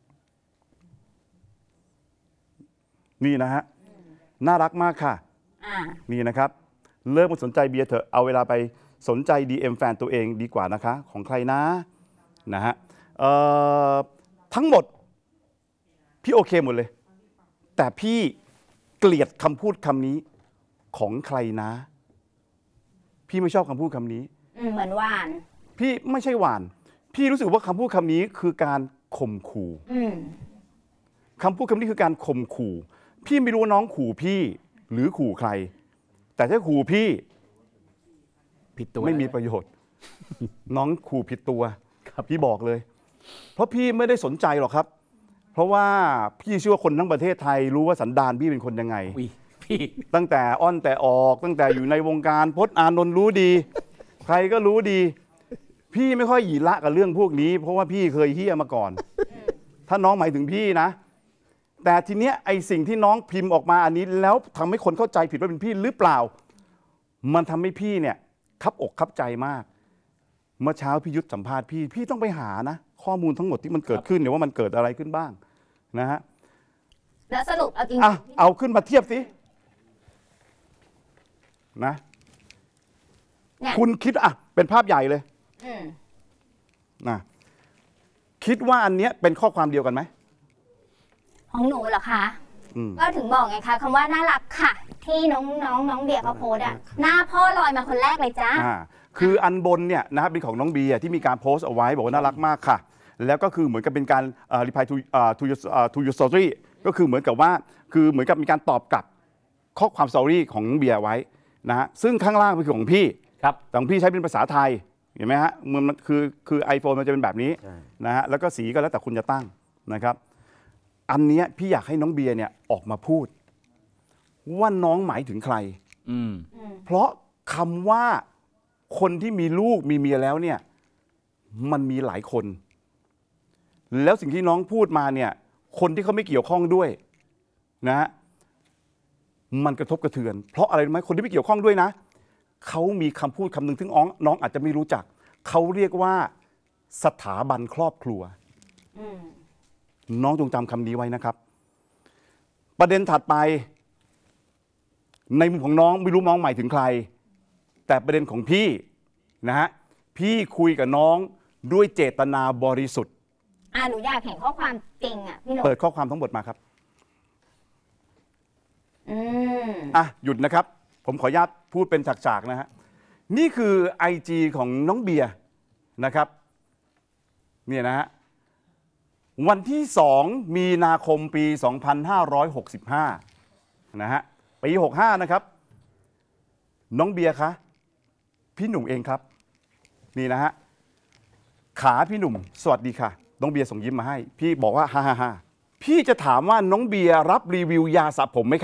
นี่นะฮะน่ารักมากค่ะอ่านี่นะครับเลิกมาสนใจเบียร์เถอะเอาเวลาไปสนใจ ดี เอ็ม แฟนตัวเองดีกว่านะคะของใครนะนะฮะเอ่อทั้งหมดพี่โอเคหมดเลย แต่พี่เกลียดคำพูดคำนี้ของใครนะ พี่ไม่ชอบคำพูดคำนี้อืมเหมือนหวานพี่ไม่ใช่หวาน พี่รู้สึกว่าคำพูดคำนี้คือการข่มขู่อืมคำพูดคำนี้คือการข่มขู่ พี่ไม่รู้ว่าน้องขู่พี่หรือขู่ใคร แต่ถ้าขู่พี่ผิดตัวไม่มีประโยชน์ น้องขู่ผิดตัวครับพี่บอกเลย เพราะพี่ไม่ได้สนใจหรอกครับ เพราะว่าพี่เชื่อว่าคนทั้งประเทศไทยรู้ว่าสันดานพี่เป็นคนยังไงอุ๊ยพี่ตั้งแต่อ้อนแต่ออกตั้งแต่อยู่ในวงการพจน์อานนท์รู้ดี ใครก็รู้ดี พี่ไม่ค่อยหยีละกับเรื่องพวกนี้ เพราะว่าพี่เคยเฮี้ยมาก่อน ถ้าน้องหมายถึงพี่นะ แต่ทีเนี้ยไอสิ่งที่น้องพิมพ์ออกมาอันนี้แล้วทำให้คนเข้าใจผิดว่าเป็นพี่หรือเปล่า มันทำให้พี่เนี่ยคับอกคับใจมาก เมื่อเช้าพี่ยุทธสัมภาษณ์พี่พี่ต้องไปหานะ ข้อมูลทั้งหมดที่มันเกิดขึ้นเนี่ยว่ามันเกิดอะไรขึ้นบ้างนะฮะแล้วสรุปเอาจริงอ่ะเอาขึ้นมาเทียบสินะเนี่ยคุณคิดอ่ะเป็นภาพใหญ่เลยอืมนะคิดว่าอันเนี้ยเป็นข้อความเดียวกันไหมของหนูเหรอคะอืมก็ถึงบอกไงคะคำว่าน่ารักค่ะ ที่น้องน้องน้องเบียร์เขาโพสต์อะหน้าพ่อลอยมาคนแรกเลยจ้าอ่าคืออันบนเนี่ยนะครับเป็นของน้องเบียร์ที่มีการโพสต์เอาไว้บอกว่าน่ารักมากค่ะ แล้วก็คือเหมือนกับเป็นการเอ่อ reply to เอ่อ to your เอ่อ to your story ก็คือเหมือนกับว่าคือเหมือนกับมีการตอบกลับข้อความ story ของน้องเบียร์ไว้นะฮะซึ่งข้างล่างเป็นของพี่ครับแต่ของพี่ใช้เป็นภาษาไทยเห็นไหมฮะมันมันคือคือ iPhone มันจะเป็นแบบนี้ใช่นะฮะแล้วก็สีก็แล้วแต่คุณจะตั้งนะครับ อันเนี้ยพี่อยากให้น้องเบียร์เนี่ยออกมาพูด ว่าน้องหมายถึงใครอืมเพราะคำว่าคนที่มีลูกมีเมียแล้วเนี่ยมันมีหลายคน แล้วสิ่งที่น้องพูดมาเนี่ยคนที่เขาไม่เกี่ยวข้องด้วยนะฮะมันกระทบกระเทือน เพราะอะไรรู้ไหมคนที่ไม่เกี่ยวข้องด้วยนะเขามีคำพูดคำหนึ่งที่น้องน้องอาจจะไม่รู้จักเขาเรียกว่าสถาบันครอบครัวอืมน้องจงจำคำนี้ไว้นะครับ ประเด็นถัดไป ในมุมของน้องไม่รู้น้องหมายถึงใคร แต่ประเด็นของพี่นะฮะพี่คุยกับน้องด้วยเจตนาบริสุทธิ์อ่าหนูอยากเห็นข้อความจริงอ่ะพี่หนุ่มเปิดข้อความทั้งหมดมาครับอืมอ่ะหยุดนะครับ ผมขออนุญาตพูดเป็นฉากๆนะฮะนี่คือ ไอ จี ของน้องเบียร์นะครับเนี่ยนะฮะวันที่สองมีนาคมปี สองพันห้าร้อยหกสิบห้า นะฮะปีหกสิบห้านะครับน้องเบียร์คะพี่หนุ่มเองครับนี่นะฮะขาพี่หนุ่มสวัสดีค่ะน้องเบียร์ส่งยิ้มมาให้พี่บอกว่าฮ่าฮ่าฮ่าพี่จะถามว่าน้องเบียร์รับรีวิวยาสระผมไหมคะ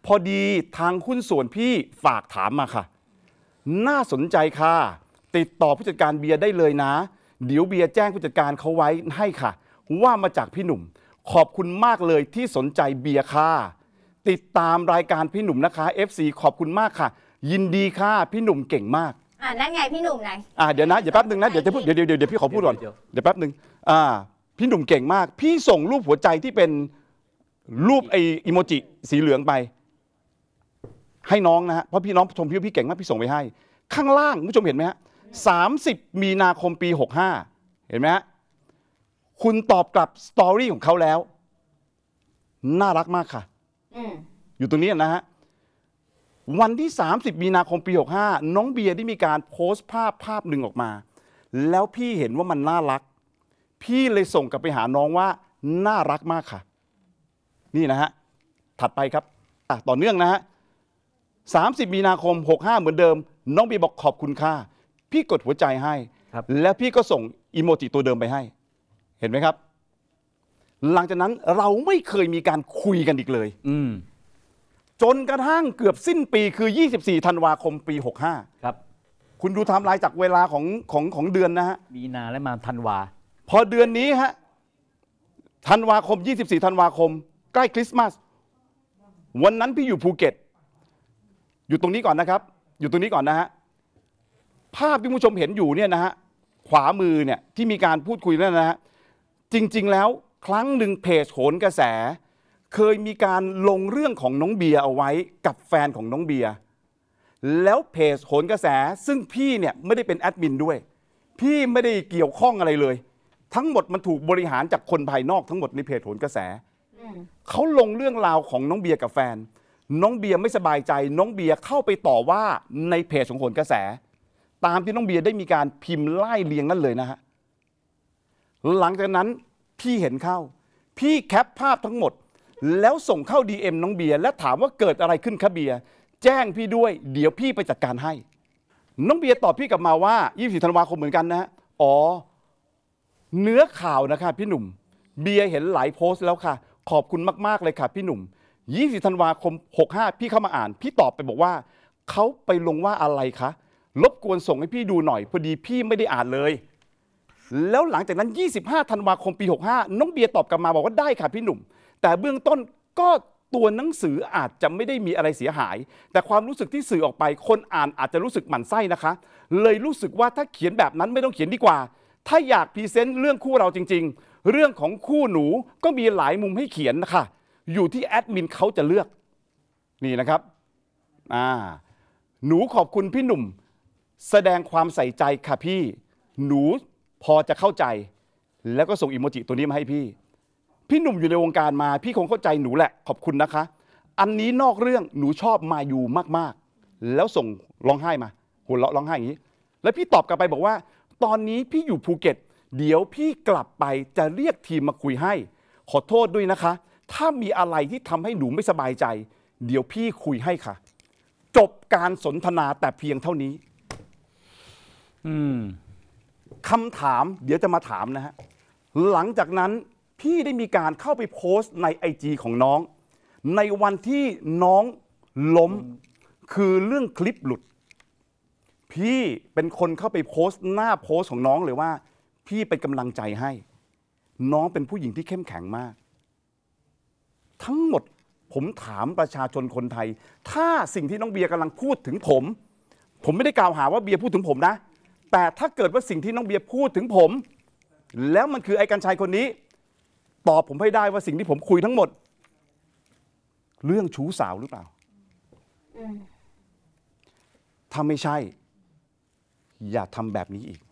พอดีทางหุ้นส่วนพี่ฝากถามมาค่ะน่าสนใจค่ะติดต่อผู้จัดการเบียร์ได้เลยนะเดี๋ยวเบียร์แจ้งผู้จัดการเขาไว้ให้ค่ะว่ามาจากพี่หนุ่มขอบคุณมากเลยที่สนใจเบียร์ค่ะติดตามรายการพี่หนุ่มนะคะ เอฟ ซี ขอบคุณมากค่ะยินดีค่ะพี่หนุ่มเก่งมากอ่านั่นไงพี่หนุ่มไหนอ่าเดี๋ยวนะเดี๋ยวแป๊บนึงนะเดี๋ยวจะพูดเดี๋ยวเดี๋ยวเดี๋ยวพี่ขอพูดก่อนเดี๋ยวแป๊บนึงอ่าพี่หนุ่มเก่งมากพี่ส่งรูปหัวใจที่เป็นรูปไออีโมจิสีเหลืองไปให้น้องนะฮะเพราะพี่น้องชมพี่พี่เก่งมากพี่ส่งไปให้ข้างล่างคุณผู้ชมเห็นไหมฮะสามสิบมีนาคมปีหกห้าเห็นไหมฮะคุณตอบกลับสตอรี่ของเขาแล้วน่ารักมากค่ะอยู่ตรงนี้นะฮะวันที่สามสิบมีนาคมปีหกห้าน้องเบียร์ได้มีการโพสต์ภาพภาพหนึ่งออกมาแล้วพี่เห็นว่ามันน่ารักพี่เลยส่งกลับไปหาน้องว่าน่ารักมากค่ะนี่นะฮะถัดไปครับอ่ะต่อเนื่องนะฮะสามสิบมีนาคมหกห้าเหมือนเดิมน้องเบียร์บอกขอบคุณค่ะพี่กดหัวใจให้แล้วพี่ก็ส่งอีโมจิตัวเดิมไปให้เห็นไหมครับหลังจากนั้นเราไม่เคยมีการคุยกันอีกเลยอืมจนกระทั่งเกือบสิ้นปีคือยี่สิบสี่ธันวาคมปีหกห้าครับคุณดูไทม์ไลน์จากเวลาของของของเดือนนะฮะมีนาและมาธันวาพอเดือนนี้ฮะธันวาคมยี่สิบสี่ธันวาคมใกล้คริสต์มาสวันนั้นพี่อยู่ภูเก็ตอยู่ตรงนี้ก่อนนะครับอยู่ตรงนี้ก่อนนะฮะภาพที่ผู้ชมเห็นอยู่เนี่ยนะฮะขวามือเนี่ยที่มีการพูดคุยแล้วนะฮะจริงๆแล้วครั้งหนึ่งเพจโหนกระแสเคยมีการลงเรื่องของน้องเบียร์เอาไว้กับแฟนของน้องเบียร์แล้วเพจโหนกระแสซึ่งพี่เนี่ยไม่ได้เป็นแอดมินด้วยพี่ไม่ได้เกี่ยวข้องอะไรเลยทั้งหมดมันถูกบริหารจากคนภายนอกทั้งหมดในเพจโหนกระแสเขาลงเรื่องราวของน้องเบียร์กับแฟนน้องเบียร์ไม่สบายใจน้องเบียร์เข้าไปต่อว่าในเพจของโหนกระแสตามที่น้องเบียร์ได้มีการพิมพ์ไล่เรียงนั่นเลยนะฮะหลังจากนั้นพี่เห็นเข้าพี่แคปภาพทั้งหมดแล้วส่งเข้า ดี เอ็ม น้องเบียร์และถามว่าเกิดอะไรขึ้นครับเบียร์แจ้งพี่ด้วยเดี๋ยวพี่ไปจัดการให้น้องเบียร์ตอบพี่กลับมาว่ายี่สิบสี่ธันวาคมเหมือนกันนะฮะอ๋อเนื้อข่าวนะคะพี่หนุ่มเบียร์เห็นหลายโพสต์แล้วค่ะขอบคุณมากๆเลยค่ะพี่หนุ่มยี่สิบธันวาคมหกห้าพี่เข้ามาอ่านพี่ตอบไปบอกว่าเขาไปลงว่าอะไรคะรบกวนส่งให้พี่ดูหน่อยพอดีพี่ไม่ได้อ่านเลยแล้วหลังจากนั้นยี่สิบห้าธันวาคมปีหกห้าน้องเบียร์ตอบกลับมาบอกว่าได้ค่ะพี่หนุ่มแต่เบื้องต้นก็ตัวหนังสืออาจจะไม่ได้มีอะไรเสียหายแต่ความรู้สึกที่สื่อออกไปคนอ่านอาจจะรู้สึกหมั่นไส้นะคะเลยรู้สึกว่าถ้าเขียนแบบนั้นไม่ต้องเขียนดีกว่าถ้าอยากพรีเซนต์เรื่องคู่เราจริงๆเรื่องของคู่หนูก็มีหลายมุมให้เขียนนะคะอยู่ที่แอดมินเขาจะเลือกนี่นะครับอ่าหนูขอบคุณพี่หนุ่มแสดงความใส่ใจค่ะพี่หนูพอจะเข้าใจแล้วก็ส่งอีโมจิตัวนี้มาให้พี่พี่หนุ่มอยู่ในวงการมาพี่คงเข้าใจหนูแหละขอบคุณนะคะอันนี้นอกเรื่องหนูชอบมายูมากๆแล้วส่งร้องไห้มาหัวเราะร้องไห้อย่างนี้แล้วพี่ตอบกลับไปบอกว่าตอนนี้พี่อยู่ภูเก็ตเดี๋ยวพี่กลับไปจะเรียกทีมมาคุยให้ขอโทษด้วยนะคะถ้ามีอะไรที่ทำให้หนูไม่สบายใจเดี๋ยวพี่คุยให้ค่ะจบการสนทนาแต่เพียงเท่านี้อืมคำถามเดี๋ยวจะมาถามนะฮะหลังจากนั้นพี่ได้มีการเข้าไปโพสต์ใน ไอ จี ของน้องในวันที่น้องล้มคือเรื่องคลิปหลุดพี่เป็นคนเข้าไปโพสต์หน้าโพสต์ของน้องเลยว่าพี่เป็นกำลังใจให้น้องเป็นผู้หญิงที่เข้มแข็งมากทั้งหมดผมถามประชาชนคนไทยถ้าสิ่งที่น้องเบียร์กำลังพูดถึงผมผมไม่ได้กล่าวหาว่าเบียร์พูดถึงผมนะแต่ถ้าเกิดว่าสิ่งที่น้องเบียร์พูดถึงผมแล้วมันคือไอ้กัญชัยคนนี้ตอบผมให้ได้ว่าสิ่งที่ผมคุยทั้งหมดเรื่องชู้สาวหรือเปล่าถ้าไม่ใช่อย่าทำแบบนี้อีก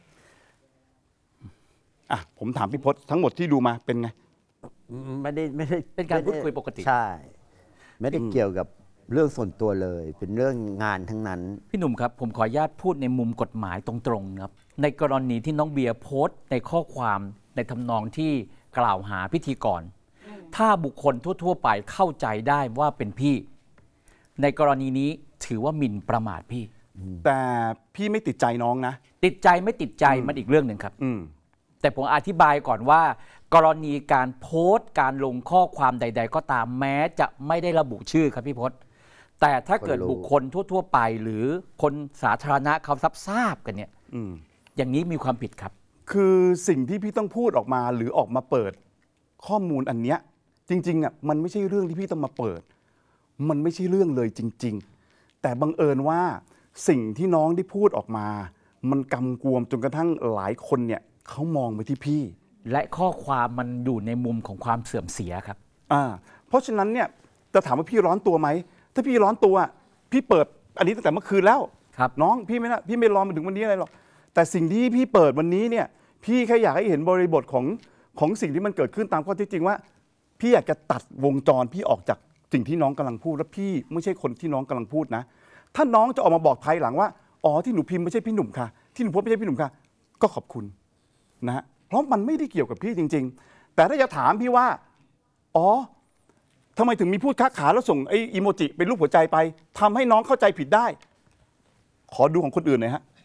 อ่ะผมถามพี่พจน์ทั้งหมดที่ดูมาเป็นไงไม่ได้ไม่ได้เป็นการพูดคุยปกติใช่ไม่ได้เกี่ยวกับเรื่องส่วนตัวเลยเป็นเรื่องงานทั้งนั้นพี่หนุ่มครับผมขออนุญาตพูดในมุมกฎหมายตรงๆครับในกรณีที่น้องเบียร์โพสต์ในข้อความในทำนองที่กล่าวหาพิธีกรถ้าบุคคลทั่วๆไปเข้าใจได้ว่าเป็นพี่ในกรณีนี้ถือว่าหมิ่นประมาทพี่แต่พี่ไม่ติดใจน้องนะติดใจไม่ติดใจมันอีกเรื่องหนึ่งครับแต่ผมอธิบายก่อนว่ากรณีการโพสต์การลงข้อความใด ๆ ก็ตามแม้จะไม่ได้ระบุชื่อครับพี่พศแต่ถ้าเกิดบุคคลทั่ว ๆ ไปหรือคนสาธารณะเขาทราบกันเนี่ยอืมอย่างนี้มีความผิดครับคือสิ่งที่พี่ต้องพูดออกมาหรือออกมาเปิดข้อมูลอันเนี้ยจริงๆอ่ะมันไม่ใช่เรื่องที่พี่ต้องมาเปิด มันไม่ใช่เรื่องเลยจริง ๆ แต่บังเอิญว่าสิ่งที่น้องได้พูดออกมา มันกำกวมจนกระทั่งหลายคนเนี่ยเขามองไปที่พี่และข้อความมันอยู่ในมุมของความเสื่อมเสียครับอ่าเพราะฉะนั้นเนี่ยจะถามว่าพี่ร้อนตัวไหมถ้าพี่ร้อนตัวพี่เปิดอันนี้ตั้งแต่เมื่อคืนแล้วครับน้องพี่ไม่นะพี่ไม่รอมาถึงวันนี้อะไรหรอกแต่สิ่งที่พี่เปิดวันนี้เนี่ยพี่แค่อยากให้เห็นบริบทของของสิ่งที่มันเกิดขึ้นตามข้อเท็จจริงว่า พี่อยากจะตัดวงจรพี่ออกจากสิ่งที่น้องกำลังพูดและพี่ไม่ใช่คนที่น้องกำลังพูดนะถ้าน้องจะออกมาบอกภายหลังว่าอ๋อที่หนูพิมพ์ไม่ใช่พี่หนุ่มค่ะที่หนูโพสต์ไม่ใช่พี่หนุ่มค่ะก็ขอบคุณนะฮะเพราะมันไม่ได้เกี่ยวกับพี่จริง ๆ แต่ถ้าจะถามพี่ว่าอ๋อทำไมถึงมีพูดค้าขาแล้วส่งไอ้อีโมจิเป็นรูปหัวใจไปทำให้น้องเข้าใจผิดได้ ขอดูของคนอื่นหน่อยฮะ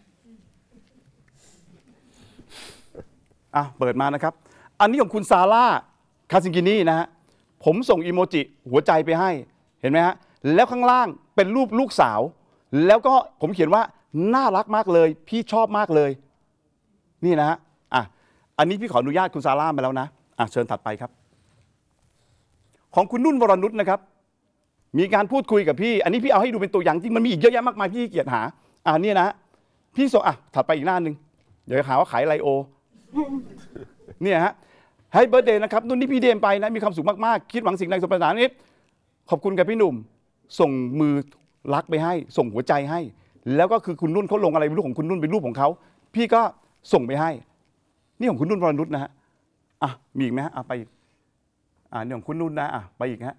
อ่ะเปิดมานะครับอันนี้ของคุณซาร่าคาซิงกินี่นะฮะผมส่งอีโมจิหัวใจไปให้เห็นไหมฮะแล้วข้างล่างเป็นรูปลูกสาวแล้วก็ผมเขียนว่าน่ารักมากเลยพี่ชอบมากเลยนี่นะฮะอ่ะอันนี้พี่ขออนุญาตคุณซาร่ามาแล้วนะอ่ะเชิญถัดไปครับของคุณนุ่นวรนุชนะครับมีการพูดคุยกับพี่อันนี้พี่เอาให้ดูเป็นตัวอย่างจริงมันมีอีกเยอะแยะมากมายพี่เกียรติหาอ่านี่นะพี่ส่งอ่ะถัดไปอีกหน้าหนึ่งเดี๋ยวหาว่าขายไลโอ เนี่ยฮะให้เบิร์ดเดย์นะครับนุ่นนี่พี่เดมไปนะมีความสุขมากๆคิดหวังสิ่งใดสมปรารถนานี้ขอบคุณกับพี่หนุ่มส่งมือรักไปให้ส่งหัวใจให้แล้วก็คือคุณนุ่นเขาลงอะไรเป็นรูปของคุณนุ่นเป็นรูปของเขาพี่ก็ส่งไปให้นี่ของคุณนุ่นวรนุชนะฮะอ่ะมีอีกไหมฮะอ่ะไปอีกอ่านี่ของคุณนุ่นนะอ่ะไปอีกฮะ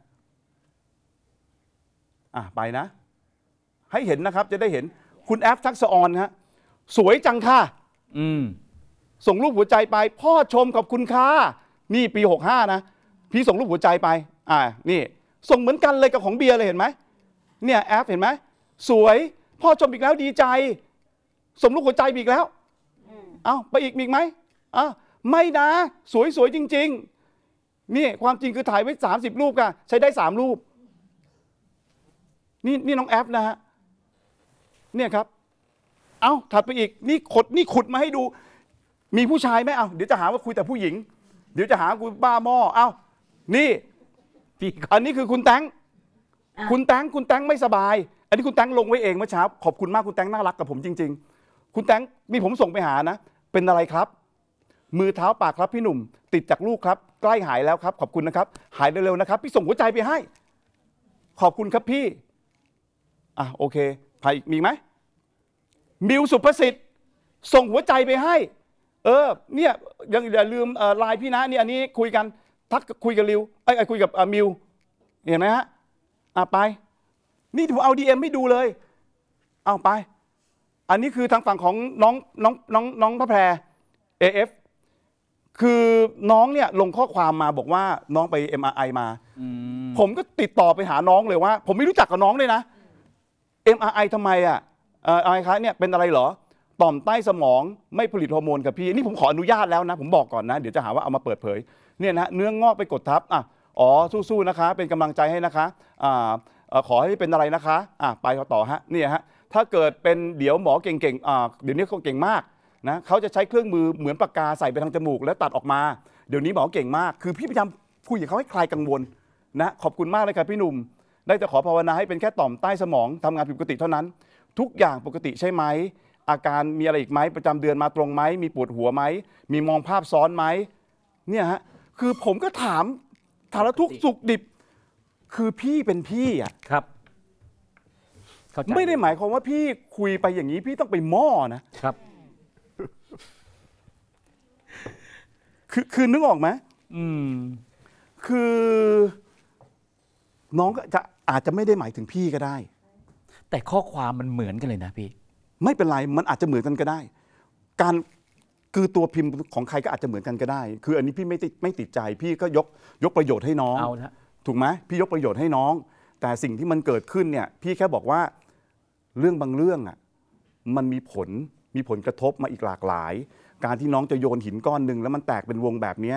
อ่ะไปนะให้เห็นนะครับจะได้เห็นคุณแอฟทักษะออนฮะสวยจังค่ะอืมส่งรูปหัวใจไปพ่อชมขอบคุณค่ะนี่ปีหกห้านะพี่ส่งรูปหัวใจไปอ่านี่ส่งเหมือนกันเลยกับของเบียร์เลยเห็นไหมเนี่ยแอฟเห็นไหมสวยพ่อชมอีกแล้วดีใจส่งรูปหัวใจอีกแล้วเอาไปอีกมีอีกไหมอ่ะไม่นะสวยสวยจริงๆนี่ความจริงคือถ่ายไว้สามสิบรูปค่ะใช้ได้สามรูปนี่นี่น้องแอฟนะฮะเนี่ยครับเอาถัดไปอีกนี่ขดนี่ขุดมาให้ดูมีผู้ชายไหมเอาเดี๋ยวจะหาว่าคุยแต่ผู้หญิงเดี๋ยวจะหากูบ้าหม้อเอานี่พี่อันนี้คือคุณแตงคุณแตงคุณแตงไม่สบายอันนี้คุณแตงลงไว้เองเมื่อเช้าขอบคุณมากคุณแตงน่ารักกับผมจริงๆคุณแตงมีผมส่งไปหานะเป็นอะไรครับมือเท้าปากครับพี่หนุ่มติดจากลูกครับใกล้หายแล้วครับขอบคุณนะครับหายเร็วๆนะครับพี่ส่งหัวใจไปให้ขอบคุณครับพี่อ่ะโอเคใครมีไหมมิวสุภสิทธิ์ส่งหัวใจไปให้เออเนี่ยยังอย่าลืมไลน์พี่นะนี่อันนี้คุยกันทักคุยกับริวไอ้ไอ้คุยกับมิวเห็นไหมฮะอ่ะไปนี่ผมเอาดีเอ็มให้ดูเลยเอาไปอันนี้คือทางฝั่งของน้องน้องน้องน้องพระแพร เอ เอฟ คือน้องเนี่ยลงข้อความมาบอกว่าน้องไป เอ็ม อาร์ ไอ มาผมก็ติดต่อไปหาน้องเลยว่าผมไม่รู้จักกับน้องเลยนะ เอ็ม อาร์ ไอ ทำไมอ่ะเอ่ออะไรคะเนี่ยเป็นอะไรเหรอต่อมใต้สมองไม่ผลิตฮอร์โมนกับพี่นี่ผมขออนุญาตแล้วนะผมบอกก่อนนะเดี๋ยวจะหาว่าเอามาเปิดเผยเนี่ยนะเนื้องอกไปกดทับอ่ะอ๋อสู้ๆนะคะเป็นกำลังใจให้นะคะอ่าขอให้เป็นอะไรนะคะอ่ะไปต่อฮะเนี่ยฮะถ้าเกิดเป็นเดี๋ยวหมอเก่งๆอ่าเดี๋ยวนี้เขาเก่งมากนะเขาจะใช้เครื่องมือเหมือนปากกาใส่ไปทางจมูกแล้วตัดออกมาเดี๋ยวนี้หมอเก่งมากคือพี่พยายามคุยกับเขาให้คลายกังวลนะขอบคุณมากเลยครับพี่หนุ่มได้แต่ขอภาวนาให้เป็นแค่ต่อมใต้สมองทำงานผิดปกติเท่านั้นทุกอย่างปกติใช่ไหมอาการมีอะไรอีกไหมประจำเดือนมาตรงไหมมีปวดหัวไหมมีมองภาพซ้อนไหมเนี่ยฮะคือผมก็ถามถามแล้วทุกสุขดิบคือพี่เป็นพี่อ่ะครับไม่ได้หมายความว่าพี่คุยไปอย่างนี้พี่ต้องไปหม้อนะครับ คือคือนึกออกไหมอืมคือน้องก็จะอาจจะไม่ได้หมายถึงพี่ก็ได้แต่ข้อความมันเหมือนกันเลยนะพี่ไม่เป็นไรมันอาจจะเหมือนกันก็ได้การคือตัวพิมพ์ของใครก็อาจจะเหมือนกันก็ได้คืออันนี้พี่ไม่ติดไม่ติดใจพี่ก็ยกยกประโยชน์ให้น้องเอาละถูกไหมพี่ยกประโยชน์ให้น้องแต่สิ่งที่มันเกิดขึ้นเนี่ยพี่แค่บอกว่าเรื่องบางเรื่องอ่ะมันมีผลมีผลกระทบมาอีกหลากหลายการที่น้องจะโยนหินก้อนหนึ่งแล้วมันแตกเป็นวงแบบนี้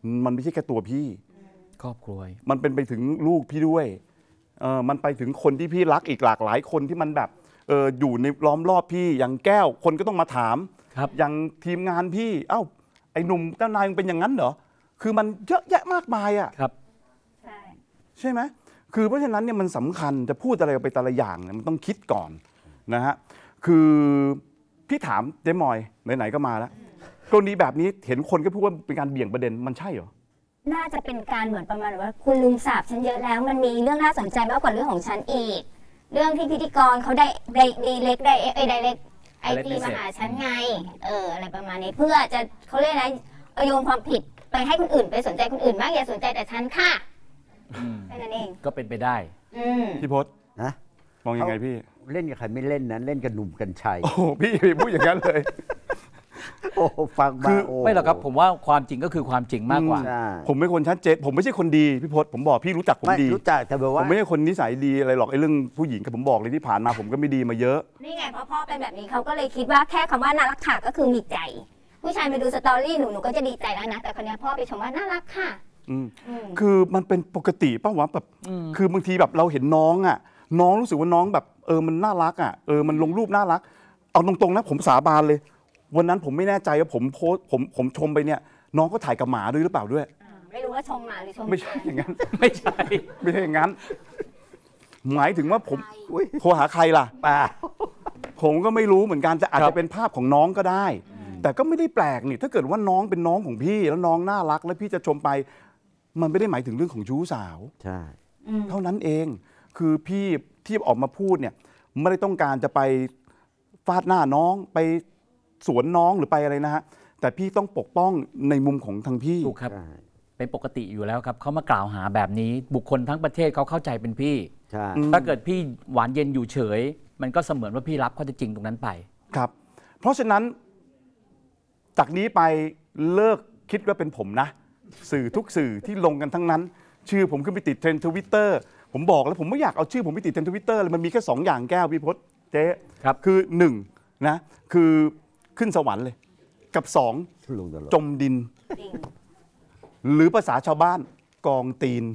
มันไม่ใช่แค่ตัวพี่ครอบครัวมันเป็นไปถึงลูกพี่ด้วยเออมันไปถึงคนที่พี่รักอีกหลากหลายคนที่มันแบบเอออยู่ในล้อมรอบพี่อย่างแก้วคนก็ต้องมาถามครับอย่างทีมงานพี่เอ้าไอ้หนุ่มเจ้านายมึงเป็นอย่างนั้นเหรอคือมันเยอะแยะมากมายอ่ะครับใช่ใช่ไหมคือเพราะฉะนั้นเนี่ยมันสำคัญจะพูดอะไรไปแต่ละอย่างเนี่ยมันต้องคิดก่อนนะฮะคือพี่ถามเจ๊มอยไหนๆก็มาแล้วกรณีแบบนี้เห็นคนก็พูดว่าเป็นการเบี่ยงประเด็นมันใช่เหรอน่าจะเป็นการเหมือนประมาณว่าคุณลุมสาบฉันเยอะแล้วมันมีเรื่องน่าสนใจมากกว่าเรื่องของฉันอีก เรื่องที่พิธีกรเขาได้ได้ดีเล็กได้เอ้ยได้เล็กไอทีมาหาฉันไงเอออะไรประมาณนี้เพื่อจะเขาเรียกอะไรโยนความผิดไปให้คนอื่นไปสนใจคนอื่นมากอย่าสนใจแต่ฉันค่ะอืมแค่นั้นเองก็เป็นไปได้อืมพี่พศนะมองยังไงพี่เล่นกับใครไม่เล่นนะเล่นกับหนุ่มกัญชัยโอ้โหพี่อย่าพูดอย่างนั้นเลยโอ้ฟังคืมาอโอ้ไม่หรอกครับผมว่าความจริงก็คือความจริงมากกว่าใช่ผมเป็นคนชัดเจนผมไม่ใช่คนดีพี่พศผมบอกพี่รู้จักผมไม่ดีรู้จักแต่แบบผว่ามไม่ใช่คนนิสัยดีอะไรหรอกไอ้เรื่องผู้หญิงกับผมบอกเลยที่ผ่านมาผมก็ไม่ดีมาเยอะนี่ไงเพราะพ่อเป็นแบบนี้เขาก็เลยคิดว่าแค่คำว่าน่ารักค่ะก็คือมีใจ ผู้ชายไปดูสตอรี่หนูหนูก็จะดีใจแล้วนะแต่คนนี้พ่อไปชมว่าน่ารักค่ะอืมอืมคือมันเป็นปกติป่ะวะแบบคือบางทีแบบเราเห็นน้องอ่ะ น้องรู้สึกว่าน้องแบบเออมันน่ารักอ่ะเออมันลงรูปน่ารัก เอาตรงๆนะผมสาบานเลย วันนั้นผมไม่แน่ใจว่าผมโพสต์ผมผมชมไปเนี่ย น้องก็ถ่ายกับหมาด้วยหรือเปล่าด้วยอ่าไม่รู้ว่าชมหมาหรือชมไม่ใช่อย่างนั้นไม่ใช่ไม่ใช่อย่างนั้น หมายถึงว่าผมอุ๊ยโทรหาใครล่ะป่าผมก็ไม่รู้เหมือนกันจะอาจครัจะบเป็นภาพของน้องก็ได้ แต่ก็ไม่ได้แปลกนี่ถ้าเกิดว่าน้องเป็นน้องของพี่แล้วน้องน่ารัก แล้วพี่จะชมไป มันไม่ได้หมายถึงเรื่องของชู้สาวใช่อืมเท่านั้นเอง คือพี่ที่ออกมาพูดเนี่ยไม่ได้ต้องการจะไปฟาดหน้าน้องไปสวนน้องหรือไปอะไรนะฮะ แต่พี่ต้องปกป้องในมุมของทางพี่ถูกครับใช่เป็นปกติอยู่แล้วครับเขามากล่าวหาแบบนี้บุคคลทั้งประเทศเขาเข้าใจเป็นพี่ใช่อืมถ้าเกิดพี่หวานเย็นอยู่เฉย มันก็เสมือนว่าพี่รับข้อเท็จจริงตรงนั้นไปครับ เพราะฉะนั้น จากนี้ไปเลิกคิดว่าเป็นผมนะ สื่อทุกสื่อที่ลงกันทั้งนั้น ชื่อผมขึ้นไปติดเทรนด์ทวิตเตอร์ผมบอกแล้วผมไม่อยากเอาชื่อผมไปติดเทรนด์ทวิตเตอร์เลยมันมีแค่สองอย่างแก้วพี่พศเจ๊ครับคือหนึ่งนะคือขึ้นสวรรค์เลย กับสองลงตลอดจมดินจริงหรือภาษาชาวบ้านกองตีน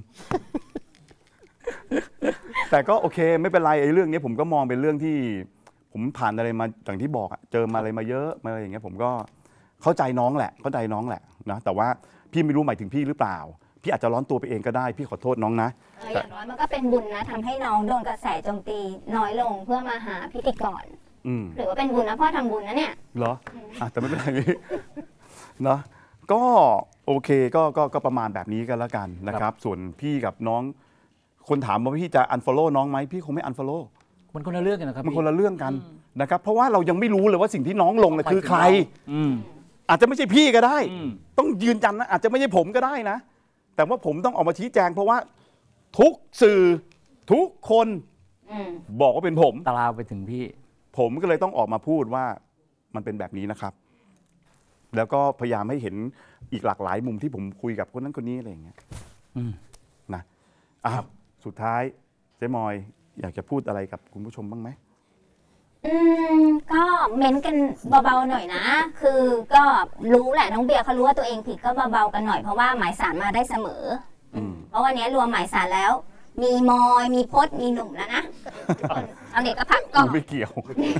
แต่ก็โอเคไม่เป็นไรไอ้เรื่องนี้ผมก็มองเป็นเรื่องที่ผมผ่านอะไรมาอย่างที่บอกอะเจอมาอะไรมาเยอะมาอะไรอย่างเงี้ยผมก็เข้าใจน้องแหละเข้าใจน้องแหละนะแต่ว่าพี่ไม่รู้หมายถึงพี่หรือเปล่า พี่อาจจะร้อนตัวไปเองก็ได้พี่ขอโทษน้องนะเอออย่างน้อยมันก็เป็นบุญนะทำให้น้องโดนกระแสโจมตีน้อยลงเพื่อมาหาพิธีกรอืมหรือว่าเป็นบุญนะพ่อทำบุญนะเนี่ยเหรออ่ะแต่ไม่เป็นไร เนาะก็โอเคก็ก็ก็ประมาณแบบนี้กันแล้วกันนะครับ ส่วนพี่กับน้อง คนถามว่าพี่จะ unfollow น้องไหมพี่คงไม่ unfollow มันคนละเรื่องกันนะครับมันพี่คนละเรื่องกันนะครับ เพราะว่าเรายังไม่รู้เลยว่าสิ่งที่น้องลงน่ะคือใครอืมอาจจะไม่ใช่พี่ก็ได้อืมต้องยืนยันนะอาจจะไม่ใช่ผมก็ได้นะ แต่ว่าผมต้องออกมาชี้แจง เพราะว่าทุกสื่อทุกคนอืมบอกว่าเป็นผมตาราวไปถึงพี่ผมก็เลยต้องออกมาพูดว่ามันเป็นแบบนี้นะครับ แล้วก็พยายามให้เห็นอีกหลากหลายมุมที่ผมคุยกับคนนั้นคนนี้อะไรอย่างเงี้ยอืมนะอ้าวสุดท้ายเจ๊มอยอยากจะพูดอะไรกับคุณผู้ชมบ้างไหมอืมก็เม้นกันเบาๆหน่อยนะ คือก็รู้แหละน้องเบียร์เขารู้ว่าตัวเองผิดก็เบาๆกันหน่อยเพราะว่าหมายสารมาได้เสมออืมเพราะวันนี้รวมหมายสารแล้ว มีมอยมีพจน์มีหนุ่มแล้วนะเอาเด็กก็พักก่อนไม่เกี่ยว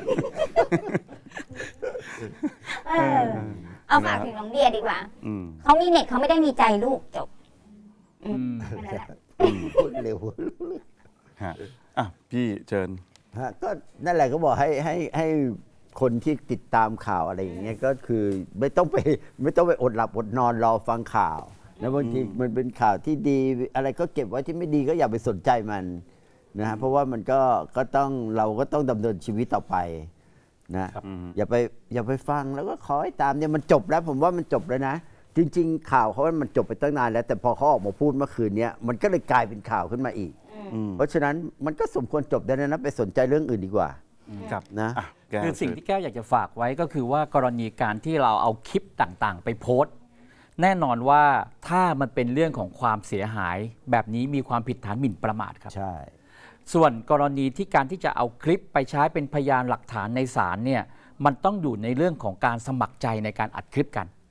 เออเอาฝากถึงน้องเบียร์ดีกว่าอืมเขามีเน็ตเขาไม่ได้มีใจลูกจบ อืมอืมนั่นแหละพูดเร็วฮะอ่ะพี่เชิญฮะก็นั่นแหละก็บอกให้ให้ให้คนที่ติดตามข่าวอะไรอย่างเงี้ยก็คือไม่ต้องไปไม่ต้องไปอดหลับอดนอนรอฟังข่าวแล้วบางทีมันเป็นข่าวที่ดีอะไรก็เก็บไว้ที่ไม่ดีก็อย่าไปสนใจมันนะฮะเพราะว่ามันก็ก็ต้องเราก็ต้องดำเนินชีวิตต่อไปนะครับ อย่าไปอย่าไปฟังแล้วก็ขอให้ตามเนี่ยมันจบแล้วผมว่ามันจบแล้วนะ จริง ๆ ข่าวเขาว่ามันจบไปตั้งนานแล้ว แต่พอเขาออกมาพูดเมื่อคืนเนี้ยมันก็เลยกลายเป็นข่าวขึ้นมาอีกอืมเพราะฉะนั้นมันก็สมควรจบได้แล้วนะไปสนใจเรื่องอื่นดีกว่าครับนะอ่ะแก้วคือสิ่งที่แก้วอยากจะฝากไว้ก็คือว่ากรณีการที่เราเอาคลิปต่างๆ ไปโพสต์ แน่นอนว่าถ้ามันเป็นเรื่องของความเสียหาย แบบนี้มีความผิดฐานหมิ่นประมาทครับใช่ส่วนกรณีที่การที่จะเอาคลิปไปใช้เป็นพยานหลักฐานในศาลเนี่ยมันต้องอยู่ในเรื่องของการสมัครใจในการอัดคลิปกัน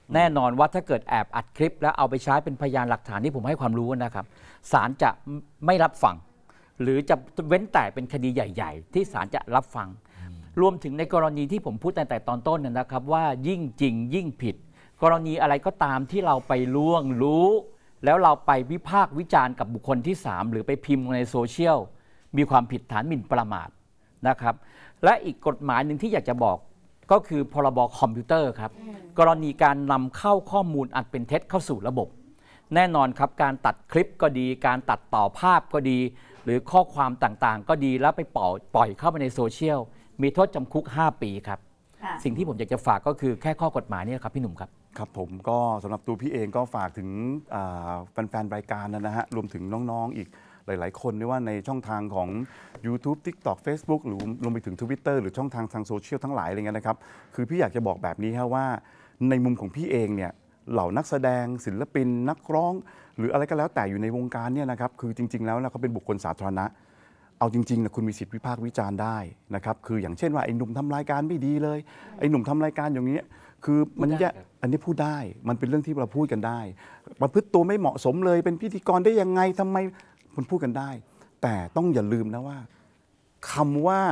แน่นอนว่าถ้าเกิดแอบอัดคลิป แล้วเอาไปใช้เป็นพยานหลักฐานที่ผมให้ความรู้นะครับศาลจะไม่รับฟังหรือจะเว้นแต่เป็นคดีใหญ่ ๆ ที่ศาลจะรับฟังรวมถึงในกรณีที่ผมพูดตั้งแต่ตอนต้นนะครับว่ายิ่งจริงยิ่งผิดกรณีอะไรก็ตามที่เราไปล่วงรู้แล้วเราไปวิพากษ์วิจารณ์กับบุคคลที่สามหรือไปพิมพ์ในโซเชียลมีความผิดฐานหมิ่นประมาทนะครับและอีกกฎหมายหนึ่งที่อยากจะบอกก็คือพรบคอมพิวเตอร์ครับกรณีการนำเข้าข้อมูลอันเป็นเท็จเข้าสู่ระบบแน่นอนครับการตัดคลิปก็ดีการตัดต่อภาพก็ดีหรือข้อความต่างๆก็ดีแล้วไปปล่อยปล่อยเข้าไปในโซเชียลมีโทษจำคุกห้าปีครับสิ่งที่ผมอยากจะฝากก็คือแค่ข้อกฎหมายนี่ครับพี่หนุ่มครับครับผมก็สำหรับตัวพี่เองก็ฝากถึงแฟนๆรายการนะฮะรวมถึงน้องๆอีกหลายๆคนด้วยว่าในช่องทางของ YouTube TikTok Facebook หรือรวมไปถึง Twitter หรือช่องทางทางโซเชียลทั้งหลายอะไรเงี้ยนะครับคือพี่อยากจะบอกแบบนี้ครับว่าในมุมของพี่เองเนี่ยเหล่านักแสดงศิลปินนักร้องหรืออะไรก็แล้วแต่อยู่ในวงการเนี่ยนะครับคือจริงๆแล้วนะเขาเป็นบุคคลสาธารณะเอาจริงๆนะคุณมีสิทธิวิพากษ์วิจารณ์ได้นะครับคืออย่างเช่นว่าไอ้หนุ่มทำรายการไม่ดีเลยไอ้หนุ่มทำรายการอย่างนี้คือมันแย่อันนี้พูดได้มันเป็นเรื่องที่เราพูดกันได้ประพฤติตัวไม่เหมาะสมเลยเป็นพิธีกรได้ยังไงทำไมมันพูดกันได้แต่ต้องอย่าลืมนะว่าคำว่า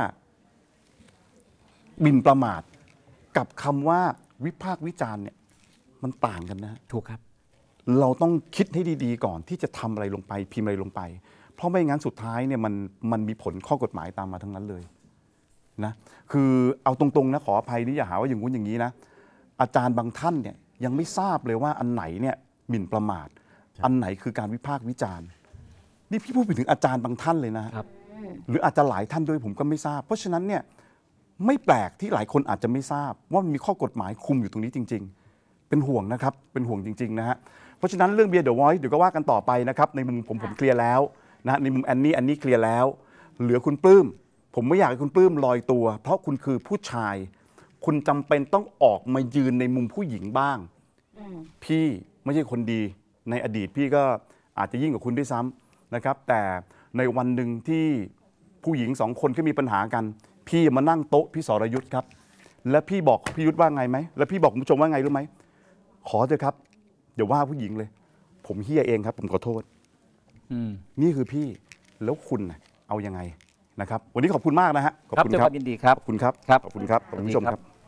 หมิ่นประมาทกับคำว่าวิพากษ์วิจารณ์เนี่ยมันต่างกันนะถูกครับเราต้องคิดให้ดีๆก่อนที่จะทำอะไรลงไปพิมพ์อะไรลงไปเพราะไม่งั้นสุดท้ายเนี่ยมันมันมีผลข้อกฎหมายตามมาทั้งนั้นเลยนะคือเอาตรงๆนะขออภัยนี่อย่าหาว่าอย่างงู้นอย่างนี้นะอาจารย์บางท่านเนี่ยยังไม่ทราบเลยว่าอันไหนเนี่ยหมิ่นประมาทอันไหนคือการวิพากษ์วิจารณ์นี่พี่พูดไปถึงอาจารย์บางท่านเลยนะครับหรืออาจจะหลายท่านด้วยผมก็ไม่ทราบเพราะฉะนั้นเนี่ยไม่แปลกที่หลายคนอาจจะไม่ทราบว่ามันมีข้อกฎหมายคุมอยู่ตรงนี้จริงๆเป็นห่วงนะครับเป็นห่วงจริงๆนะฮะเพราะฉะนั้นเรื่องเบียร์เดอะวอยซ์เดี๋ยวก็ว่ากันต่อไปนะครับในมุมผมผมเคลียร์แล้วนะในมุมแอนนี่แอนนี่เคลียร์แล้วเหลือคุณปลื้มผมไม่อยากให้คุณปลื้มลอยตัวเพราะคุณคือผู้ชายคุณจำเป็นต้องออกมายืนในมุมผู้หญิงบ้างพี่ไม่ใช่คนดีในอดีตพี่ก็อาจจะยิ่งกว่าคุณด้วยซ้ำนะครับแต่ในวันหนึ่งที่ผู้หญิงสองคนก็มีปัญหากันพี่มานั่งโต๊ะพี่สรยุทธ์ครับและพี่บอกพี่ยุทธว่าไงไหมแล้วพี่บอกคุณผู้ชมว่าไงรู้ไหมขอเถอะครับเดี๋ยวว่าผู้หญิงเลยผมเฮียเองครับผมขอโทษนี่คือพี่แล้วคุณนะเอายังไงนะครับวันนี้ขอบคุณมากนะฮะขอบคุณครับยินดีครับขอบคุณครับขอบคุณครับคุณผู้ชมครับ